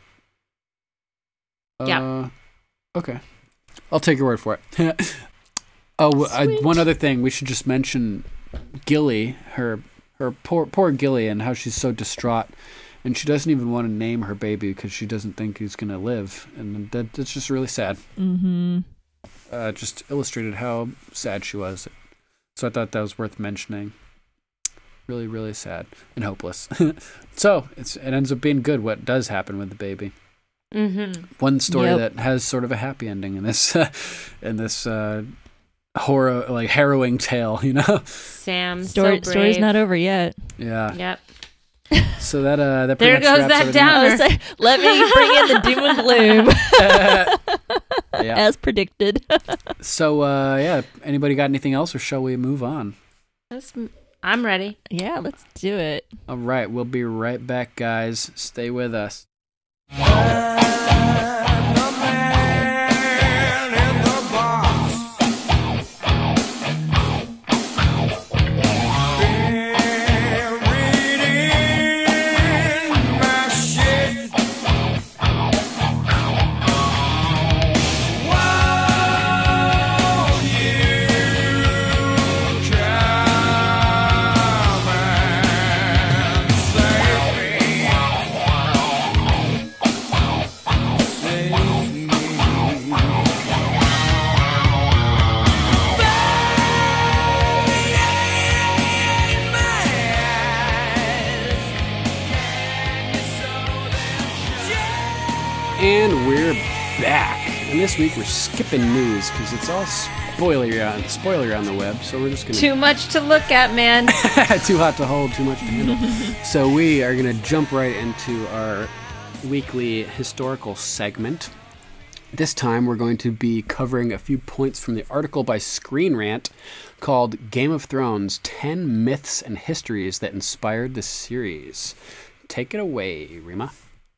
Yeah. Okay. I'll take your word for it. One other thing we should just mention, Gilly, her poor Gilly, and how she's so distraught, and she doesn't even want to name her baby because she doesn't think he's going to live, and that's just really sad. Mm-hmm. Just illustrated how sad she was. So I thought that was worth mentioning. Really, really sad and hopeless. So it ends up being good what does happen with the baby. Mm-hmm. One story that has sort of a happy ending in this horror, like harrowing tale, Sam, story's not over yet. Yeah. Yep. So that that There pretty much goes wraps that everything up. I was downer. like, let me bring in the doom and gloom, Yeah. as predicted. So yeah, anybody got anything else, or shall we move on? I'm ready. Yeah, let's do it. All right, we'll be right back, guys. Stay with us. And we're back. And this week we're skipping news because it's all spoiler on the web. So we're just gonna Too much to look at, man. too hot to hold, too much to handle. So we are gonna jump right into our weekly historical segment. This time we're going to be covering a few points from the article by Screen Rant called Game of Thrones: 10 Myths and Histories That Inspired the Series. Take it away, Rima.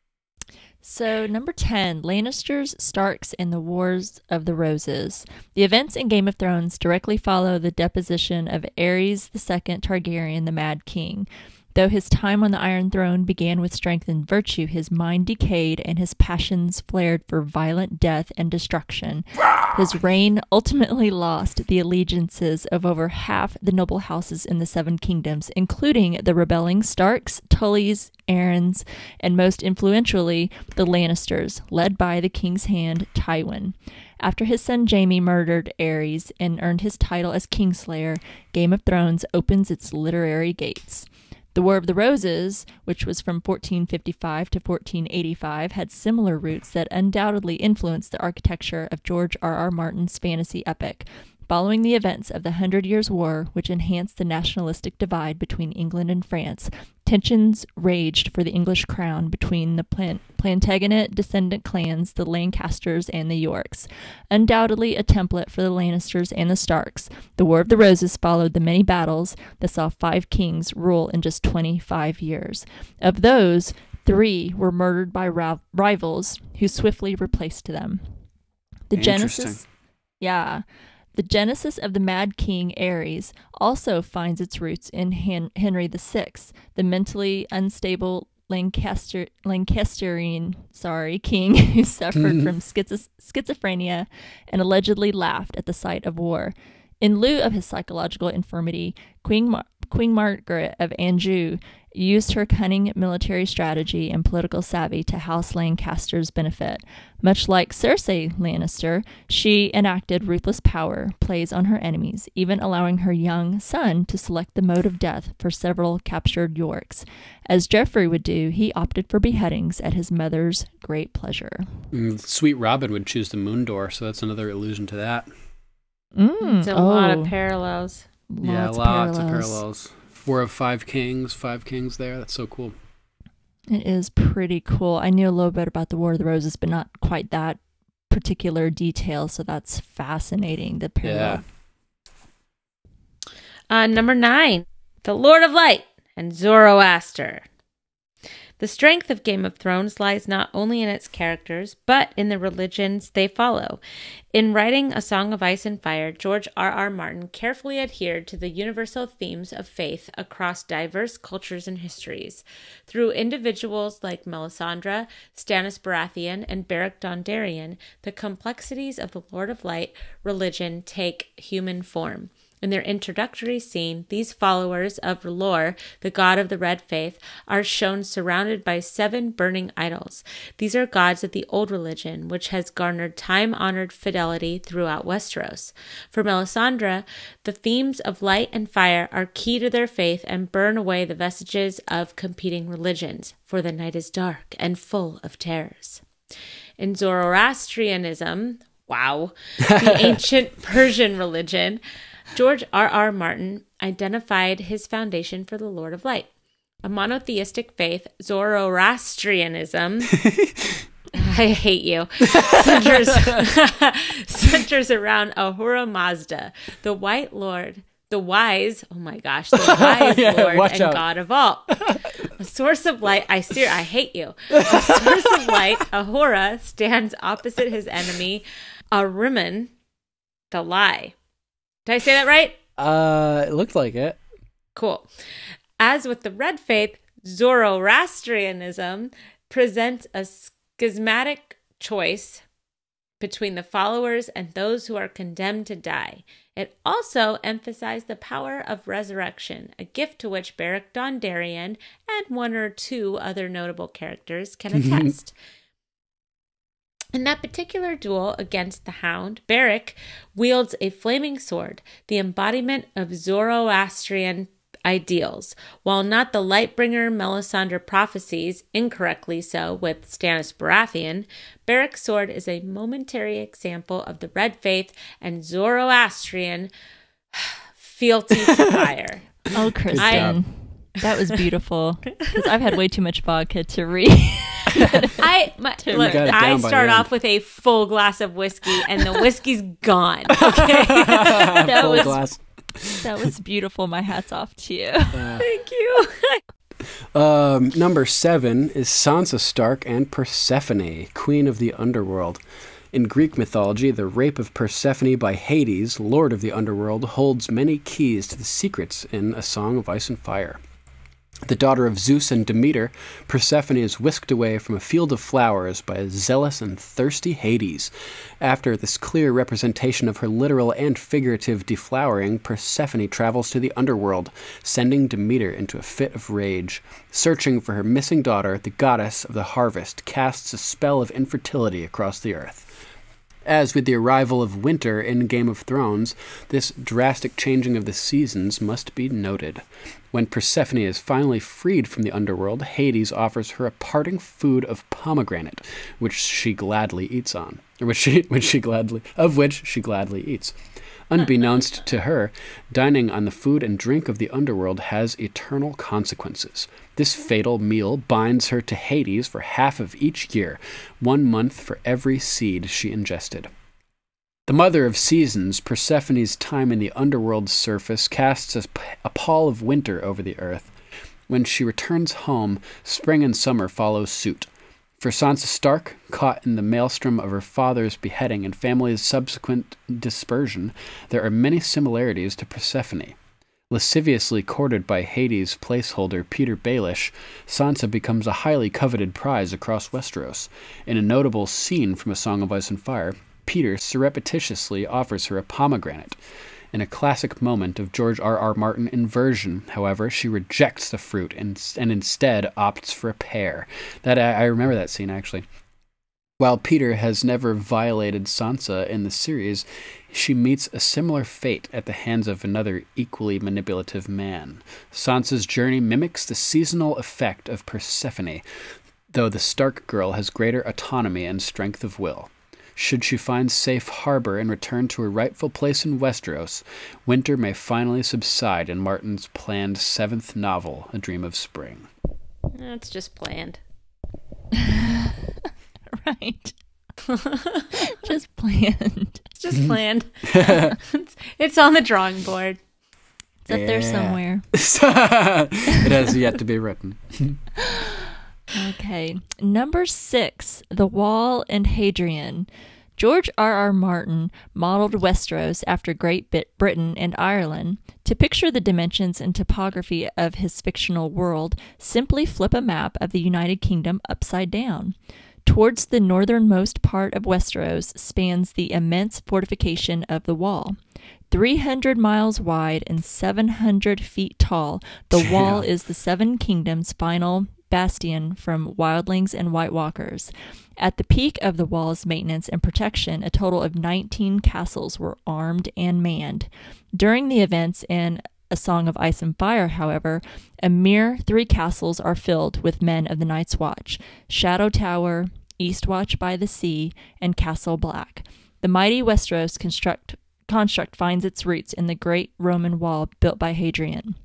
So, number 10, Lannisters, Starks, and the Wars of the Roses. The events in Game of Thrones directly follow the deposition of Aerys II Targaryen, the Mad King. Though his time on the Iron Throne began with strength and virtue, his mind decayed and his passions flared for violent death and destruction. His reign ultimately lost the allegiances of over half the noble houses in the Seven Kingdoms, including the rebelling Starks, Tullys, Aarons, and most influentially, the Lannisters, led by the King's Hand, Tywin. After his son Jaime murdered Aerys and earned his title as Kingslayer, Game of Thrones opens its literary gates. The War of the Roses, which was from 1455 to 1485, had similar roots that undoubtedly influenced the architecture of George R.R. Martin's fantasy epic. Following the events of the 100 Years' War, which enhanced the nationalistic divide between England and France, tensions raged for the English crown between the Plantagenet descendant clans, the Lancasters and the Yorks. Undoubtedly a template for the Lannisters and the Starks, the War of the Roses followed the many battles that saw 5 kings rule in just 25 years. Of those, 3 were murdered by rivals who swiftly replaced them. The genesis of the Mad King Aerys also finds its roots in Henry VI, the mentally unstable Lancastrian king who suffered from schizophrenia and allegedly laughed at the sight of war. In lieu of his psychological infirmity, Queen Margaret of Anjou used her cunning military strategy and political savvy to House Lancaster's benefit. Much like Cersei Lannister, she enacted ruthless power plays on her enemies, even allowing her young son to select the mode of death for several captured Yorks. As Joffrey would do, he opted for beheadings at his mother's great pleasure. Sweet Robin would choose the moon door, so that's another allusion to that. It's a lot of parallels. Lots of parallels. 4 of 5 kings, 5 kings there. That's so cool. It is pretty cool. I knew a little bit about the War of the Roses, but not quite that particular detail, so that's fascinating, the parallel. Yeah. Number 9, The Lord of Light and Zoroaster. The strength of Game of Thrones lies not only in its characters, but in the religions they follow. In writing A Song of Ice and Fire, George R.R. Martin carefully adhered to the universal themes of faith across diverse cultures and histories. Through individuals like Melisandre, Stannis Baratheon, and Beric Dondarrion, the complexities of the Lord of Light religion take human form. In their introductory scene, these followers of R'hllor, the god of the Red Faith, are shown surrounded by 7 burning idols. These are gods of the old religion, which has garnered time-honored fidelity throughout Westeros. For Melisandre, the themes of light and fire are key to their faith and burn away the vestiges of competing religions, for the night is dark and full of terrors. In Zoroastrianism, the ancient Persian religion, George R.R. Martin identified his foundation for the Lord of Light. a monotheistic faith, Zoroastrianism, I hate you, centers around Ahura Mazda, the wise Lord and God of all. A source of light, I hate you. A source of light, Ahura stands opposite his enemy, Ahriman, the lie. Did I say that right? It looked like it. Cool. As with the red faith, Zoroastrianism presents a schismatic choice between the followers and those who are condemned to die. It also emphasized the power of resurrection, a gift to which Beric Dondarrion and one or two other notable characters can attest. In that particular duel against the Hound, Beric wields a flaming sword, the embodiment of Zoroastrian ideals. While not the Lightbringer Melisandre prophecies, incorrectly so, with Stannis Baratheon, Beric's sword is a momentary example of the Red Faith and Zoroastrian fealty to fire. Oh, Kristen, that was beautiful. Because I've had way too much vodka to read. I start off with a full glass of whiskey, and the whiskey's gone. Okay, that was beautiful. My hat's off to you. Thank you. Number 7 is Sansa Stark and Persephone, Queen of the Underworld. In Greek mythology, the rape of Persephone by Hades, Lord of the Underworld, holds many keys to the secrets in A Song of Ice and Fire. The daughter of Zeus and Demeter, Persephone is whisked away from a field of flowers by a zealous and thirsty Hades. After this clear representation of her literal and figurative deflowering, Persephone travels to the underworld, sending Demeter into a fit of rage. Searching for her missing daughter, the goddess of the harvest casts a spell of infertility across the earth. As with the arrival of winter in Game of Thrones, this drastic changing of the seasons must be noted. When Persephone is finally freed from the underworld, Hades offers her a parting food of pomegranate, which she gladly eats. Unbeknownst to her, dining on the food and drink of the underworld has eternal consequences. This fatal meal binds her to Hades for half of each year, 1 month for every seed she ingested. The mother of seasons, Persephone's time in the underworld's surface casts a pall of winter over the earth. When she returns home, spring and summer follow suit. For Sansa Stark, caught in the maelstrom of her father's beheading and family's subsequent dispersion, there are many similarities to Persephone. Lasciviously courted by Hades' placeholder Peter Baelish, Sansa becomes a highly coveted prize across Westeros. In a notable scene from A Song of Ice and Fire, Peter surreptitiously offers her a pomegranate. In a classic moment of George R.R. Martin inversion, however, she rejects the fruit and instead opts for a pear. I remember that scene, actually. While Peter has never violated Sansa in the series, she meets a similar fate at the hands of another equally manipulative man. Sansa's journey mimics the seasonal effect of Persephone, though the Stark girl has greater autonomy and strength of will. Should she find safe harbor and return to her rightful place in Westeros, winter may finally subside in Martin's planned 7th novel, A Dream of Spring. It's just planned. Right. Just planned. It's just planned. It's on the drawing board. It's up there somewhere. It has yet to be written. Okay. Number 6, The Wall and Hadrian. George R.R. Martin modeled Westeros after Great Britain and Ireland. To picture the dimensions and topography of his fictional world, simply flip a map of the United Kingdom upside down. Towards the northernmost part of Westeros spans the immense fortification of the Wall. 300 miles wide and 700 feet tall, the Wall is the Seven Kingdoms' final bastion from wildlings and White Walkers. At the peak of the Wall's maintenance and protection, a total of 19 castles were armed and manned. During the events in A Song of Ice and Fire, however, a mere 3 castles are filled with men of the Night's Watch: Shadow Tower, Eastwatch by the Sea, and Castle Black. The mighty Westeros construct finds its roots in the great Roman wall built by Hadrian.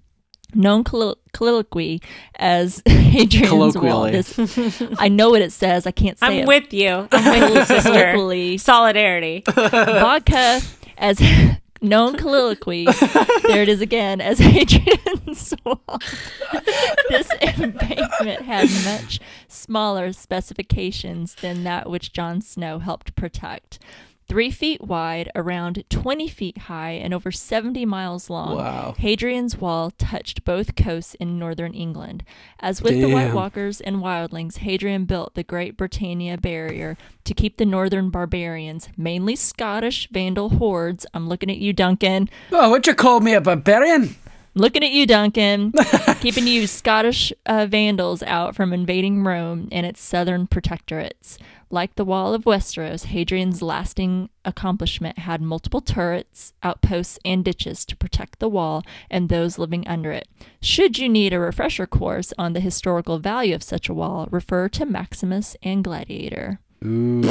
known colloquially as Hadrian's Wall. Colloquially. I know what it says. I can't say I'm it. with you. I'm with you, sister. Colloquially. Solidarity. Vodka as known colloquially. There it is again as Hadrian's Wall. This embankment had much smaller specifications than that which Jon Snow helped protect. 3 feet wide, around 20 feet high, and over 70 miles long. Wow. Hadrian's Wall touched both coasts in northern England. As with the White Walkers and wildlings, Hadrian built the Great Britannia Barrier to keep the northern barbarians, mainly Scottish Vandal hordes. I'm looking at you, Duncan. Oh, what you call me, a barbarian? Looking at you, Duncan. Keeping you Scottish Vandals out from invading Rome and its southern protectorates. Like the Wall of Westeros, Hadrian's lasting accomplishment had multiple turrets, outposts, and ditches to protect the wall and those living under it. Should you need a refresher course on the historical value of such a wall, refer to Maximus and Gladiator. Ooh.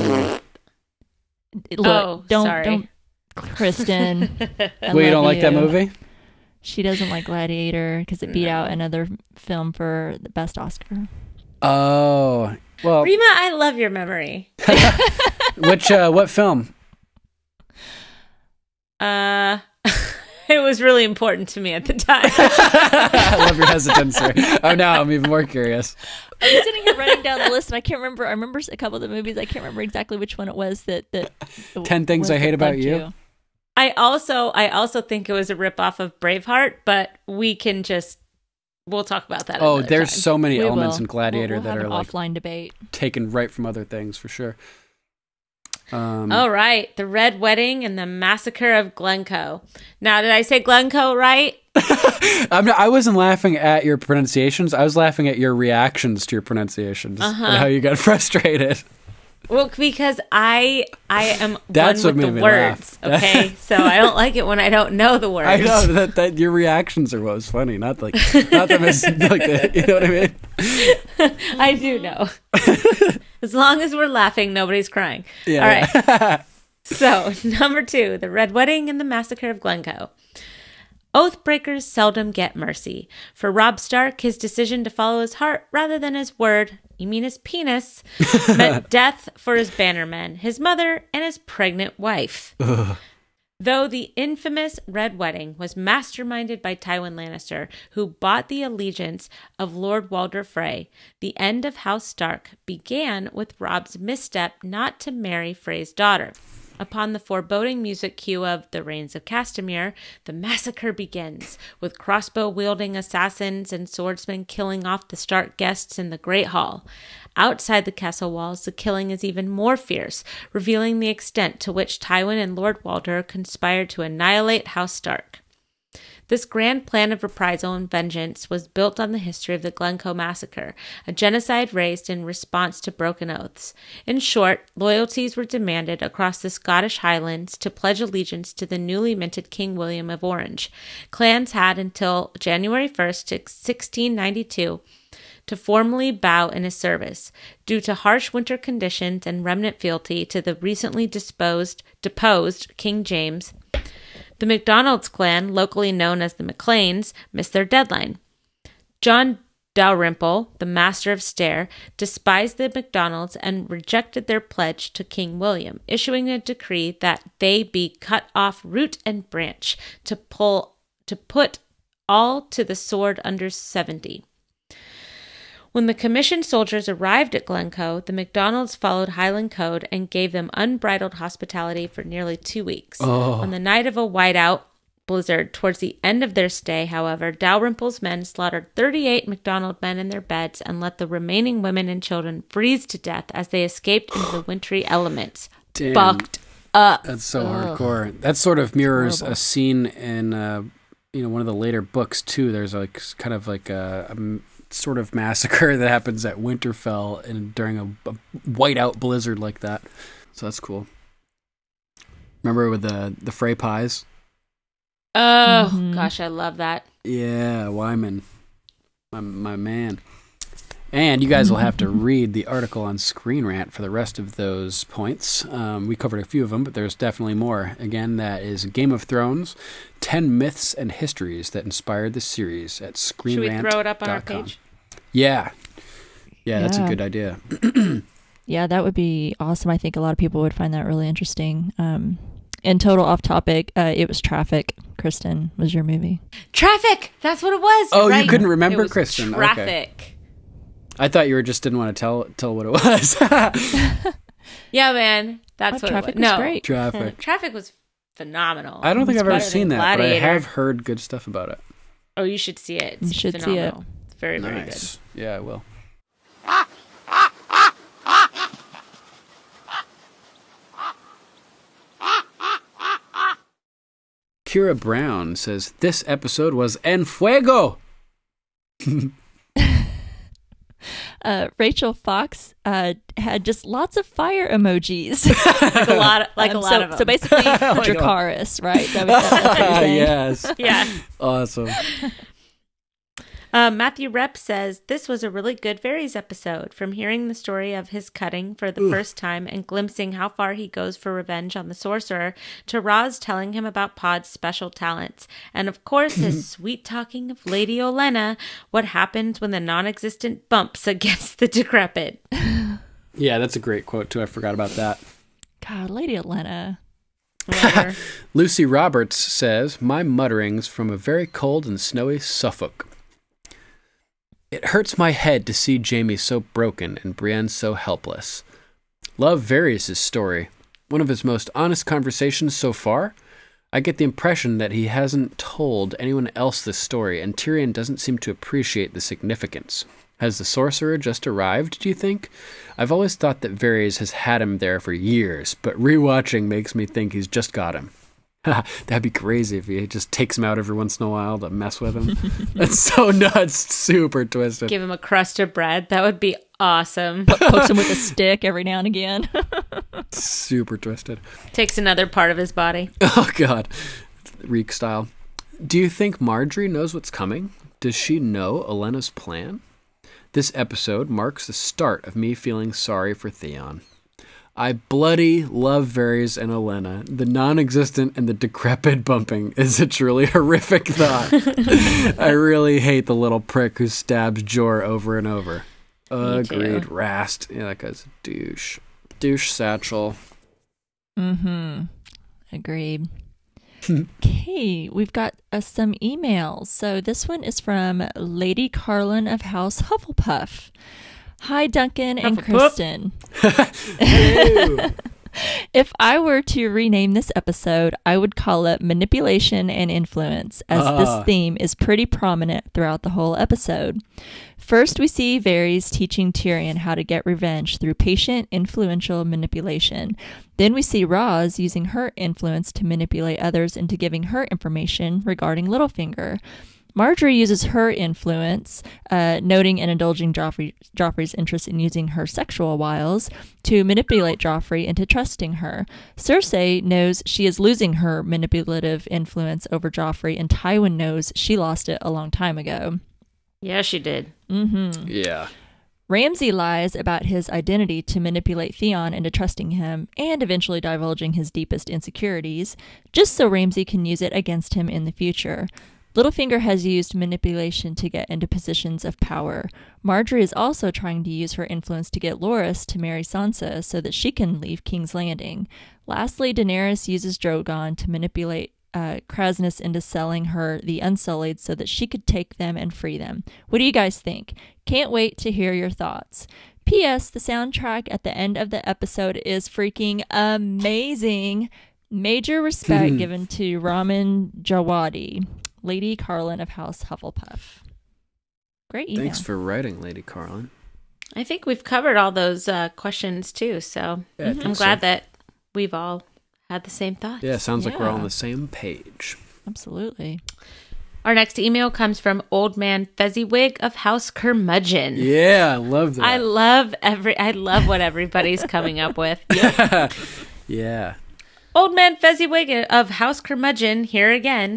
Look, sorry. don't, Kristen. Well, you don't like that movie? She doesn't like Gladiator because it beat out another film for the best Oscar. Oh, well. Rima, I love your memory. What film? It was really important to me at the time. I love your hesitancy. Oh, now I'm even more curious. I was sitting here writing down the list, and I can't remember. I remember a couple of the movies. I can't remember exactly which one it was that 10 Things I Hate About You. I also think it was a ripoff of Braveheart, but we'll talk about that. Oh, another there's time. so many We elements will. in Gladiator We'll that have are an like offline debate. taken right from other things for sure. All right, the Red Wedding and the Massacre of Glencoe. Now, did I say Glencoe right? I wasn't laughing at your pronunciations. I was laughing at your reactions to your pronunciations and how you got frustrated. Well, because I am That's one what with made the me laugh. words, okay? So I don't like it when I don't know the words. I know that your reactions are what was funny, not them as like the, you know what I mean? I do know. As long as we're laughing, nobody's crying. Yeah. All right. So, number 2, the Red Wedding and the Massacre of Glencoe. Oathbreakers seldom get mercy. For Robb Stark, his decision to follow his heart rather than his word, you mean his penis, meant death for his bannermen, his mother, and his pregnant wife. Though the infamous Red Wedding was masterminded by Tywin Lannister, who bought the allegiance of Lord Walder Frey, the end of House Stark began with Robb's misstep not to marry Frey's daughter. Upon the foreboding music cue of The Rains of Castamere, the massacre begins, with crossbow-wielding assassins and swordsmen killing off the Stark guests in the Great Hall. Outside the castle walls, the killing is even more fierce, revealing the extent to which Tywin and Lord Walder conspired to annihilate House Stark. This grand plan of reprisal and vengeance was built on the history of the Glencoe Massacre, a genocide raised in response to broken oaths. In short, loyalties were demanded across the Scottish Highlands to pledge allegiance to the newly minted King William of Orange. Clans had until January 1st, 1692, to formally bow in his service. Due to harsh winter conditions and remnant fealty to the recently deposed King James, the MacDonald's clan, locally known as the MacLeans, missed their deadline. John Dalrymple, the Master of Stair, despised the MacDonalds and rejected their pledge to King William, issuing a decree that they be cut off root and branch to put all to the sword under 70. When the commissioned soldiers arrived at Glencoe, the MacDonalds followed Highland code and gave them unbridled hospitality for nearly 2 weeks. On the night of a whiteout blizzard towards the end of their stay, however, Dalrymple's men slaughtered 38 MacDonald men in their beds and let the remaining women and children freeze to death as they escaped into the wintry elements. Damn. Fucked up. That's so hardcore. That sort of mirrors a scene in one of the later books too. There's like kind of like a sort of massacre that happens at Winterfell during a whiteout blizzard like that. So that's cool. Remember with the Frey pies? Oh, gosh, I love that. Yeah, Wyman. My man. And you guys will have to read the article on Screen Rant for the rest of those points. We covered a few of them, but there's definitely more. Again, that is Game of Thrones, 10 Myths and Histories that inspired the series at screenrant.com. Should we throw it up on our page? Yeah. Yeah, that's a good idea. Yeah, that would be awesome. I think a lot of people would find that really interesting. And total off topic, it was Traffic. Kristen was your movie. Traffic! That's what it was. Oh, right. you couldn't remember, It was Kristen? Traffic. Okay. I thought you just didn't want to tell what it was. Yeah, man. That's what Traffic it was. was great. Traffic. Traffic was phenomenal. I don't think It's I've ever better seen than that, but I Gladiator. have heard good stuff about it. Oh, you should see it. It's You should see phenomenal. it. It's very, very good. Nice. Yeah, I will. Kira Brown says, this episode was en fuego. Rachel Fox had just lots of fire emojis. Like a lot of them. So basically, Dracarys, right? That's what you're saying. Yes. Yeah. Awesome. Matthew Rep says, this was a really good Varys episode. From hearing the story of his cutting for the first time and glimpsing how far he goes for revenge on the sorcerer, to Roz telling him about Pod's special talents, and of course his sweet talking of Lady Olenna, what happens when the non-existent bumps against the decrepit. Yeah, that's a great quote, too. I forgot about that. God, Lady Olenna. Lucy Roberts says, my mutterings from a very cold and snowy Suffolk. It hurts my head to see Jaime so broken and Brienne so helpless. Love Varys' story. One of his most honest conversations so far. I get the impression that he hasn't told anyone else this story, and Tyrion doesn't seem to appreciate the significance. Has the sorcerer just arrived, do you think? I've always thought that Varys has had him there for years, but rewatching makes me think he's just got him. That'd be crazy if he just takes him out every once in a while to mess with him. That's so nuts. Super twisted. Give him a crust of bread. That would be awesome. Pokes him with a stick every now and again. Super twisted. Takes another part of his body. Oh, God. Reek style. Do you think Marjorie knows what's coming? Does she know Olenna's plan? This episode marks the start of me feeling sorry for Theon. I bloody love Varys and Olenna. The non-existent and the decrepit bumping is a truly horrific thought. I really hate the little prick who stabs Jor over and over. Agreed. Rast. Yeah, that guy's a douche. Douche satchel. Mm-hmm. Agreed. Okay, we've got some emails. So this one is from Lady Carlin of House Hufflepuff. Hi, Duncan and Kristen. If I were to rename this episode, I would call it Manipulation and Influence, as this theme is pretty prominent throughout the whole episode. First, we see Varys teaching Tyrion how to get revenge through patient, influential manipulation. Then we see Roz using her influence to manipulate others into giving her information regarding Littlefinger. Marjorie uses her influence, noting and indulging Joffrey's interest in using her sexual wiles, to manipulate Joffrey into trusting her. Cersei knows she is losing her manipulative influence over Joffrey, and Tywin knows she lost it a long time ago. Yeah, she did. Mm-hmm. Yeah. Ramsay lies about his identity to manipulate Theon into trusting him, and eventually divulging his deepest insecurities, just so Ramsay can use it against him in the future. Littlefinger has used manipulation to get into positions of power. Marjorie is also trying to use her influence to get Loras to marry Sansa so that she can leave King's Landing. Lastly, Daenerys uses Drogon to manipulate Kraznys into selling her the Unsullied so that she could take them and free them. What do you guys think? Can't wait to hear your thoughts. P.S. The soundtrack at the end of the episode is freaking amazing. Major respect given to Ramin Djawadi. Lady Carlin of House Hufflepuff. Great email. Thanks for writing, Lady Carlin. I think we've covered all those questions too, so Yeah, I'm glad that we've all had the same thoughts. Yeah, sounds like we're all on the same page. Absolutely. Our next email comes from Old Man Fezziwig of House Curmudgeon. Yeah, I love that. I love what everybody's coming up with. Yeah. Old Man Fezziwig of House Curmudgeon here again.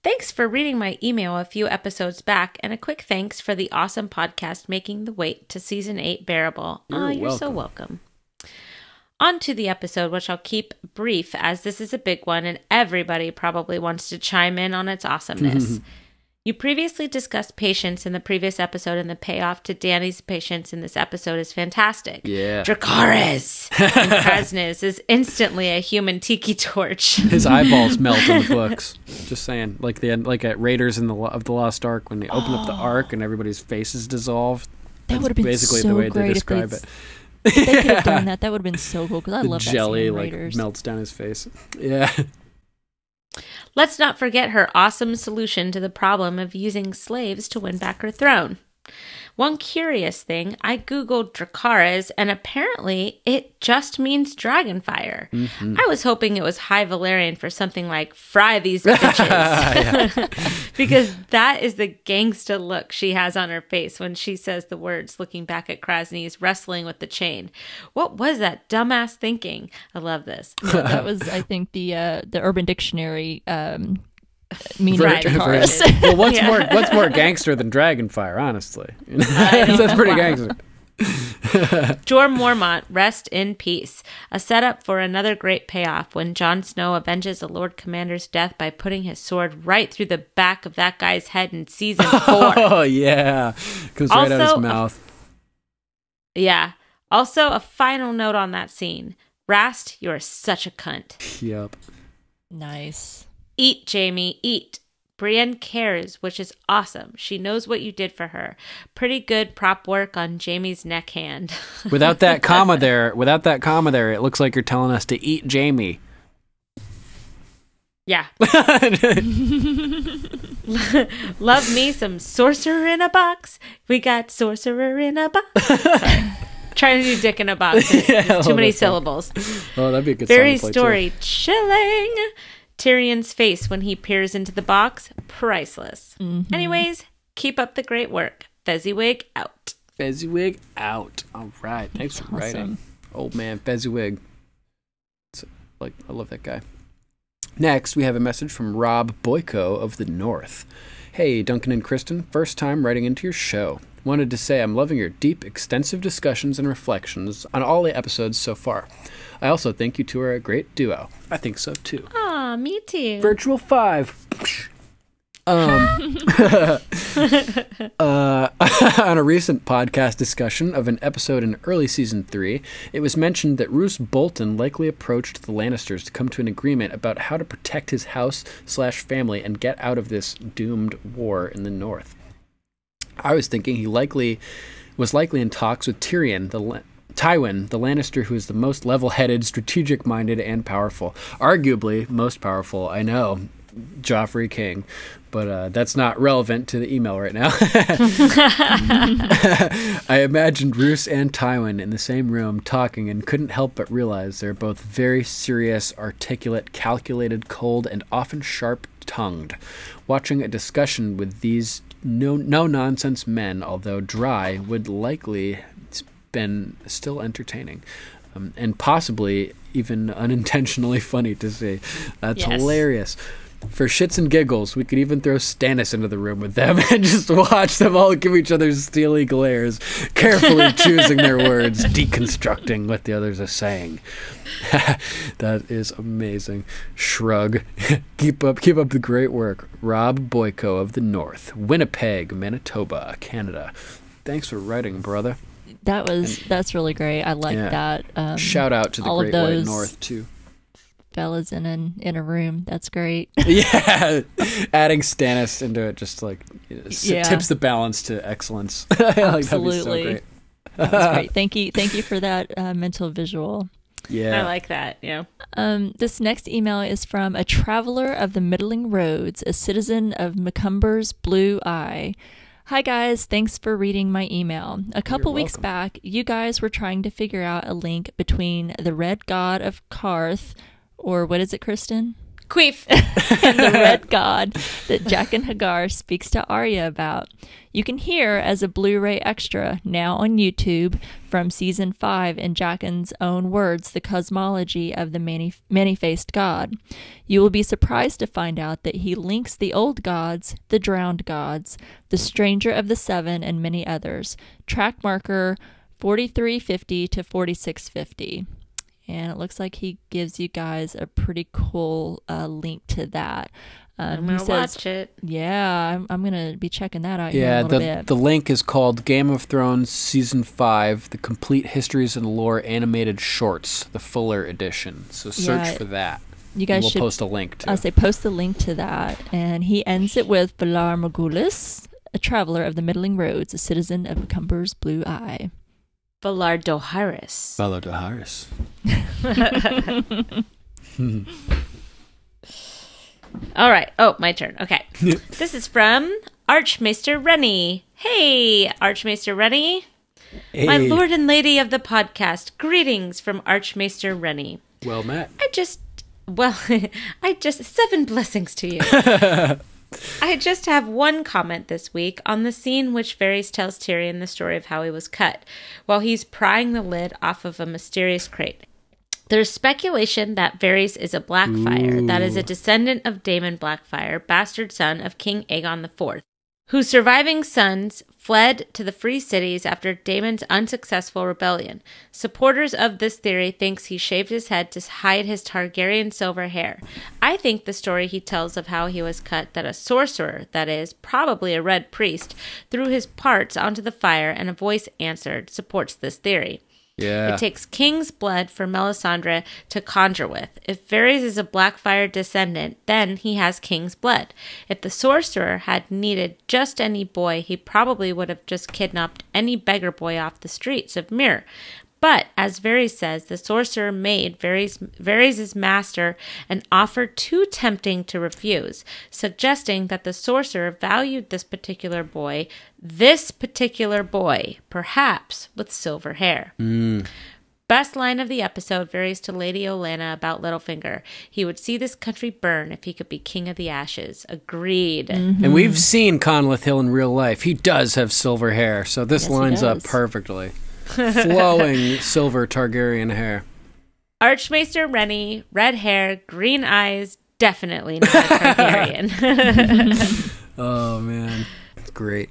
Thanks for reading my email a few episodes back, and a quick thanks for the awesome podcast making the wait to season 8 bearable. You're so welcome. On to the episode, which I'll keep brief as this is a big one and everybody probably wants to chime in on its awesomeness. You previously discussed patience in the previous episode, and the payoff to Dany's patience in this episode is fantastic. Yeah. Dracarys in Krasnys is instantly a human tiki torch. His eyeballs melt in the books. Just saying, like at Raiders of the Lost Ark, when they open up the Ark and everybody's faces dissolve. That would have been basically so the way great they describe it. If they could have done that. That would have been so cool because I love that jelly scene in like Raiders. melts down his face. Yeah. Let's not forget her awesome solution to the problem of using slaves to win back her throne. One curious thing, I googled Dracarys, and apparently it just means dragonfire. I was hoping it was High Valyrian for something like "fry these bitches," because that is the gangsta look she has on her face when she says the words, looking back at Krasnys wrestling with the chain. What was that dumbass thinking? I love this. Yeah, that was, I think, the Urban Dictionary meaning of Right. Dracarys. Well, what's more gangster than Dragonfire, honestly? That's pretty gangster. Jorah Mormont, rest in peace. A setup for another great payoff when Jon Snow avenges the Lord Commander's death by putting his sword right through the back of that guy's head in season 4. Oh, yeah. Comes right out of his mouth. Yeah. Also, a final note on that scene. Rast, you're such a cunt. Yep. Nice. Eat, Jaime, eat. Brienne cares, which is awesome. She knows what you did for her. Pretty good prop work on Jaime's neck hand. Without that comma there, it looks like you're telling us to eat Jaime. Yeah. Love me some sorcerer in a box. We got sorcerer in a box. Sorry. Trying to do dick in a box. It's too many syllables. Oh, that'd be a good Very song to play, story too. chilling. Tyrion's face when he peers into the box, priceless. Anyways, keep up the great work. Fezziwig out. Fezziwig out. All right. Thanks for writing. Old man Fezziwig. I love that guy. Next, we have a message from Rob Boyko of the North. Hey, Duncan and Kristen. First time writing into your show. Wanted to say I'm loving your deep, extensive discussions and reflections on all the episodes so far. I also think you two are a great duo. I think so, too. Aw, me too. Virtual 5. On a recent podcast discussion of an episode in early season 3, it was mentioned that Roose Bolton likely approached the Lannisters to come to an agreement about how to protect his house/family and get out of this doomed war in the north. I was thinking he was likely in talks with Tywin, the Lannister who is the most level-headed, strategic-minded, and powerful. Arguably most powerful, I know, Joffrey King, but that's not relevant to the email right now. I imagined Roose and Tywin in the same room talking and couldn't help but realize they're both very serious, articulate, calculated, cold, and often sharp-tongued. Watching a discussion with these no-nonsense men, although dry, would likely been still entertaining, and possibly even unintentionally funny to see. That's hilarious. For shits and giggles, we could even throw Stannis into the room with them and just watch them all give each other steely glares, carefully choosing their words, deconstructing what the others are saying. That is amazing. Shrug. Keep up the great work. Rob Boyko of the North, Winnipeg, Manitoba, Canada. Thanks for writing, brother. That's really great. I like that. Shout out to the Great White North too. Fellas in a room. That's great. Yeah, adding Stannis into it just tips the balance to excellence. Absolutely. That'd be so great. That's great. Thank you for that mental visual. Yeah, I like that. Yeah. This next email is from a traveler of the middling roads, a citizen of Macumber's Blue Eye. Hi guys, thanks for reading my email. A couple weeks back, you guys were trying to figure out a link between the Red God of Karth, or what is it, Kristen? Queef. and the red god that Jaqen H'ghar speaks to Arya about. You can hear as a Blu-ray extra now on YouTube from season 5 in Jaqen's own words the cosmology of the many-faced god. You will be surprised to find out that he links the old gods, the drowned gods, the stranger of the seven, and many others. Track marker 4350 to 4650. And it looks like he gives you guys a pretty cool link to that. I'm going to watch it. Yeah, I'm going to be checking that out in a little bit. The link is called Game of Thrones Season 5, The Complete Histories and Lore Animated Shorts, the Fuller Edition. So search for that. You guys should post a link to it. I'll say post the link to that. And he ends it with Valar Morghulis, a traveler of the Middling Roads, a citizen of Cumber's Blue Eye. Valar Dohaeris. Valar Dohaeris. All right. Oh, my turn. Okay. This is from Archmaester Rennie. Hey, Archmaester Rennie. Hey. My lord and lady of the podcast. Greetings from Archmaester Rennie. Well met. I just 7 blessings to you. I just have one comment this week on the scene which Varys tells Tyrion the story of how he was cut, while he's prying the lid off of a mysterious crate. There's speculation that Varys is a Blackfyre, that is a descendant of Daemon Blackfyre, bastard son of King Aegon IV, whose surviving sons fled to the Free Cities after Daemon's unsuccessful rebellion. Supporters of this theory thinks he shaved his head to hide his Targaryen silver hair. I think the story he tells of how he was cut, that a sorcerer, that is, probably a red priest, threw his parts onto the fire and a voice answered, supports this theory. Yeah. It takes king's blood for Melisandre to conjure with. If Varys is a Blackfyre descendant, then he has king's blood. If the sorcerer had needed just any boy, he probably would have just kidnapped any beggar boy off the streets of Myr. But, as Varys says, the sorcerer made Varys' master an offer too tempting to refuse, suggesting that the sorcerer valued this particular boy, perhaps with silver hair. Best line of the episode, Varys to Lady Olenna about Littlefinger. He would see this country burn if he could be king of the ashes. Agreed. Mm-hmm. And we've seen Conleth Hill in real life. He does have silver hair, so this lines up perfectly. Flowing silver Targaryen hair. Archmaester Rennie, red hair, green eyes, definitely not a Targaryen. Oh, man. Great.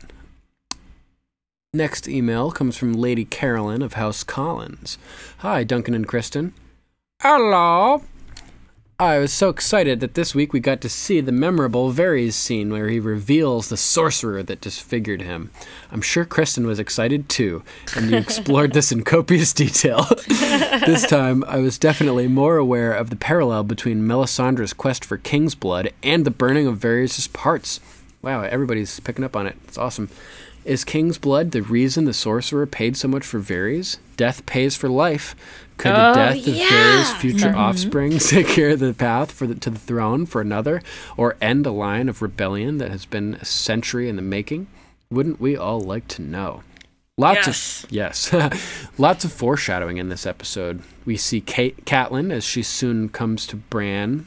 Next email comes from Lady Carolyn of House Collins. Hi, Duncan and Kristen. Hello. I was so excited that this week we got to see the memorable Varys scene where he reveals the sorcerer that disfigured him. I'm sure Kristen was excited too, and you explored this in copious detail. This time, I was definitely more aware of the parallel between Melisandre's quest for king's blood and the burning of Varys' parts. Wow, everybody's picking up on it. It's awesome. Is king's blood the reason the sorcerer paid so much for Varys? Death pays for life. Could the death of Varys' future offspring secure the path to the throne for another, or end a line of rebellion that has been a century in the making? Wouldn't we all like to know? Lots of foreshadowing in this episode. We see Catelyn as she comes to Bran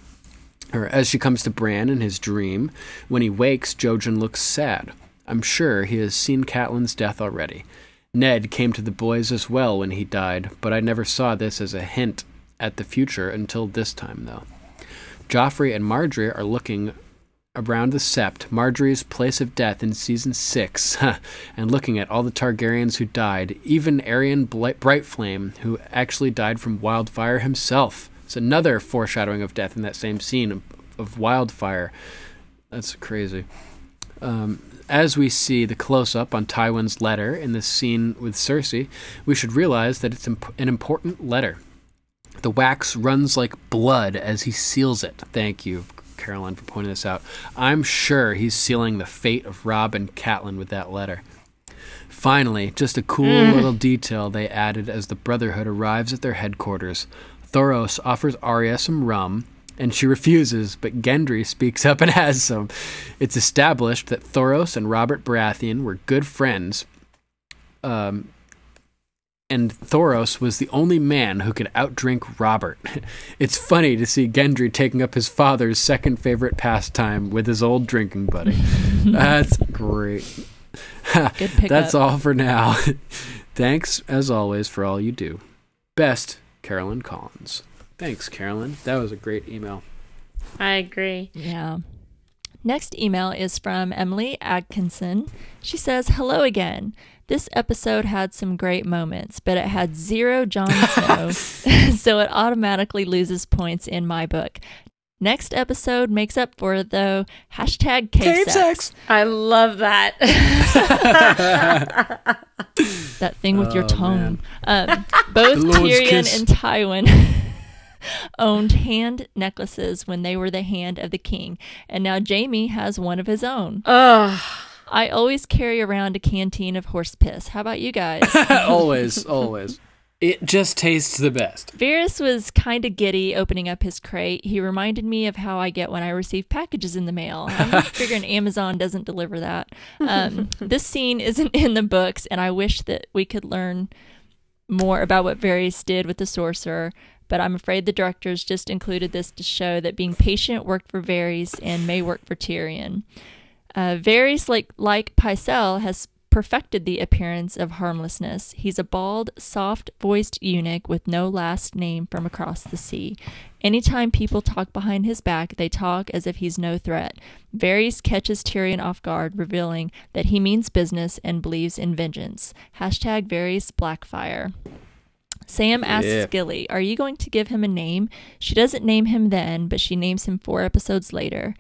in his dream. When he wakes, Jojen looks sad. I'm sure he has seen Catelyn's death already. Ned came to the boys as well when he died, but I never saw this as a hint at the future until this time, though. Joffrey and Margaery are looking around the Sept, Margaery's place of death in Season 6, and looking at all the Targaryens who died, even Aerion Brightflame, who actually died from wildfire himself. It's another foreshadowing of death in that same scene of wildfire. That's crazy. As we see the close-up on Tywin's letter in this scene with Cersei, we should realize that it's an important letter. The wax runs like blood as he seals it. Thank you, Caroline, for pointing this out. I'm sure he's sealing the fate of Robb and Catelyn with that letter. Finally, just a cool little detail they added as the Brotherhood arrives at their headquarters. Thoros offers Arya some rum, and she refuses, but Gendry speaks up and has some. It's established that Thoros and Robert Baratheon were good friends. and Thoros was the only man who could outdrink Robert. It's funny to see Gendry taking up his father's second favorite pastime with his old drinking buddy. That's great. Good pickup. That's all for now. Thanks, as always, for all you do. Best, Carolyn Collins. Thanks, Carolyn. That was a great email. I agree. Yeah. Next email is from Emily Atkinson. She says, hello again. This episode had some great moments, but it had 0 Jon Snow, so it automatically loses points in my book. Next episode makes up for it, though. Hashtag cave sex. I love that. That thing with your tongue. Both Tyrion kiss. and Tywin owned hand necklaces when they were the hand of the king, and now Jaime has one of his own. Ugh. I always carry around a canteen of horse piss. How about you guys? Always, always. It just tastes the best. Varys was kind of giddy opening up his crate. He reminded me of how I get when I receive packages in the mail. I'm figuring Amazon doesn't deliver that. This scene isn't in the books, and I wish that we could learn more about what Varys did with the sorcerer, but I'm afraid the directors just included this to show that being patient worked for Varys and may work for Tyrion. Varys, like Pycelle, has perfected the appearance of harmlessness. He's a bald, soft-voiced eunuch with no last name from across the sea. Anytime people talk behind his back, they talk as if he's no threat. Varys catches Tyrion off guard, revealing that he means business and believes in vengeance. Hashtag Varys Blackfire. Sam asks Gilly, are you going to give him a name? She doesn't name him then, but she names him 4 episodes later.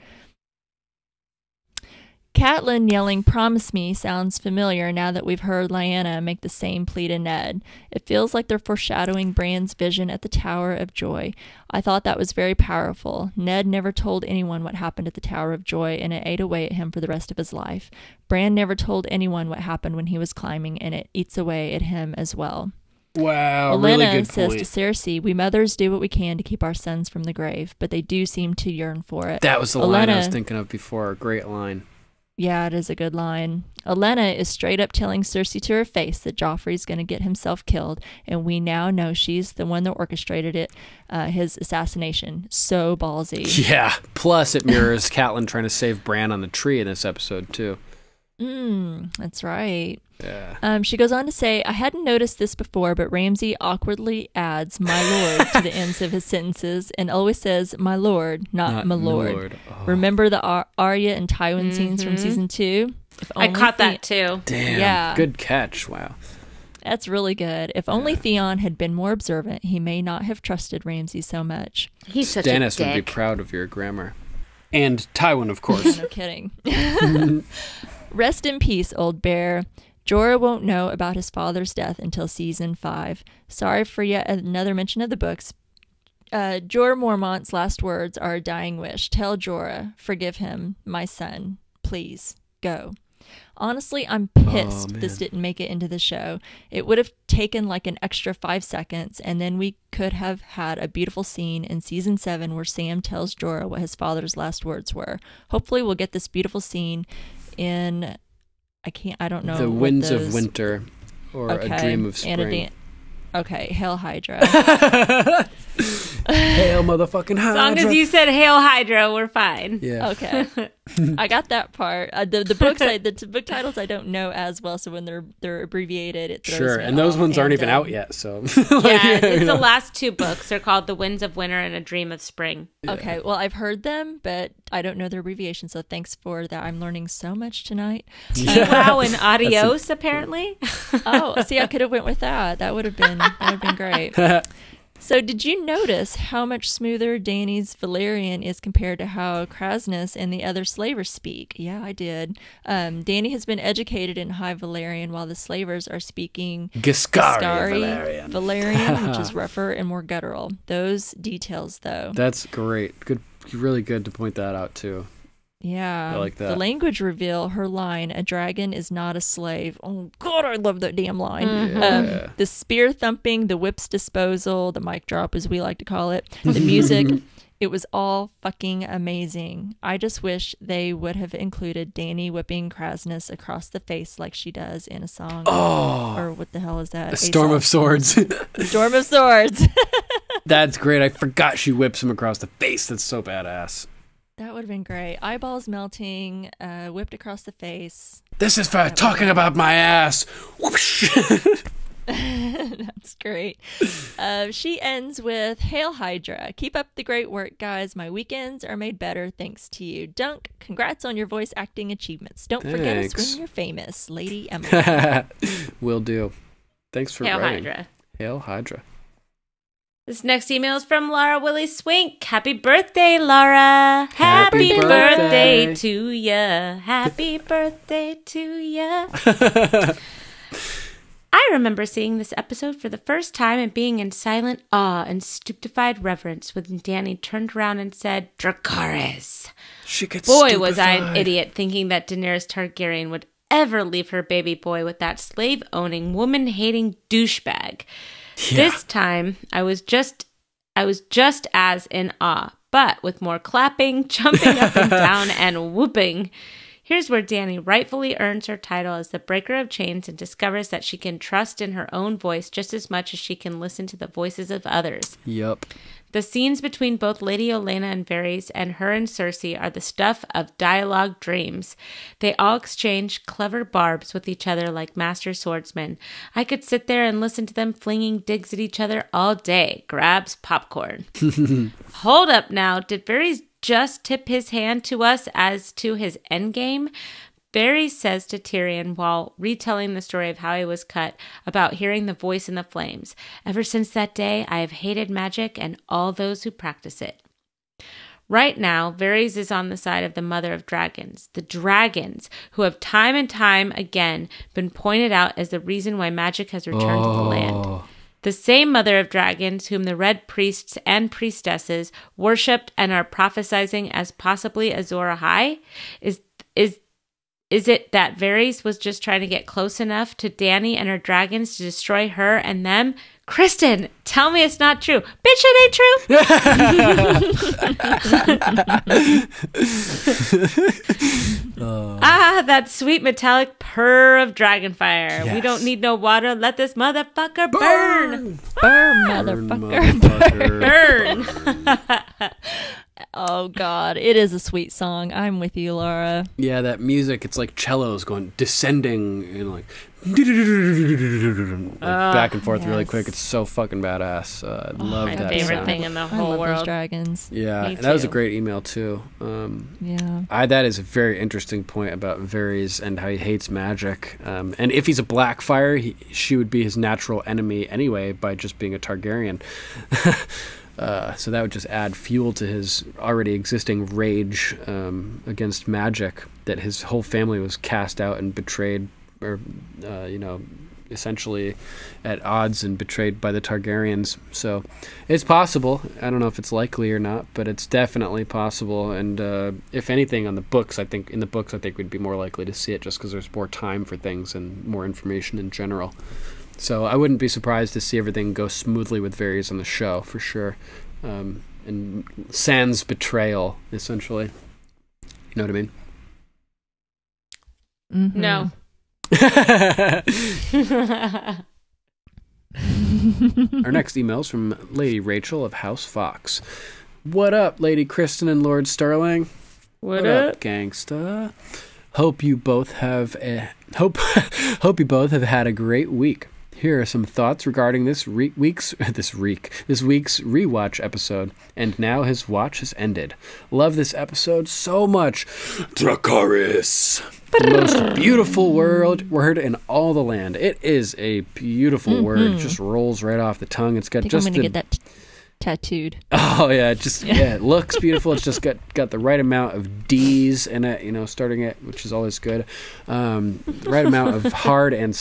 Catelyn yelling, promise me, sounds familiar now that we've heard Lyanna make the same plea to Ned. It feels like they're foreshadowing Bran's vision at the Tower of Joy. I thought that was very powerful. Ned never told anyone what happened at the Tower of Joy, and it ate away at him for the rest of his life. Bran never told anyone what happened when he was climbing, and it eats away at him as well. Wow, Olenna really good says point. to Cersei, we mothers do what we can to keep our sons from the grave, but they do seem to yearn for it. That was the line I was thinking of before. Great line. Yeah, it is a good line. Olenna is straight up telling Cersei to her face that Joffrey's going to get himself killed, and we now know she's the one that orchestrated it, his assassination. So ballsy. Yeah, plus it mirrors Catelyn trying to save Bran on the tree in this episode, too. That's right. Yeah. She goes on to say, I hadn't noticed this before, but Ramsay awkwardly adds my lord to the ends of his sentences and always says my lord, not my lord. Oh. Remember the Arya and Tywin scenes from season 2? I caught that too. Damn. Yeah. Good catch. Wow. That's really good. If only Theon had been more observant, he may not have trusted Ramsay so much. He's such Stannis a would be dick. proud of your grammar. And Tywin, of course. No kidding. Rest in peace, old bear. Jorah won't know about his father's death until season 5. Sorry for yet another mention of the books. Jorah Mormont's last words are a dying wish. Tell Jorah, forgive him, my son. Please, go. Honestly, I'm pissed this didn't make it into the show. It would have taken like an extra 5 seconds, and then we could have had a beautiful scene in season 7 where Sam tells Jorah what his father's last words were. Hopefully we'll get this beautiful scene in... I don't know. The Winds of Winter, or A Dream of Spring. Okay, Hail Hydra. Hail motherfucking Hydra. As long as you said Hail Hydra, we're fine. Yeah. Okay. I got that part. The books, the book titles I don't know as well, so when they're abbreviated, it throws Sure, me and those off. ones aren't even out yet, so. Yeah, it's the last 2 books. They're called The Winds of Winter and A Dream of Spring. Okay, well, I've heard them, but I don't know their abbreviation, so thanks for that. I'm learning so much tonight. Wow, and adios, apparently. Oh, see, I could have went with that. That would have been great. So did you notice how much smoother Dany's Valyrian is compared to how Krasnus and the other slavers speak? Yeah, I did. Dany has been educated in High Valyrian while the slavers are speaking Giscari Valyrian, which is rougher and more guttural. Those details, though. That's great. Good, really good to point that out, too. Yeah. I like that. The language reveal, her line, a dragon is not a slave. Oh, God, I love that damn line. Yeah. The spear thumping, the whip's disposal, the mic drop, as we like to call it, the music. It was all fucking amazing. I just wish they would have included Dany whipping Krasnus across the face like she does in a song. Oh. Or what the hell is that? A Storm of Swords. Storm of Swords. That's great. I forgot she whips him across the face. That's so badass. That would have been great. Eyeballs melting, whipped across the face. This is for talking about my ass. Whoosh. That's great. She ends with, Hail Hydra. Keep up the great work, guys. My weekends are made better thanks to you. Dunk, congrats on your voice acting achievements. Don't forget us when you're famous. Lady Emily. Will do. Thanks for Hail writing. Hydra. Hail Hydra. This next email is from Laura Willie Swink. Happy birthday, Laura. Happy birthday to ya. Happy birthday to ya. I remember seeing this episode for the first time and being in silent awe and stupefied reverence when Dany turned around and said, Dracarys. She gets Boy, stupefied. was I an idiot thinking that Daenerys Targaryen would ever leave her baby boy with that slave-owning, woman-hating douchebag. Yeah. This time, I was just as in awe, but with more clapping, jumping up and down, and whooping. Here's where Dany rightfully earns her title as the breaker of chains and discovers that she can trust in her own voice just as much as she can listen to the voices of others. Yup. The scenes between both Lady Olenna and Varys and her and Cersei are the stuff of dialogue dreams. They all exchange clever barbs with each other like master swordsmen. I could sit there and listen to them flinging digs at each other all day. Grabs popcorn. Hold up now. Did Varys just tip his hand to us as to his endgame? Varys says to Tyrion while retelling the story of how he was cut about hearing the voice in the flames. Ever since that day, I have hated magic and all those who practice it. Right now, Varys is on the side of the mother of dragons, the dragons, who have time and time again been pointed out as the reason why magic has returned to the land. The same mother of dragons whom the red priests and priestesses worshipped and are prophesizing as possibly Azor Ahai? Is it that Varys was just trying to get close enough to Dany and her dragons to destroy her and them? Kristen, tell me it's not true. Bitch, it ain't true. That sweet metallic purr of dragonfire. Yes. We don't need no water. Let this motherfucker burn. Burn, motherfucker. Burn. Oh, God. It is a sweet song. I'm with you, Laura. Yeah, that music, it's like cellos going, descending, and like back and forth really quick. It's so fucking badass. I love that. My favorite sound. thing in the I whole love world. those dragons. Yeah, Me and that was a too. great email too. Yeah. That is a very interesting point about Varys and how he hates magic. And if he's a Blackfire, she would be his natural enemy anyway by just being a Targaryen. So that would just add fuel to his already existing rage against magic, that his whole family was cast out and betrayed, or essentially at odds and betrayed by the Targaryens. So it's possible. I don't know if it's likely or not, but it's definitely possible. And if anything, in the books, I think we'd be more likely to see it just because there's more time for things and more information in general. So I wouldn't be surprised to see everything go smoothly with Varys on the show, for sure. And sans betrayal, essentially. You know what I mean? Mm-hmm. No. Our next email is from Lady Rachel of House Fox. What up, Lady Kristen and Lord Sterling? What up? Gangsta? Hope you both have had a great week. Here are some thoughts regarding this week's Rewatch episode. And now his watch has ended. Love this episode so much. Dracarys. The most beautiful word in all the land. It is a beautiful word. It just rolls right off the tongue. It's got I think I'm going to get that tattooed. Oh yeah, it looks beautiful. It's just got the right amount of D's in it, starting it, which is always good. Right amount of hard and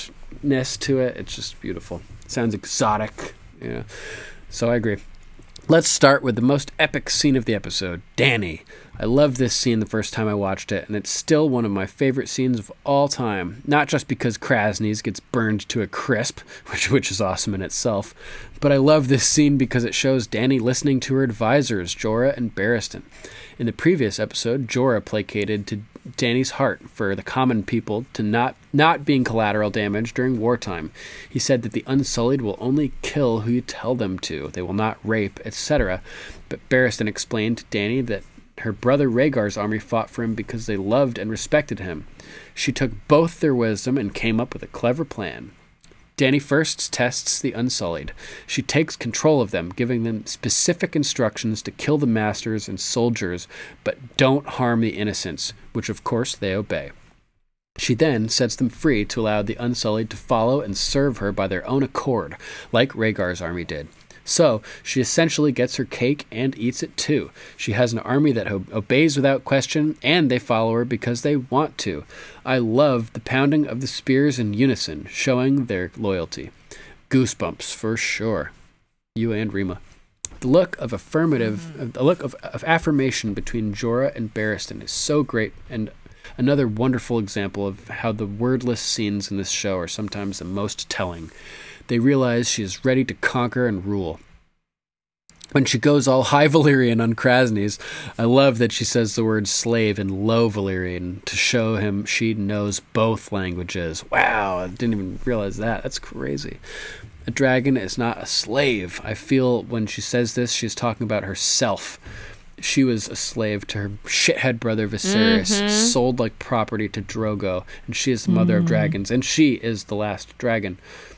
softness to it. It's just beautiful. It sounds exotic. Yeah. So I agree. Let's start with the most epic scene of the episode, Dany. I loved this scene the first time I watched it, and it's still one of my favorite scenes of all time. Not just because Krasny's gets burned to a crisp, which is awesome in itself, but I love this scene because it shows Dany listening to her advisors, Jorah and Barristan. In the previous episode, Jorah placated to Dany's heart for the common people to not being collateral damage during wartime. He said that the Unsullied will only kill who you tell them to. They will not rape, etc. But Barristan explained to Dany that her brother Rhaegar's army fought for him because they loved and respected him. She took both their wisdom and came up with a clever plan. Dany first tests the Unsullied. She takes control of them, giving them specific instructions to kill the masters and soldiers, but don't harm the innocents, which of course they obey. She then sets them free to allow the Unsullied to follow and serve her by their own accord, like Rhaegar's army did. So, she essentially gets her cake and eats it too. She has an army that obeys without question, and they follow her because they want to. I love the pounding of the spears in unison, showing their loyalty. Goosebumps, for sure. You and Rima. The look of affirmation between Jorah and Barristan is so great, and another wonderful example of how the wordless scenes in this show are sometimes the most telling. They realize she is ready to conquer and rule. When she goes all high Valyrian on Krasny's, I love that she says the word slave in low Valyrian to show him she knows both languages. Wow, I didn't even realize that. That's crazy. A dragon is not a slave. I feel when she says this, she's talking about herself. She was a slave to her shithead brother Viserys, sold like property to Drogo, and she is the mother of dragons, and she is the last dragon.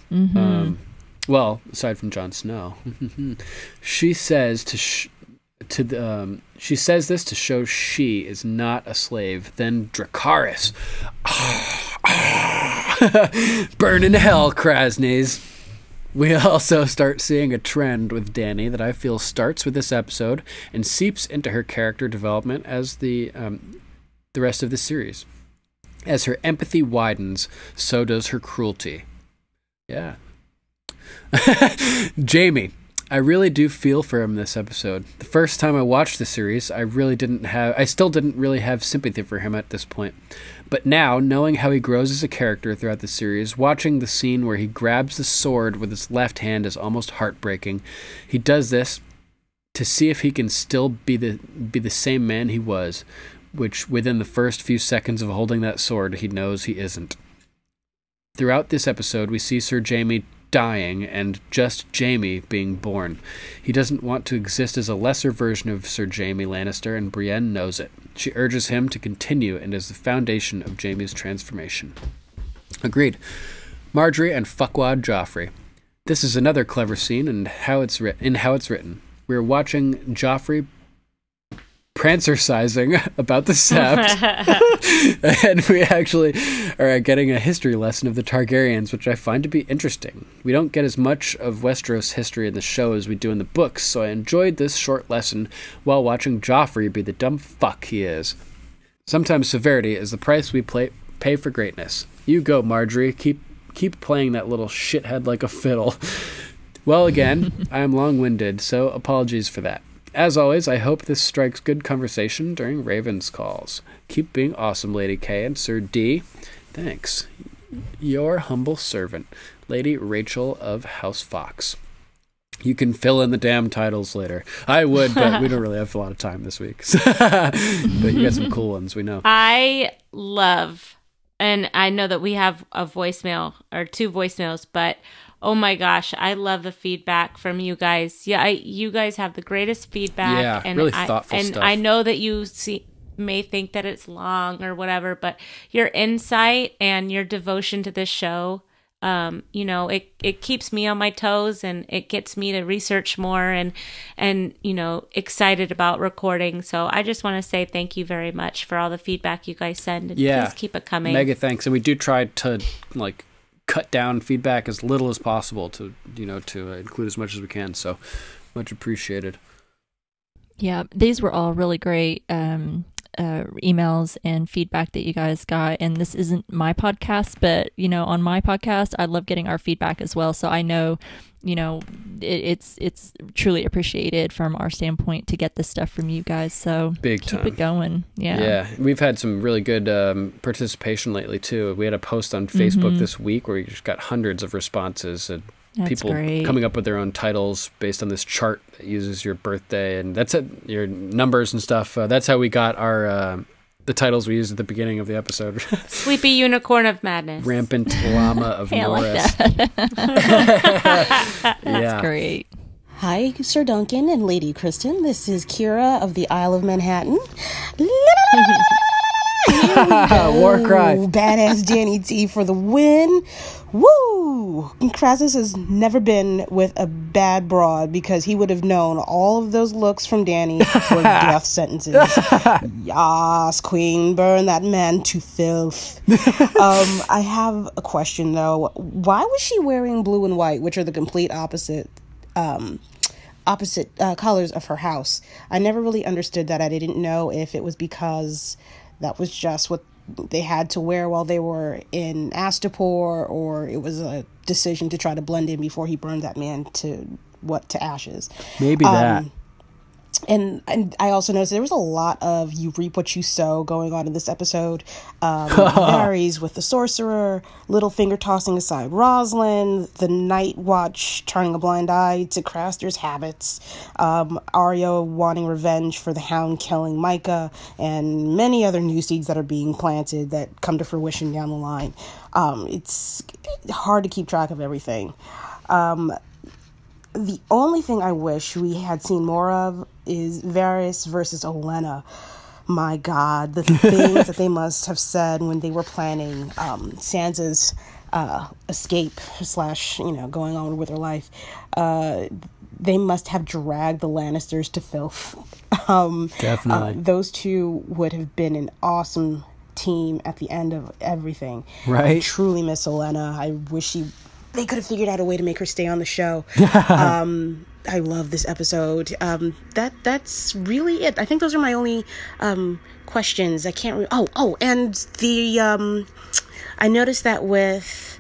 Well, aside from Jon Snow, she says she says this to show she is not a slave. Then Dracarys, burn in hell, Krasny's. We also start seeing a trend with Dany that I feel starts with this episode and seeps into her character development as the rest of the series. As her empathy widens, so does her cruelty. Yeah. Jaime. I really do feel for him this episode. The first time I watched the series, I still didn't really have sympathy for him at this point. But now, knowing how he grows as a character throughout the series, watching the scene where he grabs the sword with his left hand is almost heartbreaking. He does this to see if he can still be the same man he was, which within the first few seconds of holding that sword, he knows he isn't. Throughout this episode, we see Sir Jaime dying and just Jaime being born. He doesn't want to exist as a lesser version of Sir Jaime Lannister, and Brienne knows it. She urges him to continue and is the foundation of Jaime's transformation. Agreed. Marjorie and fuckwad Joffrey. This is another clever scene in how it's written. We're watching Joffrey prancercising about the Sept, and we actually are getting a history lesson of the Targaryens, which I find to be interesting. We don't get as much of Westeros history in the show as we do in the books, so I enjoyed this short lesson while watching Joffrey be the dumb fuck he is. Sometimes severity is the price we pay for greatness. You go, Marjorie. Keep playing that little shithead like a fiddle. Well, again, I am long-winded, so apologies for that. As always, I hope this strikes good conversation during Raven's calls. Keep being awesome, Lady K and Sir D. Thanks. Your humble servant, Lady Rachel of House Fox. You can fill in the damn titles later. I would, but we don't really have a lot of time this week. But you got some cool ones, we know. I love, and I know that we have a voicemail, or 2 voicemails, but oh my gosh, I love the feedback from you guys. Yeah, you guys have the greatest feedback. Yeah, and really thoughtful stuff. And I know that you may think that it's long or whatever, but your insight and your devotion to this show, it keeps me on my toes, and it gets me to research more and excited about recording. So I just want to say thank you very much for all the feedback you guys send, and please keep it coming. Mega thanks. And we do try to cut down feedback as little as possible to include as much as we can. So much appreciated. Yeah, these were all really great. emails and feedback that you guys got. And this isn't my podcast, but on my podcast, I love getting our feedback as well. So I know, it's truly appreciated from our standpoint to get this stuff from you guys. So keep it going. Yeah, we've had some really good participation lately too. We had a post on Facebook this week where we just got hundreds of responses and people coming up with their own titles based on this chart that uses your birthday, and that's it, your numbers and stuff. That's how we got our the titles we used at the beginning of the episode. Sleepy Unicorn of Madness. Rampant Llama of Norris. I like that. That's great. Hi, Sir Duncan and Lady Kristen. This is Kira of the Isle of Manhattan. War cry. Badass Dany T for the win. Woo! Crassus has never been with a bad broad because he would have known all of those looks from Dany were death sentences. Yas, queen, burn that man to filth. I have a question though. Why was she wearing blue and white, which are the complete opposite colors of her house? I never really understood that. I didn't know if it was because that was just what they had to wear while they were in Astapor, or it was a decision to try to blend in before he burned that man to ashes. Maybe that. And I also noticed there was a lot of you reap what you sow going on in this episode. Varys with the sorcerer, Littlefinger tossing aside Rosalind, the Night Watch turning a blind eye to Craster's habits, Arya wanting revenge for the Hound killing Micah, and many other new seeds that are being planted that come to fruition down the line. It's hard to keep track of everything. The only thing I wish we had seen more of is Varys versus Olenna. My God, the things that they must have said when they were planning Sansa's escape / going on with her life. They must have dragged the Lannisters to filth. Definitely. Those two would have been an awesome team at the end of everything. Right. I truly miss Olenna. I wish they could have figured out a way to make her stay on the show. I love this episode. That's really it. I think those are my only questions. I can't. And the I noticed that with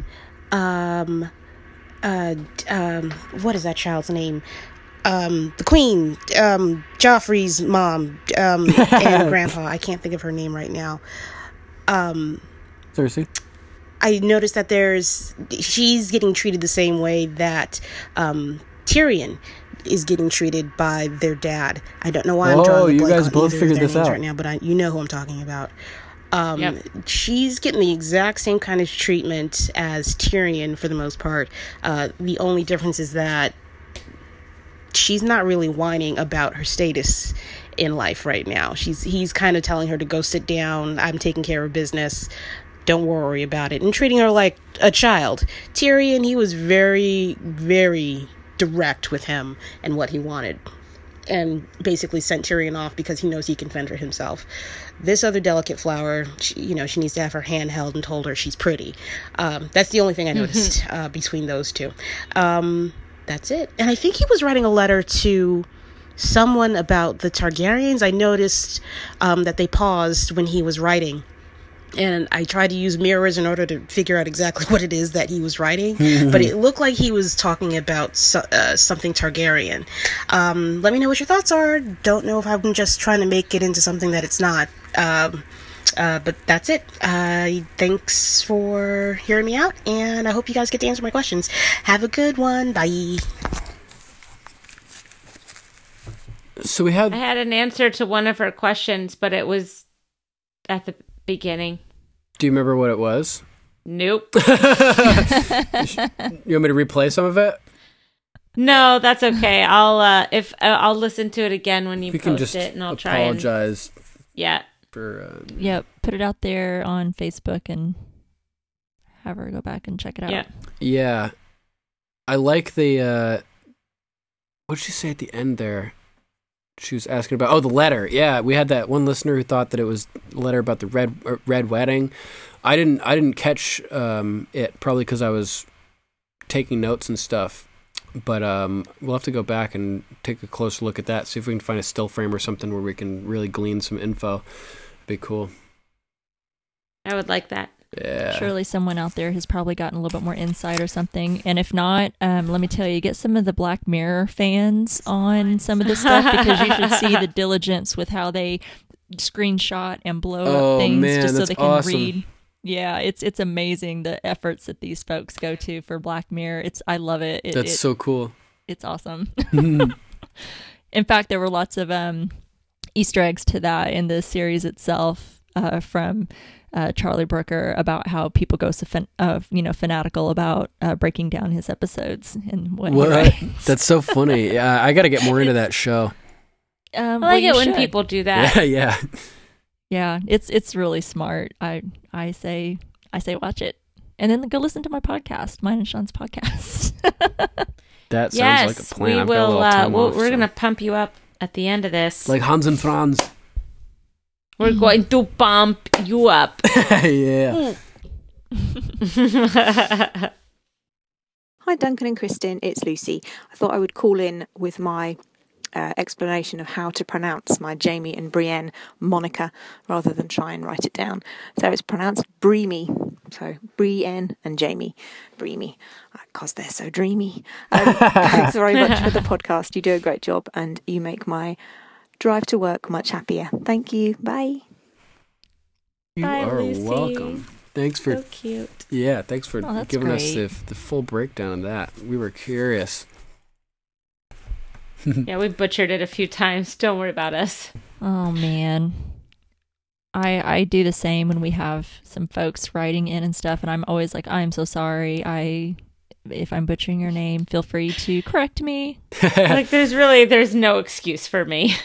what is that child's name? The Queen, Joffrey's mom, and Grandpa. I can't think of her name right now. Cersei. I noticed that she's getting treated the same way that Tyrion is getting treated by their dad. I don't know why I'm drawing a blank guys on both either of figured their this names out right now, but you know who I'm talking about. Yep. She's getting the exact same kind of treatment as Tyrion for the most part. The only difference is that she's not really whining about her status in life right now. He's kind of telling her to go sit down. I'm taking care of business. Don't worry about it. And treating her like a child. Tyrion, he was very, very direct with him and what he wanted. And basically sent Tyrion off because he knows he can fend for himself. This other delicate flower, she needs to have her hand held and told her she's pretty. That's the only thing I noticed between those two. That's it. And I think he was writing a letter to someone about the Targaryens. I noticed that they paused when he was writing. And I tried to use mirrors in order to figure out exactly what it is that he was writing. But it looked like he was talking about something Targaryen. Let me know what your thoughts are. Don't know if I'm just trying to make it into something that it's not. But that's it. Thanks for hearing me out. And I hope you guys get to answer my questions. Have a good one. Bye. So I had an answer to one of her questions, but it was at the beginning. Do you remember what it was? Nope. You want me to replay some of it? No, that's okay. I'll listen to it again when you post it, and I'll try and apologize. Yeah. For put it out there on Facebook and have her go back and check it out. Yeah. I like the what did she say at the end there? She was asking about the letter. Yeah, we had that one listener who thought that it was a letter about the red wedding. I didn't catch it, probably because I was taking notes and stuff. But we'll have to go back and take a closer look at that. See if we can find a still frame or something where we can really glean some info. Be cool. I would like that. Yeah. Surely someone out there has probably gotten a little bit more insight or something. And if not, let me tell you, get some of the Black Mirror fans on some of this stuff, because you should see the diligence with how they screenshot and blow up things just so they can read. Yeah, it's amazing the efforts that these folks go to for Black Mirror. I love it. That's so cool. It's awesome. In fact, there were lots of Easter eggs to that in the series itself from Charlie Brooker about how people go so fanatical about breaking down his episodes and what he writes. That's so funny. I got to get more into that show. I like it when people do that. Yeah. Yeah, it's really smart. I say watch it, and then go listen to my podcast, mine and Sean's podcast. That sounds like a plan. We will. We're gonna pump you up at the end of this, like Hans and Franz. We're going to pump you up. Yeah. Hi, Duncan and Kristen. It's Lucy. I thought I would call in with my explanation of how to pronounce my Jamie and Brienne moniker rather than try and write it down. So it's pronounced Breamy. So Brienne and Jamie. Breamy. Because they're so dreamy. Thanks very much for the podcast. You do a great job and you make my drive to work much happier. Thank you. Bye. You are Lucy. welcome. Thanks for so cute. Yeah, thanks for giving great. us the full breakdown of that. We were curious. Yeah, we butchered it a few times. Don't worry about us. Oh man. I do the same when we have some folks writing in and stuff, and I'm always like, I'm so sorry. If I'm butchering your name, feel free to correct me. Like there's no excuse for me.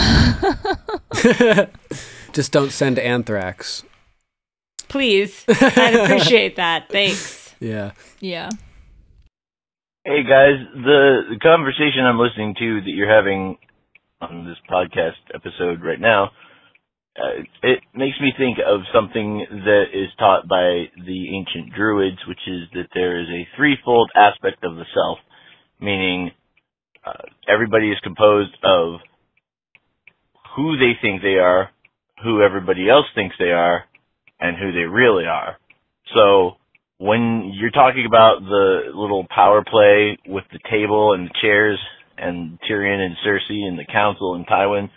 Just don't send anthrax. Please. I'd appreciate that. Thanks. Yeah. Yeah. Hey guys, the conversation I'm listening to that you're having on this podcast episode right now, it makes me think of something that is taught by the ancient Druids, which is that there is a threefold aspect of the self, meaning everybody is composed of who they think they are, who everybody else thinks they are, and who they really are. So when you're talking about the little power play with the table and the chairs and Tyrion and Cersei and the council and Tywin,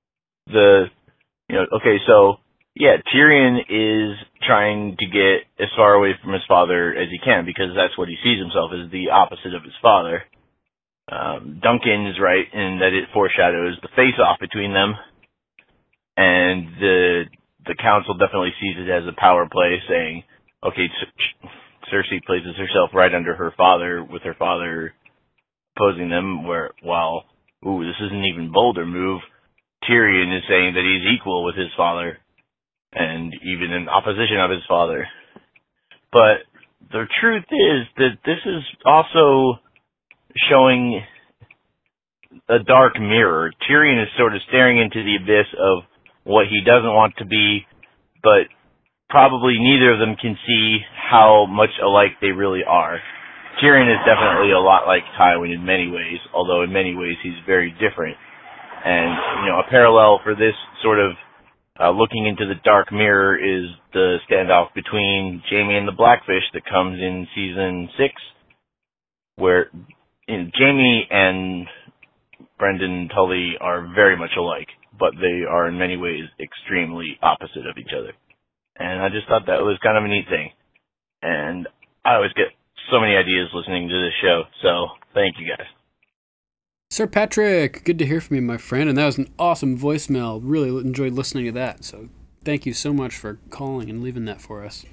Tyrion is trying to get as far away from his father as he can because that's what he sees himself as, the opposite of his father. Duncan is right in that it foreshadows the face-off between them, and the council definitely sees it as a power play, saying, okay, Cersei places herself right under her father, with her father opposing them, this is an even bolder move. Tyrion is saying that he's equal with his father, and even in opposition of his father. But the truth is that this is also showing a dark mirror. Tyrion is sort of staring into the abyss of what he doesn't want to be, but probably neither of them can see how much alike they really are. Tyrion is definitely a lot like Tywin in many ways, although in many ways he's very different. And, a parallel for this sort of looking into the dark mirror is the standoff between Jaime and the Blackfish that comes in season 6, where Jaime and Brendan Tully are very much alike, but they are in many ways extremely opposite of each other. And I just thought that was kind of a neat thing. And I always get so many ideas listening to this show, so thank you guys. Sir Patrick, good to hear from you, my friend, and that was an awesome voicemail. Really enjoyed listening to that, so thank you so much for calling and leaving that for us.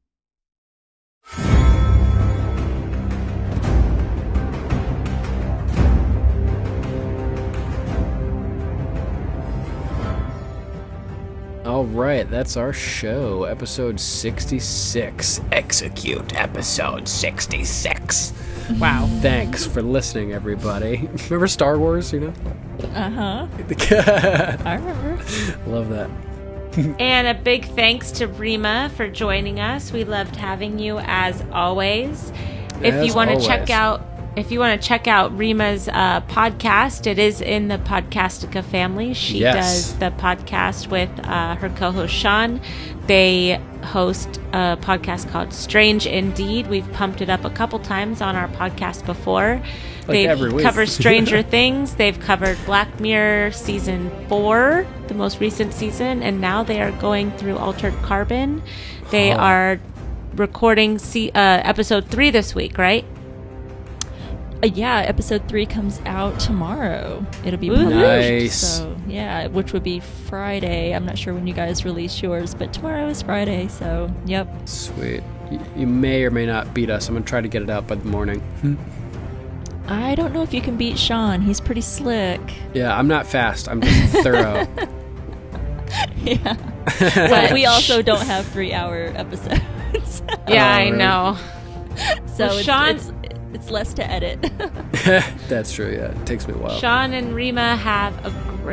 All right, that's our show, episode 66. Execute episode 66. Wow. Thanks for listening, everybody. Remember Star Wars, Uh-huh. I remember. Love that. And a big thanks to Rima for joining us. We loved having you as always. If you want to check out if you want to check out Rima's podcast, it is in the Podcastica family. She does the podcast with her co-host Sean. They host a podcast called Strange Indeed. We've pumped it up a couple times on our podcast before. They've covered Stranger Things. They've covered Black Mirror Season 4, the most recent season, and now they are going through Altered Carbon. They are recording episode 3 this week, right? Yeah, episode 3 comes out tomorrow. It'll be published. Nice. So, yeah, which would be Friday. I'm not sure when you guys release yours, but tomorrow is Friday, so, yep. Sweet. You may or may not beat us. I'm going to try to get it out by the morning. I don't know if you can beat Sean. He's pretty slick. Yeah, I'm not fast. I'm just thorough. Yeah. Well, we also don't have 3-hour episodes. Yeah, I know. So well, Sean... It's less to edit. That's true, yeah. It takes me a while. Sean and Rima have a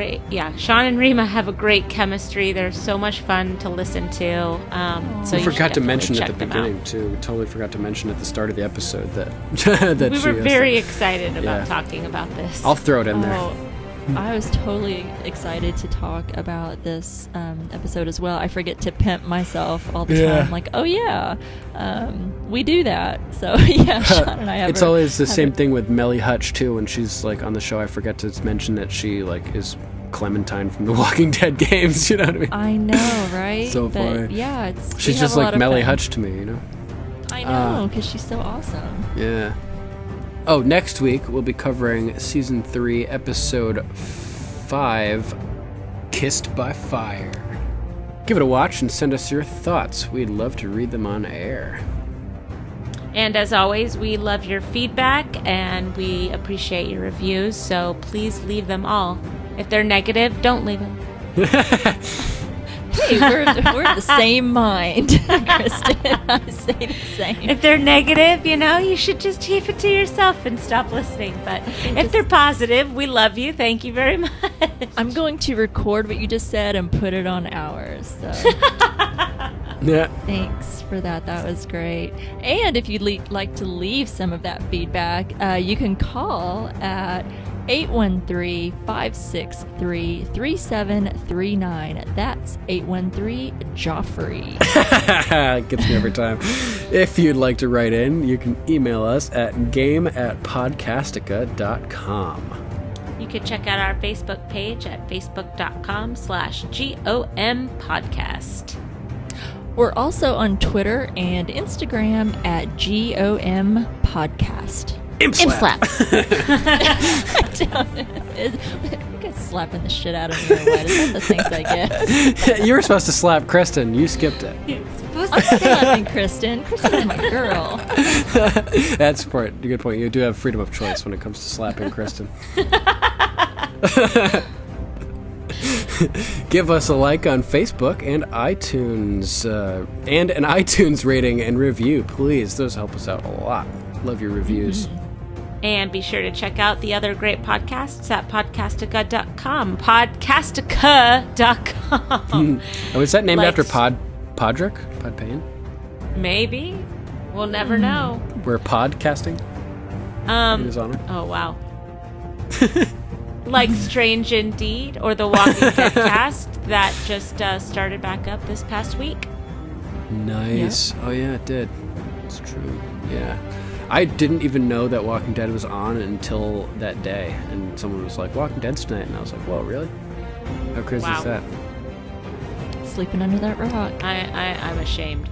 great chemistry. They're so much fun to listen to. So we forgot to mention at the them beginning, out. too. We totally forgot to mention at the start of the episode that, we were very excited about talking about this. I'll throw it in there. I was totally excited to talk about this episode as well. I forget to pimp myself all the time. Like, oh yeah, we do that. So yeah, Sean and I have. It's always the same thing with Melly Hutch too. When she's like on the show, I forget to mention that she like is Clementine from the Walking Dead games. You know what I mean? I know, right? So funny. Yeah, she's just like Melly Hutch to me. You know? I know, because she's so awesome. Yeah. Oh, next week we'll be covering Season 3, Episode 5, Kissed by Fire. Give it a watch and send us your thoughts. We'd love to read them on air. And as always, we love your feedback and we appreciate your reviews, so please leave them all. If they're negative, don't leave them. Hey, we're of the same mind, Kristen. I say the same. If they're negative, you should just keep it to yourself and stop listening. But if they're positive, we love you. Thank you very much. I'm going to record what you just said and put it on ours. So. Yeah. Thanks for that. That was great. And if you'd like to leave some of that feedback, you can call at 813-563-3739. That's 813-JOFFREY. Gets me every time. If you'd like to write in, you can email us at game@podcastica.com. You can check out our Facebook page at facebook.com/GOM podcast. We're also on Twitter and Instagram at GOM podcast. Imp slap. You guys slapping the shit out of me or what? Is that the things I get? You were supposed to slap Kristen. You skipped it. I'm slapping Kristen. Kristen's my girl. That's a good point. You do have freedom of choice when it comes to slapping Kristen. Give us a like on Facebook and iTunes, and an iTunes rating and review, please. Those help us out a lot. Love your reviews. And be sure to check out the other great podcasts at podcastica.com. Podcastica.com. Oh, is that named after Podrick? Podpayne? Maybe. We'll never know. We're podcasting? In his honor? Oh, wow. Like Strange Indeed or the Walking Dead cast that just started back up this past week. Nice. Yeah. Oh, yeah, it did. It's true. Yeah. I didn't even know that Walking Dead was on until that day. And someone was like, Walking Dead's tonight. And I was like, whoa, really? How crazy is that? Sleeping under that rock. I'm ashamed.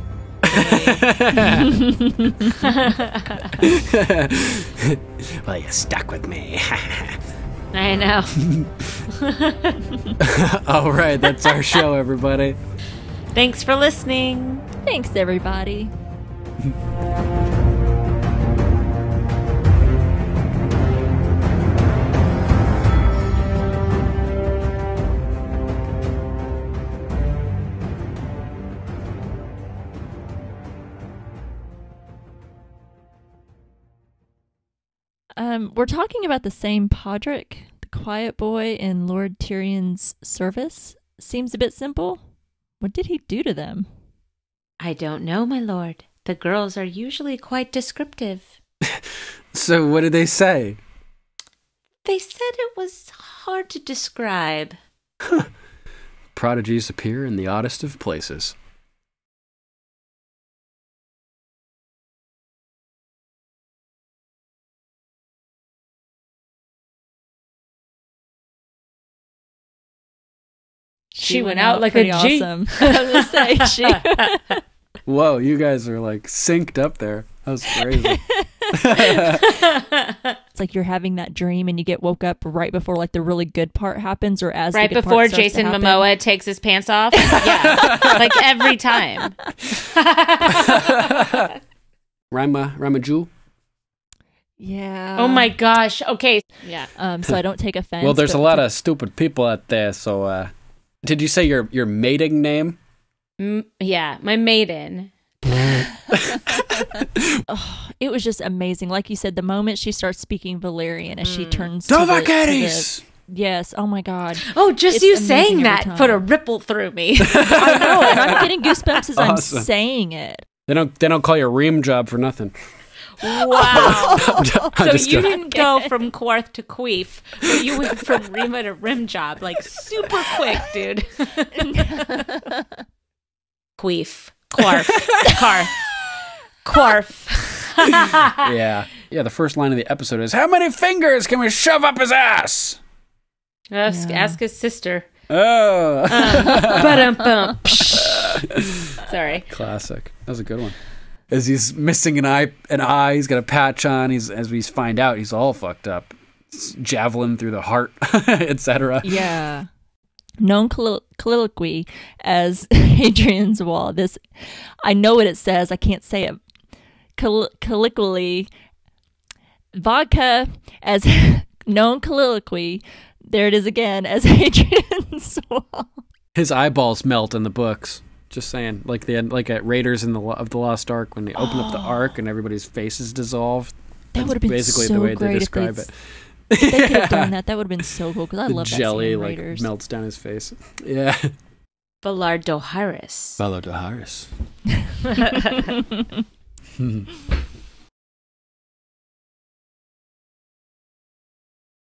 Well, you stuck with me. I know. All right, that's our show, everybody. Thanks for listening. Thanks, everybody. We're talking about the same Podrick, the quiet boy in Lord Tyrion's service. Seems a bit simple. What did he do to them? I don't know, my lord. The girls are usually quite descriptive. So what did they say? They said it was hard to describe. Prodigies appear in the oddest of places. She went out like a G. Awesome. I was gonna say, Whoa, you guys are like synced up there. That was crazy. it's like you're having that dream and you get woke up right before like the really good part happens, or as Right the good before part starts to Jason happen. Momoa takes his pants off. Yeah, like every time. Rima Jo? Yeah. Oh my gosh. Okay. Yeah. So I don't take offense. Well, there's a but lot of stupid people out there, so did you say your mating name? Yeah, my maiden. It was just amazing. Like you said, the moment she starts speaking Valyrian as she turns Dovahkiris! Yes. Oh my God. Oh, just It's you amazing saying every that time. put a ripple through me. I know, and I'm getting goosebumps as I'm Awesome. saying it. They don't call you Ream Job for nothing. Wow. I'm So just you kidding. didn't go from Quarth to Queef, but you went from Rima to Rim Job, like super quick, dude. Queef. Quarf. Karth. Quarf. Yeah. The first line of the episode is, how many fingers can we shove up his ass? Ask his sister. Oh. Ba-dum-bum. Sorry. Classic. That was a good one. As he's missing an eye, he's got a patch on. As we find out, he's all fucked up. Javelin through the heart, etc. Yeah. Known colloquy as Hadrian's Wall. This, I know what it says. I can't say it. Colloquially, vodka as known colloquy. There it is again as Hadrian's Wall. His eyeballs melt in the books. Just saying, like at Raiders of the Lost Ark, when they open up the Ark and everybody's faces dissolve. That would have been basically so the way great they describe it. if they could have done that. That would have been so cool because I The love jelly that scene in like Raiders. melts down his face. Yeah. Valardoharis. Valardoharis.